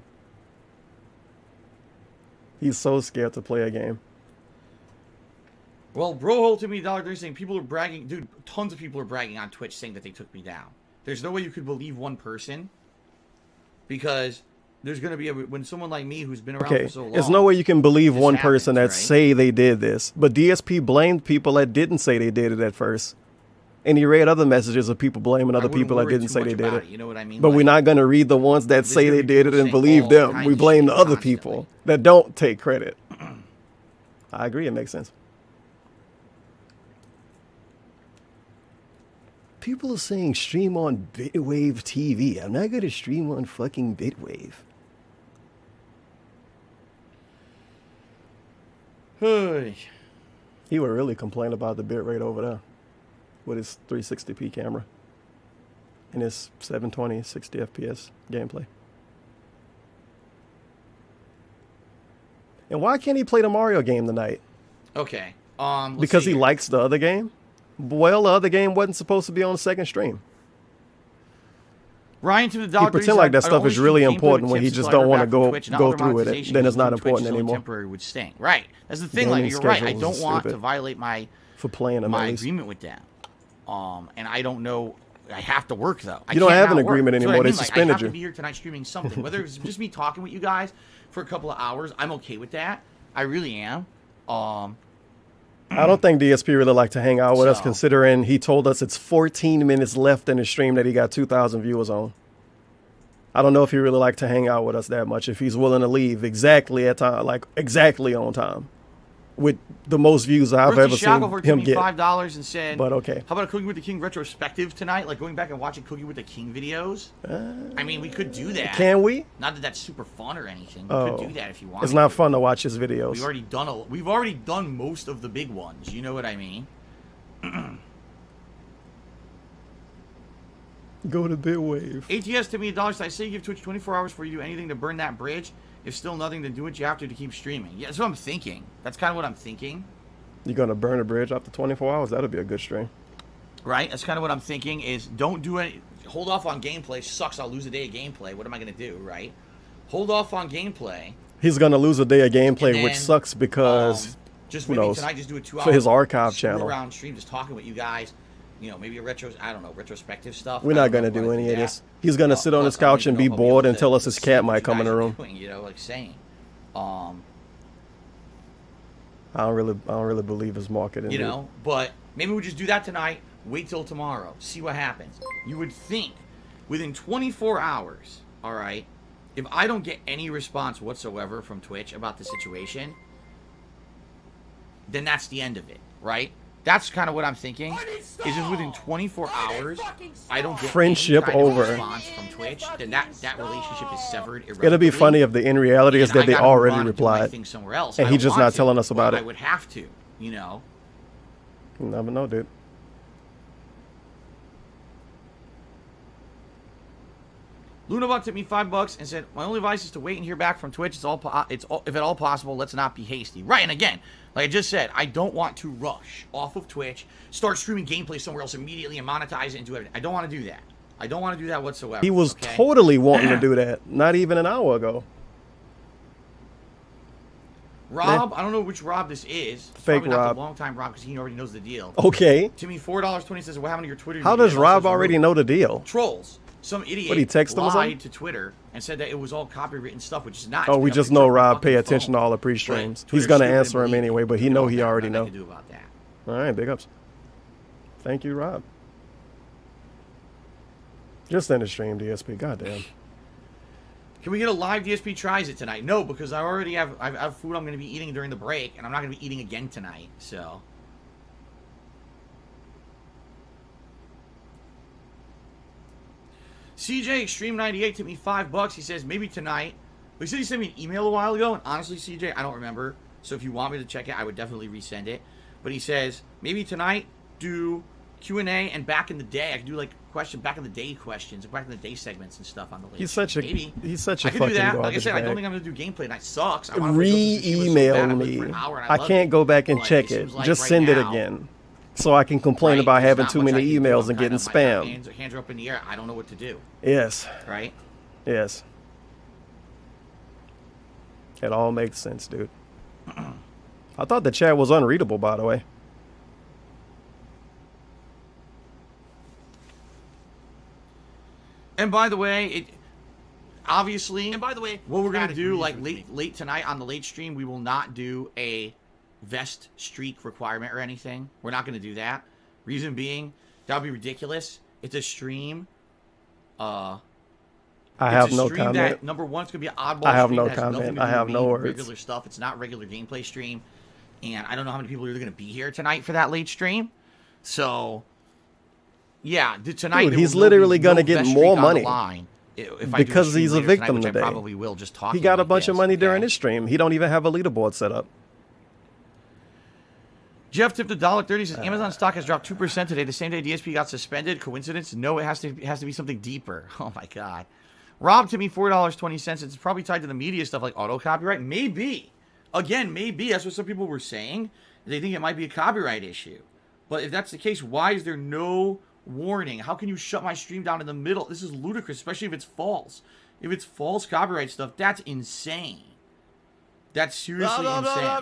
He's so scared to play a game. Well, Brohole to me, Dollar Three saying people are bragging. Dude, tons of people are bragging on Twitch saying that they took me down. There's no way you could believe one person because there's going to be a, when someone like me who's been around Okay, for so long. there's no way you can believe this one happens, person that right? say they did this. But D S P blamed people that didn't say they did it at first. And he read other messages of people blaming I other wouldn't people that worry didn't too say much they did about it. it, you know what I mean? But Like, we're not going to read the ones that there's say gonna they be did it people and saying believe all them. kinds We of blame shit the other constantly. people that don't take credit. I agree, it makes sense. People are saying stream on Bitwave T V. I'm not going to stream on fucking Bitwave. Hey. He would really complain about the bitrate over there with his three sixty p camera and his seven twenty, sixty F P S gameplay. And why can't he play the Mario game tonight? Okay. Um, let's Because see he here. likes the other game? Well, the other game wasn't supposed to be on the second stream. Ryan to the He Dollar Three pretend like that said, "I'd stuff only is really stream gameplay important with when he tips just until I don't heard want to back from go Twitch, and go other through with it. monetization Then it's not between Twitch important is only anymore. temporary would sting. Right. That's the thing. Like Gaming you're right. I schedules don't is want to stupid. violate my For playing them, my at least. agreement with them. Um, and I don't know. I have to work though. I You don't can't have an not work. agreement That's what anymore. I They mean. Like, suspended I have you. to be here tonight streaming something. Whether it's just me talking with you guys for a couple of hours, I'm okay with that. I really am. Um, I don't think D S P really like to hang out with us, So- considering he told us it's fourteen minutes left in the stream that he got two thousand viewers on. I don't know if he really like to hang out with us that much. If he's willing to leave exactly at time, like exactly on time, with the most views I've Ricky ever seen Shackelford him took me get. five dollars and said, But okay. How about a Cooking with the King retrospective tonight? Like going back and watching Cooking with the King videos? I mean, we could do that. Can we? Not that that's super fun or anything. We Oh, could do that if you want. it's not fun to watch his videos. We've already done a. We've already done most of the big ones. You know what I mean? Go to Bitwave. A T S to me dollars. I say give Twitch twenty-four hours for you to do anything to burn that bridge. If still nothing to do it, you have to to keep streaming. Yeah, that's what I'm thinking. That's kind of what I'm thinking. You're gonna burn a bridge after twenty-four hours? That'll be a good stream. Right? That's kind of what I'm thinking. Is don't do any. Hold off on gameplay. Sucks. I'll lose a day of gameplay. What am I gonna do? Right? Hold off on gameplay. He's gonna lose a day of gameplay, And which then, sucks because um, just who maybe knows tonight, just do a two-hour for his archive screw channel. around stream, just talking with you guys. You know, maybe a retro. I don't know, retrospective stuff. We're I not don't know gonna if we're do gonna any of that. this. He's gonna Uh, sit on his plus, I don't couch even and know be if I'll bored able and to tell us his see cat what might you come in guys the are room. doing, you know, like saying. Um, I don't really, I don't really believe his marketing. you dude. know, but maybe we just do that tonight. Wait till tomorrow. See what happens. You would think within twenty-four hours, all right, if I don't get any response whatsoever from Twitch about the situation, then that's the end of it, right? That's kind of what I'm thinking. Is if within twenty-four hours I don't get Friendship any kind of over. response from Twitch, then that that relationship is severed. It'll be funny if the in reality is and I that they gotta move already on and do my replied, thing somewhere else. and I he's don't just want not to, telling us about but it. I would have to, you know. You never know, dude. Lunabot took me five bucks and said, "My only advice is to wait and hear back from Twitch. It's all, po it's all, if at all possible. Let's not be hasty." Right, and again, like I just said, I don't want to rush off of Twitch, start streaming gameplay somewhere else immediately, and monetize it and do everything. I don't want to do that. I don't want to do that whatsoever. He was okay? totally wanting to do that, not even an hour ago. Rob. I don't know which Rob this is. It's Fake probably not Rob. the long time Rob because he already knows the deal. Okay. To me, four dollars twenty says, "What happened to your Twitter?" How media?" does And Rob also already wrote, know the deal? Trolls. Some idiot What, he text him or something? lied to Twitter and said that it was all copywritten stuff, which is not. Oh, It's we been just up know to my Rob fucking pay attention phone. to all the pre-streams. But He's Twitter's gonna stupid and answer him believe anyway, it. but he You know know he that. already Nothing I know. can do about that. All right, big ups. Thank you, Rob. Just in the stream, D S P. Goddamn. Can we get a live D S P tries it tonight? No, because I already have I have food I'm going to be eating during the break, and I'm not going to be eating again tonight. So. C J Extreme ninety-eight took me five bucks. He says maybe tonight. He said he sent me an email a while ago, and honestly, C J, I don't remember. So if you want me to check it, I would definitely resend it. But he says maybe tonight do Q and A and back in the day. I could do like question back in the day questions, back in the day segments and stuff on the list. He's such a maybe he's such a I could fucking do that. Like I said, bag. I don't think I'm gonna do gameplay tonight. Sucks. I Re-email me. I, I can't go back and check it. Like Just right send now, it again, so I can complain right, about having not too much many I can do. emails I'm and getting kind of, my spam. hands, hands are up in the air. I don't know what to do. Yes. Right. Yes. It all makes sense, dude. I thought the chat was unreadable, by the way. And by the way, it obviously. And by the way, what we're gonna do, agrees like with late late tonight on the late stream, we will not do a vest streak requirement or anything. We're not gonna do that. Reason being, that would be ridiculous. It's a stream. Uh. I it's have a no stream comment. That, number one, it's gonna be an oddball. I have stream no that has nothing comment. to I do have with no me, words. Regular stuff. It's not regular gameplay stream, and I don't know how many people are gonna be here tonight for that late stream. So, yeah, th- tonight Dude, there he's will literally no gonna best get streak more on the money line if I do a because stream he's a later victim tonight, which today. I probably will. Just talk. He got a like bunch this, of money okay? during his stream. He don't even have a leaderboard set up. Jeff tipped a dollar thirty. Says Amazon stock has dropped two percent today. The same day D S P got suspended. Coincidence? No, it has to. It has to be something deeper. Oh my god. Rob to me four dollars twenty cents. It's probably tied to the media stuff like auto copyright. Maybe. Again, maybe that's what some people were saying. They think it might be a copyright issue. But if that's the case, why is there no warning? How can you shut my stream down in the middle? This is ludicrous, especially if it's false. If it's false copyright stuff, that's insane. That's seriously insane.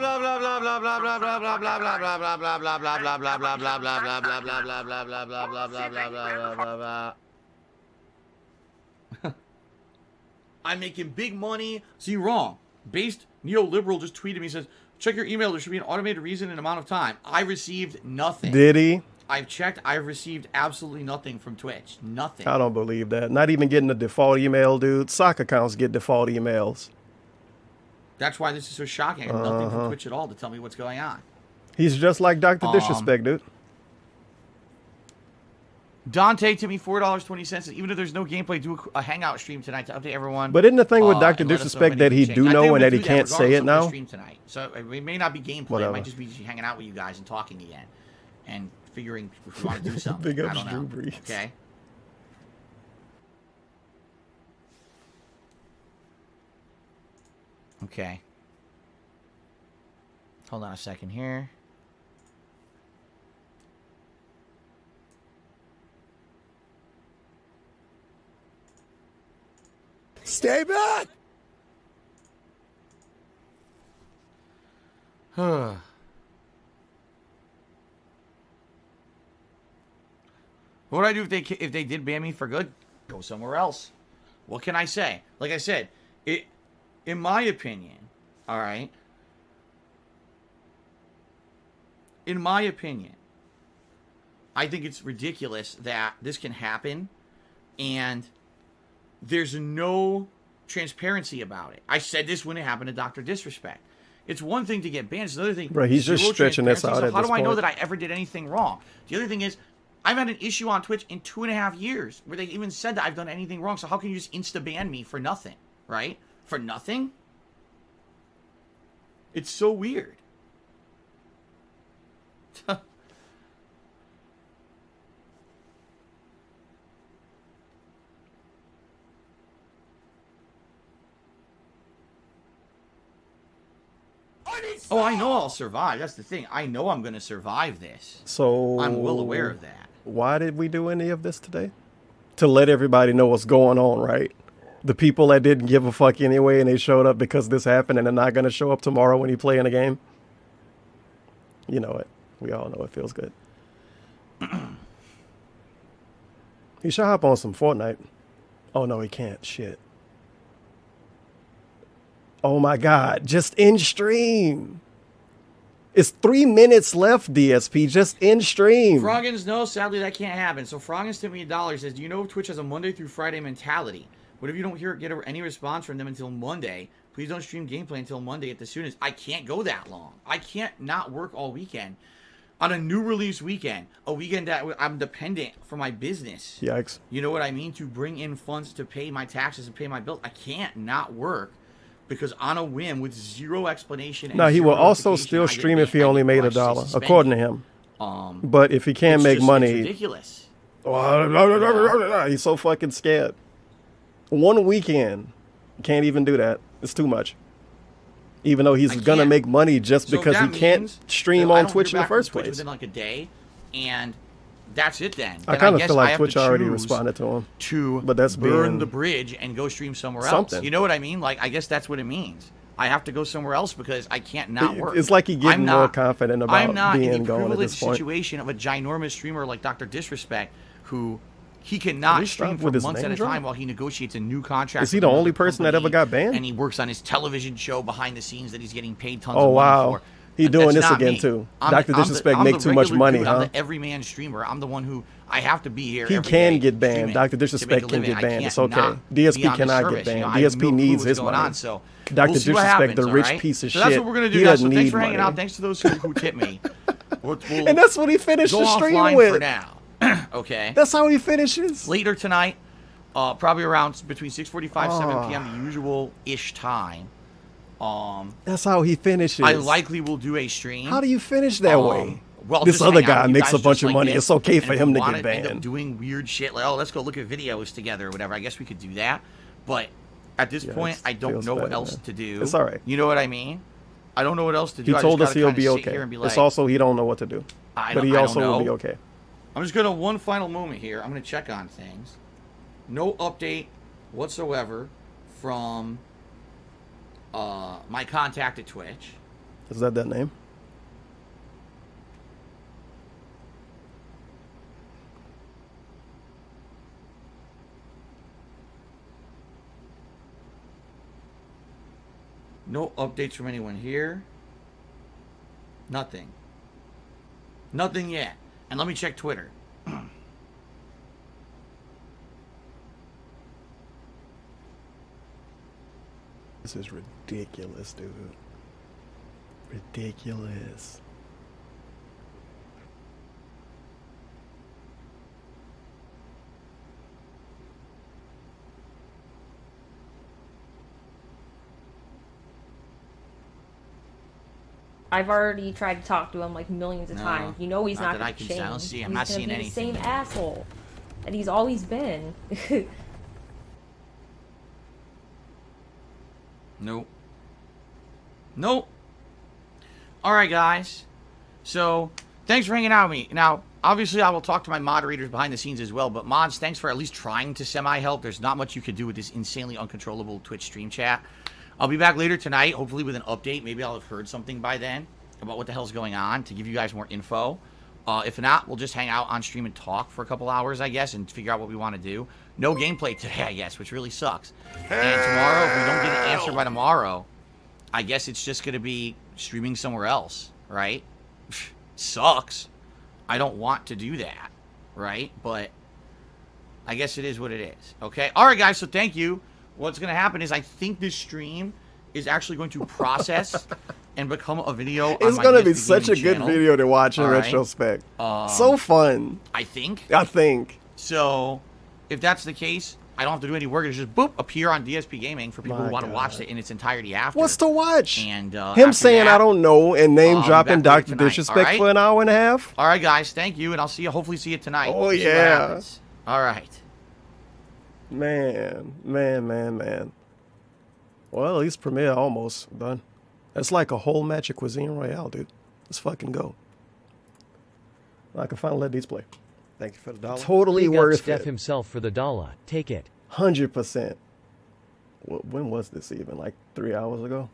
I'm making big money. See, wrong. Based neoliberal just tweeted me, says, check your email. There should be an automated reason and amount of time. I received nothing. Did he? I've checked. I've received absolutely nothing from Twitch. Nothing. I don't believe that. Not even getting the default email, dude. Sock accounts get default emails. That's why this is so shocking. I have nothing Uh-huh. from Twitch at all to tell me what's going on. He's just like Doctor Um, Disrespect, dude. Dante to me four dollars twenty cents. Even if there's no gameplay, do a, a hangout stream tonight to update everyone. But isn't the thing with uh, Doctor and let us know if Disrespect that he anything do changed. I think know I'm and that gonna he do can't say regardless it of my now? Stream tonight. So it may not be gameplay. Whatever. It might just be hanging out with you guys and talking again, and figuring if we want to do something. Big I ups, don't know. Drew Brees. Okay. Okay. Hold on a second here. Stay back! What would I do if they if they did ban me for good? Go somewhere else. What can I say? Like I said, it in my opinion, all right. In my opinion, I think it's ridiculous that this can happen and there's no transparency about it. I said this when it happened to Doctor Disrespect. It's one thing to get banned. It's another thing. Bro, he's just zero stretching this transparency. out So at how this do I know point. that I ever did anything wrong? The other thing is, I've had an issue on Twitch in two and a half years where they even said that I've done anything wrong. So how can you just insta-ban me for nothing, right? For nothing? It's so weird. Oh, I know I'll survive. That's the thing. I know I'm going to survive this. So I'm well aware of that. Why did we do any of this today? To let everybody know what's going on, right? The people that didn't give a fuck anyway and they showed up because this happened and they're not going to show up tomorrow when you play in a game. You know it. We all know it feels good. He should hop on some Fortnite. Oh, no, he can't. Shit. Oh, my God. Just in stream. It's three minutes left, D S P. Just in stream. Froggins, no, sadly that can't happen. So Froggins sent me a dollar. Says, do you know if Twitch has a Monday through Friday mentality? What if you don't hear get any response from them until Monday? Please don't stream gameplay until Monday at the soonest. I can't go that long. I can't not work all weekend. On a new release weekend, a weekend that I'm dependent for my business. Yikes. You know what I mean? To bring in funds to pay my taxes and pay my bills. I can't not work because on a whim with zero explanation. No, he will also still stream if he only made a dollar, according to him. Um, but if he can't make just, money, it's ridiculous. He's so fucking scared. One weekend, can't even do that. It's too much. Even though he's gonna make money just so because he can't stream on Twitch in the first place. Within like a day, and that's it. Then, I then kind of guess feel I like have Twitch to already choose responded to him. To but that's burn being the bridge and go stream somewhere something. else. You know what I mean? Like I guess that's what it means. I have to go somewhere else because I can't not work. It's like he's getting I'm more not, confident about I'm not being in the going at privileged this point. situation of a ginormous streamer like Doctor Disrespect, who he cannot stream for with his months name at a drop? time while he negotiates a new contract. Is he with the another only person that company, ever got banned? And he works on his television show behind the scenes that he's getting paid tons Oh of money wow. for. He And doing that's this not again me. too. I'm Doctor the- I'm Disrespect the- make I'm too the much regular money, dude. huh? I'm the everyman streamer. I'm the one who I have to be here. He every can day get banned. streaming Doctor to Disrespect make a can living. get I banned. can't It's okay. not D S P be on the cannot service. get banned. You know, I D S have P no clue needs what's his going money. on, so Doctor we'll see what Disrespect, happens, the rich alright? piece of so shit. That's what we're gonna do, He guys. So doesn't thanks need for hanging money. out. Thanks to those who, who tip me. We'll, we'll And that's what he finished go the stream offline with. for now. Okay. That's how he finishes. Later tonight, uh, probably around between six forty-five, Oh. seven p.m. the usual ish time. Um, That's how he finishes. I likely will do a stream. How do you finish that um, way? Well, This just other hang out guy with you makes guys a bunch just of like money. this. It's okay And for if him we to wanna get end up banned. doing weird shit like, oh, let's go look at videos together or whatever. I guess we could do that. But at this Yeah, point, it's- I don't feels know what bad, else man. to do. It's all right. You know what I mean? I don't know what else to do. He I told just us gotta he'll kinda be sit okay. here and be It's like, also he don't know what to do. I But don't- he I also don't will be know. okay. I'm just gonna one final moment here. I'm gonna check on things. No update whatsoever from uh, my contact at Twitch. Is that that name? No updates from anyone here. Nothing. Nothing yet. And let me check Twitter. This is ridiculous, dude. Ridiculous. I've already tried to talk to him like millions of No, times. You know he's not not, that I going can to see. I change. don't see- I'm he's not gonna seeing be anything. the same asshole that he's always been. Nope. Nope. Alright, guys. So, thanks for hanging out with me. Now, obviously, I will talk to my moderators behind the scenes as well, but mods, thanks for at least trying to semi-help. There's not much you could do with this insanely uncontrollable Twitch stream chat. I'll be back later tonight, hopefully with an update. Maybe I'll have heard something by then about what the hell's going on to give you guys more info. Uh, if not, we'll just hang out on stream and talk for a couple hours, I guess, and figure out what we want to do. No gameplay today, I guess, which really sucks. And tomorrow, if we don't get an answer by tomorrow, I guess it's just going to be streaming somewhere else, right? Sucks. I don't want to do that, right? But I guess it is what it is, okay? All right, guys, so thank you. What's going to happen is I think this stream is actually going to process and become a video on It's my gonna be D S P such a Gaming good channel. video to watch in All right? retrospect. Um, So fun. I think. I think. So, if that's the case, I don't have to do any work. It's just, boop, appear on D S P Gaming for people My who want to God. watch it in its entirety after. What's to watch? And uh, Him after saying that, I don't know and name I'll be dropping back later Doctor tonight, Disrespect all right? for an hour and a half. All right, guys, thank you, and I'll see you. Hopefully, see you tonight. Oh, See what yeah. happens. All right. Man, man, man, man. Well, at least Premiere almost done. That's like a whole match of Cuisine Royale, dude. Let's fucking go. I can finally let these play. Thank you for the dollar. Totally Big up worth Steph it. himself for the dollar. Take it. one hundred percent. When was this even? Like three hours ago?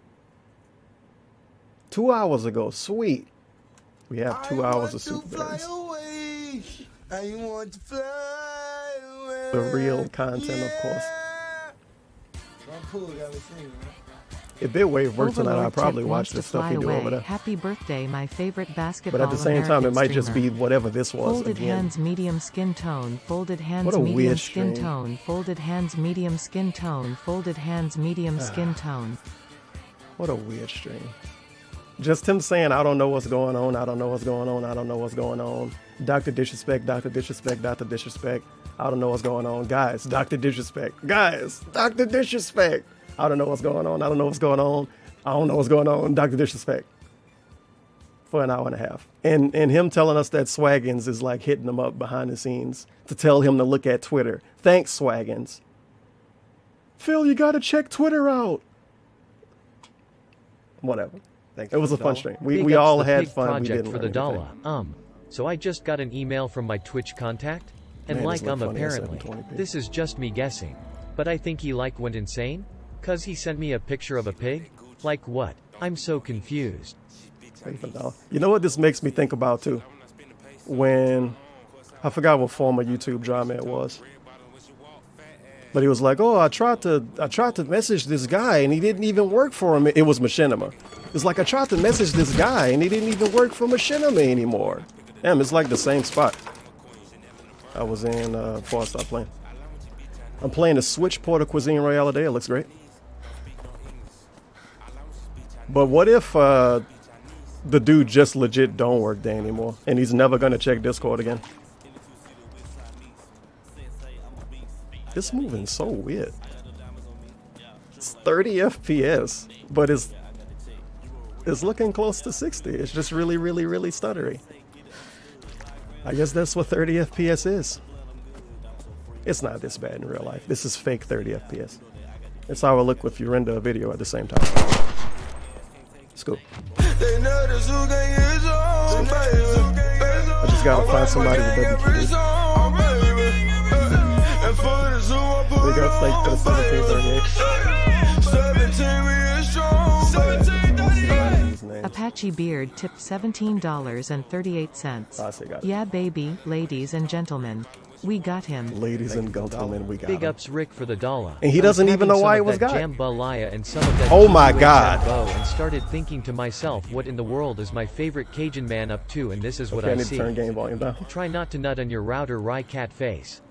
Two hours ago. Sweet. We have two hours of Super Bands. I want to fly away. The real content, of course. Ron Poole got me singing, right? If Bitwave worked tonight, Overlord I'd probably Tip watch wants the to stuff fly he do away. over there. Happy birthday, my favorite basketball. But at the same time, it American might just streamer. be whatever this was Folded again. hands, medium skin tone. Folded hands, What a medium weird skin stream. tone. Folded hands, medium skin tone. Folded hands, medium skin tone. What a weird stream. Just him saying, I don't know what's going on, I don't know what's going on, I don't know what's going on. Doctor Disrespect, Doctor Disrespect, Doctor Disrespect. I don't know what's going on. Guys, Doctor Disrespect. Guys, Doctor Disrespect. I don't know what's going on. I don't know what's going on. I don't know what's going on. Doctor Disrespect. For an hour and a half. And and him telling us that Swaggins is like hitting him up behind the scenes to tell him to look at Twitter. Thanks, Swaggins. Phil, you gotta check Twitter out. Whatever. Thanks it was a fun stream. We, Big we ups all the had pig fun. We project didn't for the learn anything. dollar. Um, so I just got an email from my Twitch contact, and Man, like this look um funny at apparently, seven twenty p. this is just me guessing, but I think he like went insane, cause he sent me a picture of a pig. Like what? I'm so confused. You know what this makes me think about too? When I forgot what former YouTube drama it was. But he was like, "Oh, I tried to I tried to message this guy and he didn't even work for him." It was Machinima. It's like I tried to message this guy and he didn't even work for Machinima anymore. Damn, it's like the same spot I was in uh, before I stopped playing. I'm playing the Switch port of Cuisine Royale today. It looks great. But what if uh, the dude just legit don't work there anymore and he's never gonna check Discord again? It's moving so weird. It's thirty F P S, but it's it's looking close to sixty. It's just really, really, really stuttery. I guess that's what thirty F P S is. It's not this bad in real life. This is fake thirty F P S. It's how I look if you render a video at the same time. It's cool. I just gotta find somebody to W Q D. Big ups, thank you for the seventeen thirty-eight. Apache Beard tipped seventeen dollars and thirty-eight cents. I see, got it. Yeah, baby, ladies and gentlemen. We got him. Ladies and gentlemen, we got Big him. ups Rick for the dollar. And he I was doesn't even having know why some it was of that got. jambalaya and some of that Oh my G U H God. Jambo and started thinking to myself, what in the world is my favorite Cajun man up to, and this is what Okay, I I need to see. turn game volume down. Try not to nut on your router, Rye cat face.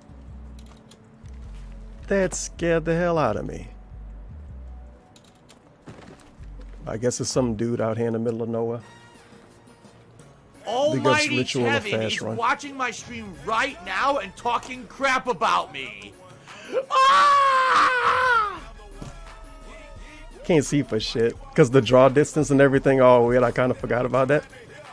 That scared the hell out of me. I guess it's some dude out here in the middle of nowhere. Big ups Almighty Ritual of Kevin Fast is Run. watching my stream right now and talking crap about me. Ah! Can't see for shit. Because the draw distance and everything all weird. I kind of forgot about that.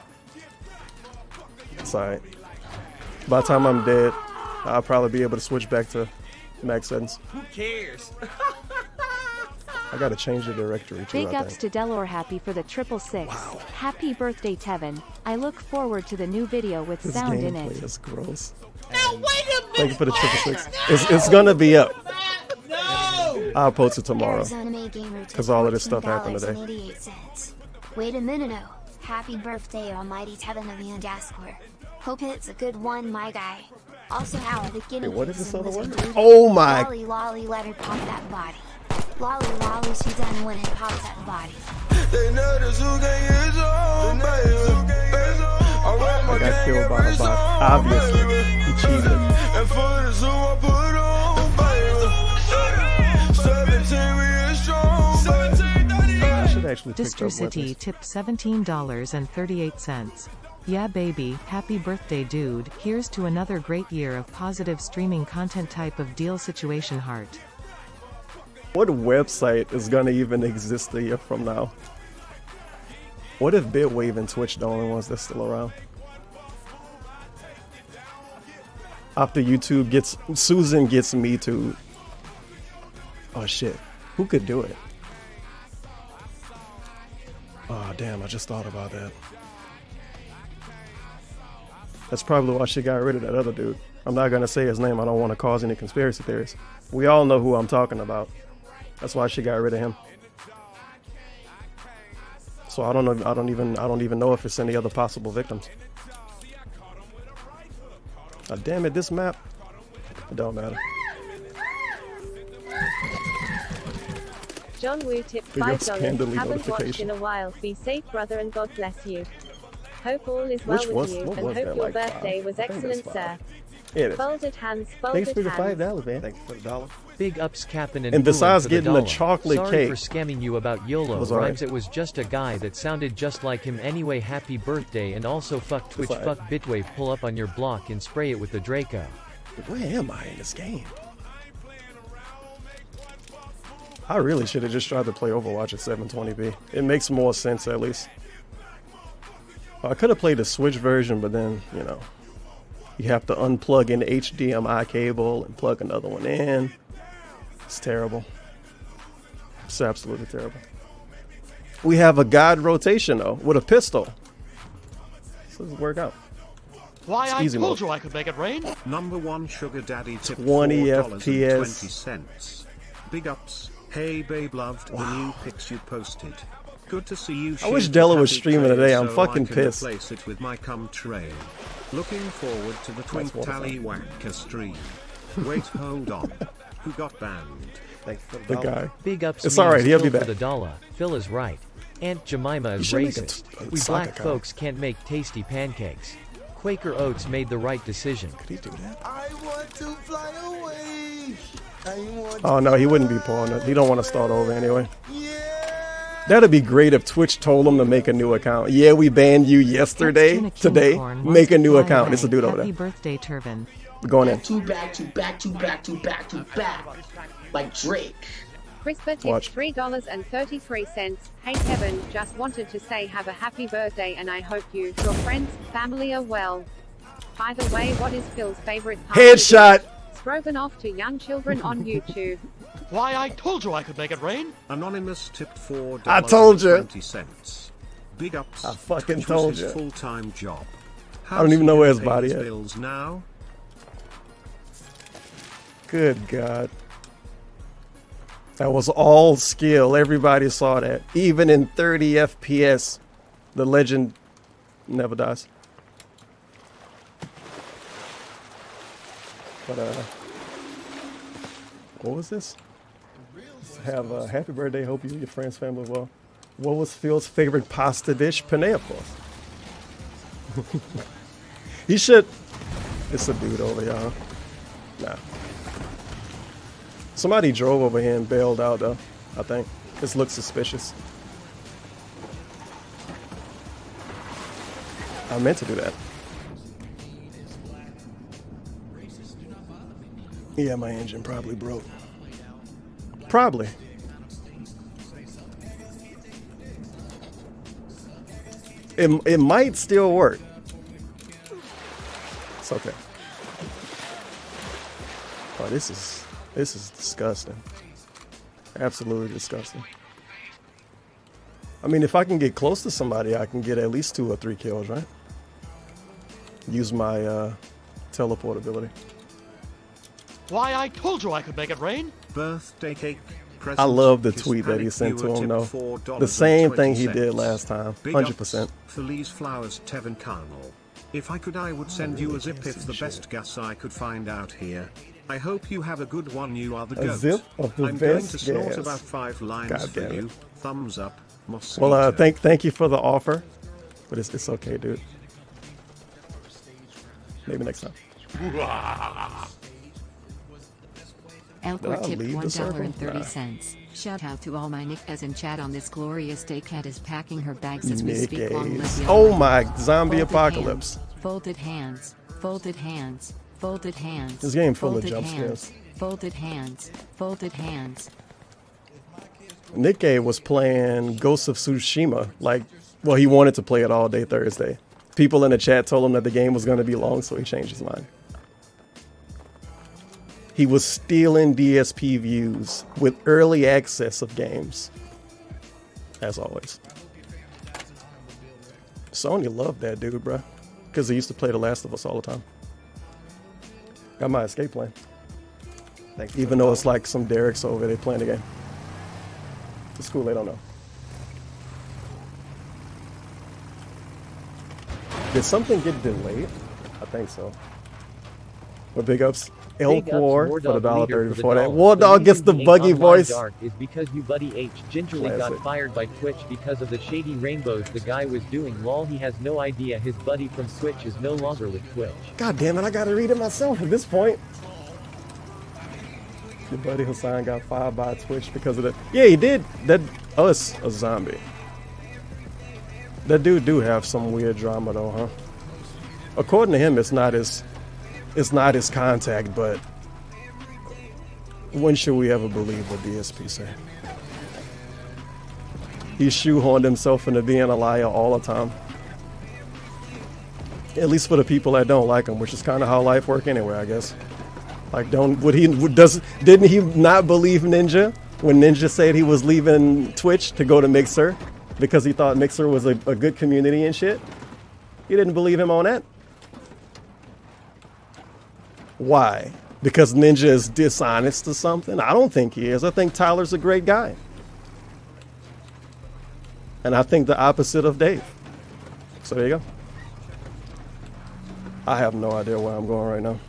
It's alright. By the time I'm dead, I'll probably be able to switch back to max settings. Who cares? I gotta change the directory too, Big I ups think. to Delor Happy for the triple six. Happy birthday, Tevin. I look forward to the new video with This sound in gameplay it. is gross. Now wait a minute. Thank you for the triple six. It's, it's gonna be up. No. I'll post it tomorrow. Arizona May Gamer took Because all of this stuff happened today. fourteen dollars and eighty-eight cents. Wait a minute, oh. Happy birthday, Almighty Tevin of Yandasquare. Hope it's a good one, my guy. Also, how are the guinea Wait, what is pigs this and other lizard one? dude? Oh my- Lolly, lolly, let her pop that body. Lolly, lolly, she done when it pops that body. I got killed by a bot. Obviously. He cheated. I should actually pick Distro up City weapons. tipped seventeen dollars and thirty-eight cents. Yeah, baby, happy birthday, dude. Here's to another great year of positive streaming content type of deal situation heart. What website is gonna even exist a year from now? What if Bitwave and Twitch the only ones that's still around? After YouTube gets, Susan gets Me Too. Oh shit, who could do it? Oh damn, I just thought about that. That's probably why she got rid of that other dude. I'm not gonna say his name, I don't want to cause any conspiracy theories. We all know who I'm talking about. That's why she got rid of him. So I don't know. I don't even. I don't even know if it's any other possible victims. Ah, damn it! This map. It don't matter. John Woo tipped Big five ups, dollars. Candidly Haven't watched notification. in a while. Be safe, brother, and God bless you. Hope all is well Which with was- you, what and was hope that, your like, five? birthday was I think it was excellent, sir. Yeah, it is. Folded hands, Thanks folded for the five hands. dollars, man. Thanks for the dollar. Big ups, Captain and And Booin besides for the getting the dollar. chocolate Sorry cake- for scamming you about YOLO. Was alright. Rhymes it was just a guy that sounded just like him anyway. Happy birthday, and also fuck Twitch, alright. fuck Bitwave. Pull up on your block and spray it with the Draco. Where am I in this game? I really should have just tried to play Overwatch at seven twenty p. It makes more sense, at least. I could have played the Switch version, but then, you know, you have to unplug an H D M I cable and plug another one in. It's terrible. It's absolutely terrible. We have a god rotation, though, with a pistol. So this work out. Why, It's I easy told mode. you I could make it rain. Number one Sugar Daddy tipped twenty four F dollars P and S. twenty cents. Big ups. Hey babe, loved the new pics you posted. Good to see you. I wish shared Della the was happy streaming trail today. I'm so fucking I can pissed. Replace it with my cum trail. Looking forward to the Twink Tally Whacker stream. Wait, hold on. Who got banned? Thanks for The guy. Big ups. It's means alright, he'll be Phil back. For the dollar. Phil is right. Aunt Jemima You is should make a racist. t- a we soccer black account. folks can't make tasty pancakes. Quaker Oats made the right decision. Could he do that? I want to fly away. I want Oh no, he wouldn't be pulling it. He don't want to start over anyway. That'd be great if Twitch told him to make a new account. Yeah, we banned you yesterday. Tuna Today, Kingcorn make a wants new to account. fly It's a dude away. over Happy there. birthday, Turvin. We're going in. To back to back to back to back to back. Like Drake. Crisper tipped Watch. three dollars and thirty-three cents. Hey Kevin, just wanted to say have a happy birthday and I hope you, your friends, family are well. By the way, what is Phil's favorite part? Headshot. Stroganoff to young children on YouTube. Why, I told you I could make it rain. Anonymous tipped four dollars I told you. twenty cents. Big ups. I fucking Twitch told was his you. full-time job. I don't even know where his How's he body paying is. bills now? Good God. That was all skill. Everybody saw that. Even in thirty F P S, the legend never dies. But, uh, what was this? Have a happy birthday. Hope you and your friends, family as well. What was Phil's favorite pasta dish? Penne, of course. He should. It's a dude over here, huh? Nah. Somebody drove over here and bailed out, though, I think. This looks suspicious. I meant to do that. Yeah, my engine probably broke. Probably. It, it might still work. It's okay. Oh, this is this is disgusting. Absolutely disgusting. I mean, if I can get close to somebody, I can get at least two or three kills, right? Use my uh, teleport ability. Why, I told you I could make it rain. Birthday cake. I love the Kiss tweet that he Panic sent to viewer him, tipped though. four dollars The same and thing he twenty did cents. last time. Big one hundred percent. ups. Feliz Flowers Tevin Carnal. If I could, I would send you a zip if the best gas I could find out here. I hope you have a good one. You are the A goat. zip of the I'm going best to snort gas. about five lines God for damn it. you. Thumbs up. Mosquito. Well, uh, thank thank you for the offer, but it's it's okay, dude. Maybe next time. Elcor Did I tipped leave the one circle? dollar and thirty Nah. cents. Shout out to all my Nick-as in chat on this glorious day. Cat is packing her bags as we Nick speak. Long live A's. the Oh Almighty. my zombie Folded apocalypse. hands, Folded hands. Folded hands. Folded hands. This game full of folded jump hands, scares. Folded hands. Folded hands. Nikkei was playing Ghost of Tsushima. Like, well, he wanted to play it all day Thursday. People in the chat told him that the game was going to be long, so he changed his mind. He was stealing D S P views with early access of games. As always. Sony loved that dude, bruh. Because he used to play The Last of Us all the time. Got my escape plan. Even though it's like some Derek's over there playing the game. It's cool, they don't know. Did something get delayed? I think so. But big ups. Big Elk ups, War War for the Dog dollar leader thirty for the before that. dollar. War Dog gets the reason he buggy ain't on my voice. dark is because you buddy H gingerly Classic. got fired by Twitch because of the shady rainbows the guy was doing. Lol, he has no idea his buddy from Twitch is no longer with Twitch. God damn it, I gotta read it myself at this point. Your buddy Hassan got fired by Twitch because of that. Yeah, he did. That oh, it's a zombie. That dude do have some weird drama though, huh? According to him, it's not his, it's not his contact. But when should we ever believe what D S P say? He shoehorned himself into being a liar all the time. At least for the people that don't like him, which is kind of how life works anyway, I guess. Like, don't would he would, does didn't he not believe Ninja when Ninja said he was leaving Twitch to go to Mixer because he thought Mixer was a, a good community and shit? He didn't believe him on that. Why? Because Ninja is dishonest or something? I don't think he is. I think Tyler's a great guy. And I think the opposite of Dave. So there you go. I have no idea where I'm going right now.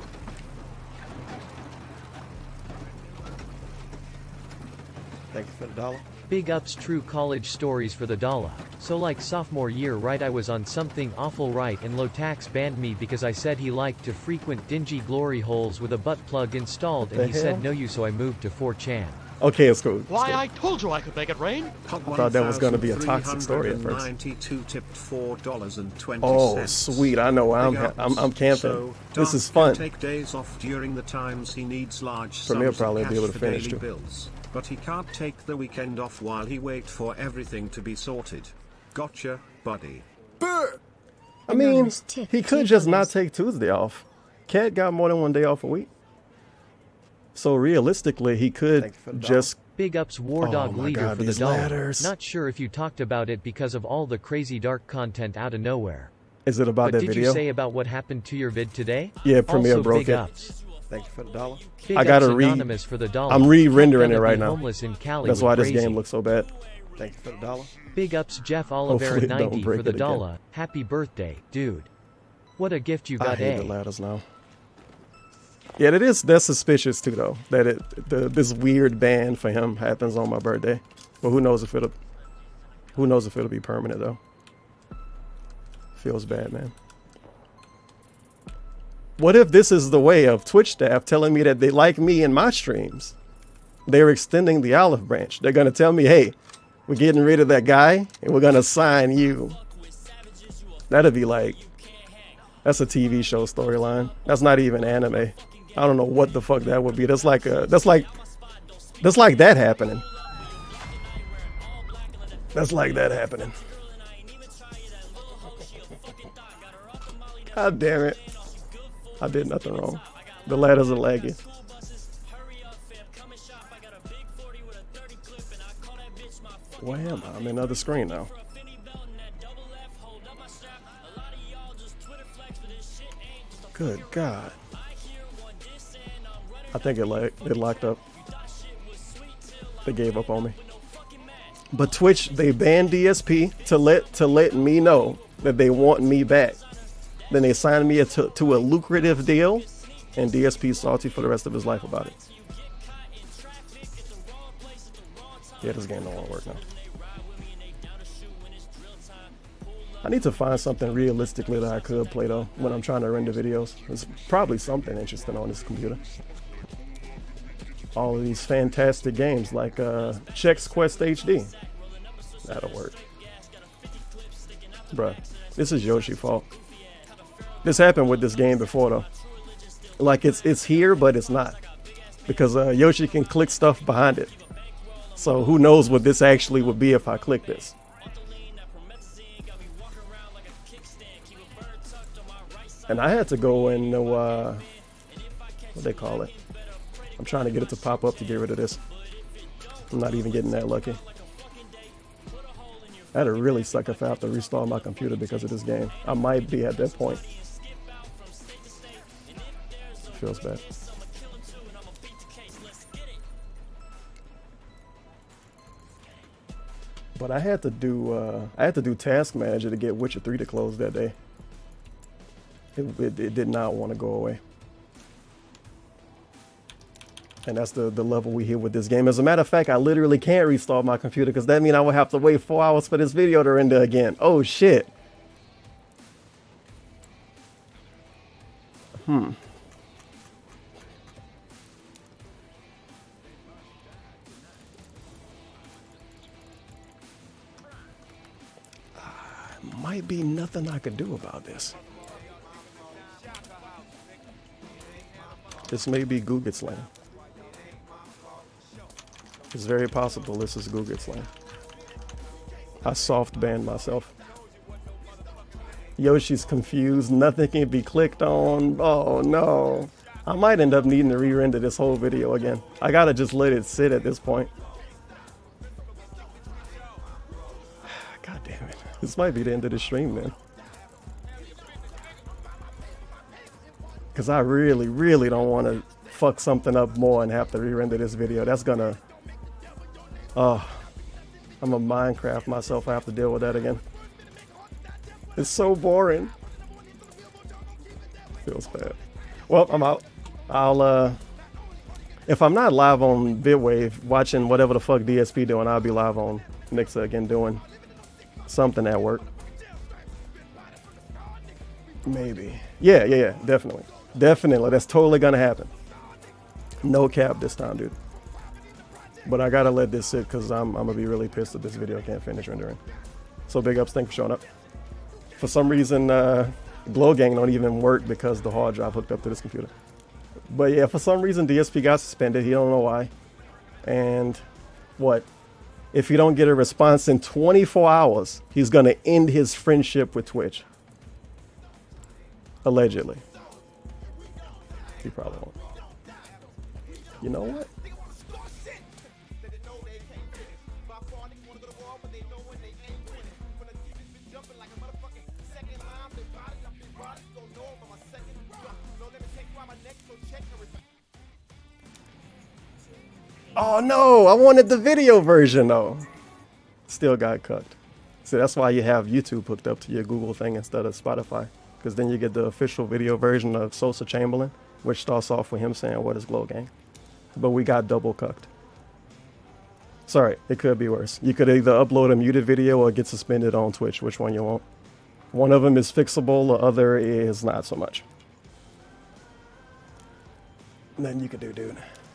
Thank you for the dollar. Big ups, true college stories for the dollar. So like sophomore year, right, I was on something awful, right, and Lotax banned me because I said he liked to frequent dingy glory holes with a butt plug installed, and The he hell? said no you, so I moved to four chan. Okay, it's cool. It's Why, cool. I told you I could make it rain. I thought that was going to be a toxic story at first. ninety-two tipped four dollars and twenty Oh, cents. sweet. I know where I'm, Big ups. I'm, I'm camping. So, This Dark is can fun. Take days off during the times he needs large Premier sums probably of be cash able to for finish, daily too. bills, but he can't take the weekend off while he waits for everything to be sorted. Gotcha, buddy. I mean, he could just not take Tuesday off. Cat got more than one day off a week. So realistically, he could just... Big ups, War Oh Dog my leader God, for the these dollar. ladders. Not sure if you talked about it because of all the crazy dark content out of nowhere. Is it about but that did video? you say about what happened to your vid today? Yeah, Premiere also, broke big it. Ups. Thank you for the dollar. Big I gotta ups, re- Anonymous for the dollar. I'm re-rendering Gonna it right be now. homeless in Cali That's with why this Crazy. game looks so bad. Thank you for the dollar. Big ups, Jeff Oliveira Hopefully it don't ninety break for the it again. dollar. Happy birthday, dude. What a gift you I got, hate eh? the ladders now. Yeah, that is that's suspicious too, though. That it the, this weird ban for him happens on my birthday. But who knows if it'll who knows if it'll be permanent though. Feels bad, man. What if this is the way of Twitch staff telling me that they like me in my streams? They're extending the olive branch. They're gonna tell me, hey, we're getting rid of that guy and we're gonna sign you. That'd be like, that's a T V show storyline. That's not even anime. I don't know what the fuck that would be. That's like a, that's like, that's like that happening. That's like that happening. God damn it. I did nothing wrong. The ladders are laggy. Where am I? I'm in another screen now. Good God. I think it, like, it locked up. They gave up on me. But Twitch, they banned D S P to let to let me know that they want me back. Then they signed me to, to a lucrative deal, and D S P salty for the rest of his life about it. Yeah, this game don't want to work now. I need to find something realistically that I could play though when I'm trying to render videos. There's probably something interesting on this computer. All of these fantastic games like uh, Chex Quest H D. That'll work. Bruh, this is Yoshi's fault. This happened with this game before though. Like it's it's here, but it's not. Because uh, Yoshi can click stuff behind it. So who knows what this actually would be if I click this. And I had to go and uh, what they call it. I'm trying to get it to pop up to get rid of this. I'm not even getting that lucky. That'd really suck if I have to restart my computer because of this game. I might be at that point. Feels bad. But I had to do uh, I had to do Task Manager to get Witcher three to close that day. It, it, it did not want to go away. And that's the, the level we hit with this game. As a matter of fact, I literally can't restart my computer because that means I would have to wait four hours for this video to render again. Oh, shit. Hmm. Uh, might be nothing I could do about this. This may be Gugit's lane. It's very possible this is Gugit's lane. I soft banned myself. Yoshi's confused. Nothing can be clicked on. Oh no. I might end up needing to re-render this whole video again. I gotta just let it sit at this point. God damn it. This might be the end of the stream, man. Because I really, really don't want to fuck something up more and have to re-render this video. That's gonna... Oh, I'm a Minecraft myself. I have to deal with that again. It's so boring. Feels bad. Well, I'm out. I'll, uh... If I'm not live on Bitwave watching whatever the fuck D S P doing, I'll be live on Nixa again doing something at work. Maybe. Yeah, yeah, yeah. Definitely. Definitely. That's totally gonna happen. No cap this time, dude. But I gotta let this sit because I'm, I'm gonna be really pissed if this video can't finish rendering. So big ups, thanks for showing up. For some reason, uh, Glow Gang don't even work because the hard drive hooked up to this computer. But yeah, for some reason D S P got suspended. He don't know why. And what? If you don't get a response in twenty-four hours, he's gonna end his friendship with Twitch. Allegedly. He probably won't. You know what? Oh no, I wanted the video version though. Still got cucked. See, that's why you have YouTube hooked up to your Google thing instead of Spotify. Because then you get the official video version of Sosa Chamberlain, which starts off with him saying, "What is Glow Gang?" But we got double cucked. Sorry, it could be worse. You could either upload a muted video or get suspended on Twitch, which one you want. One of them is fixable, the other is not so much. Nothing you could do, dude.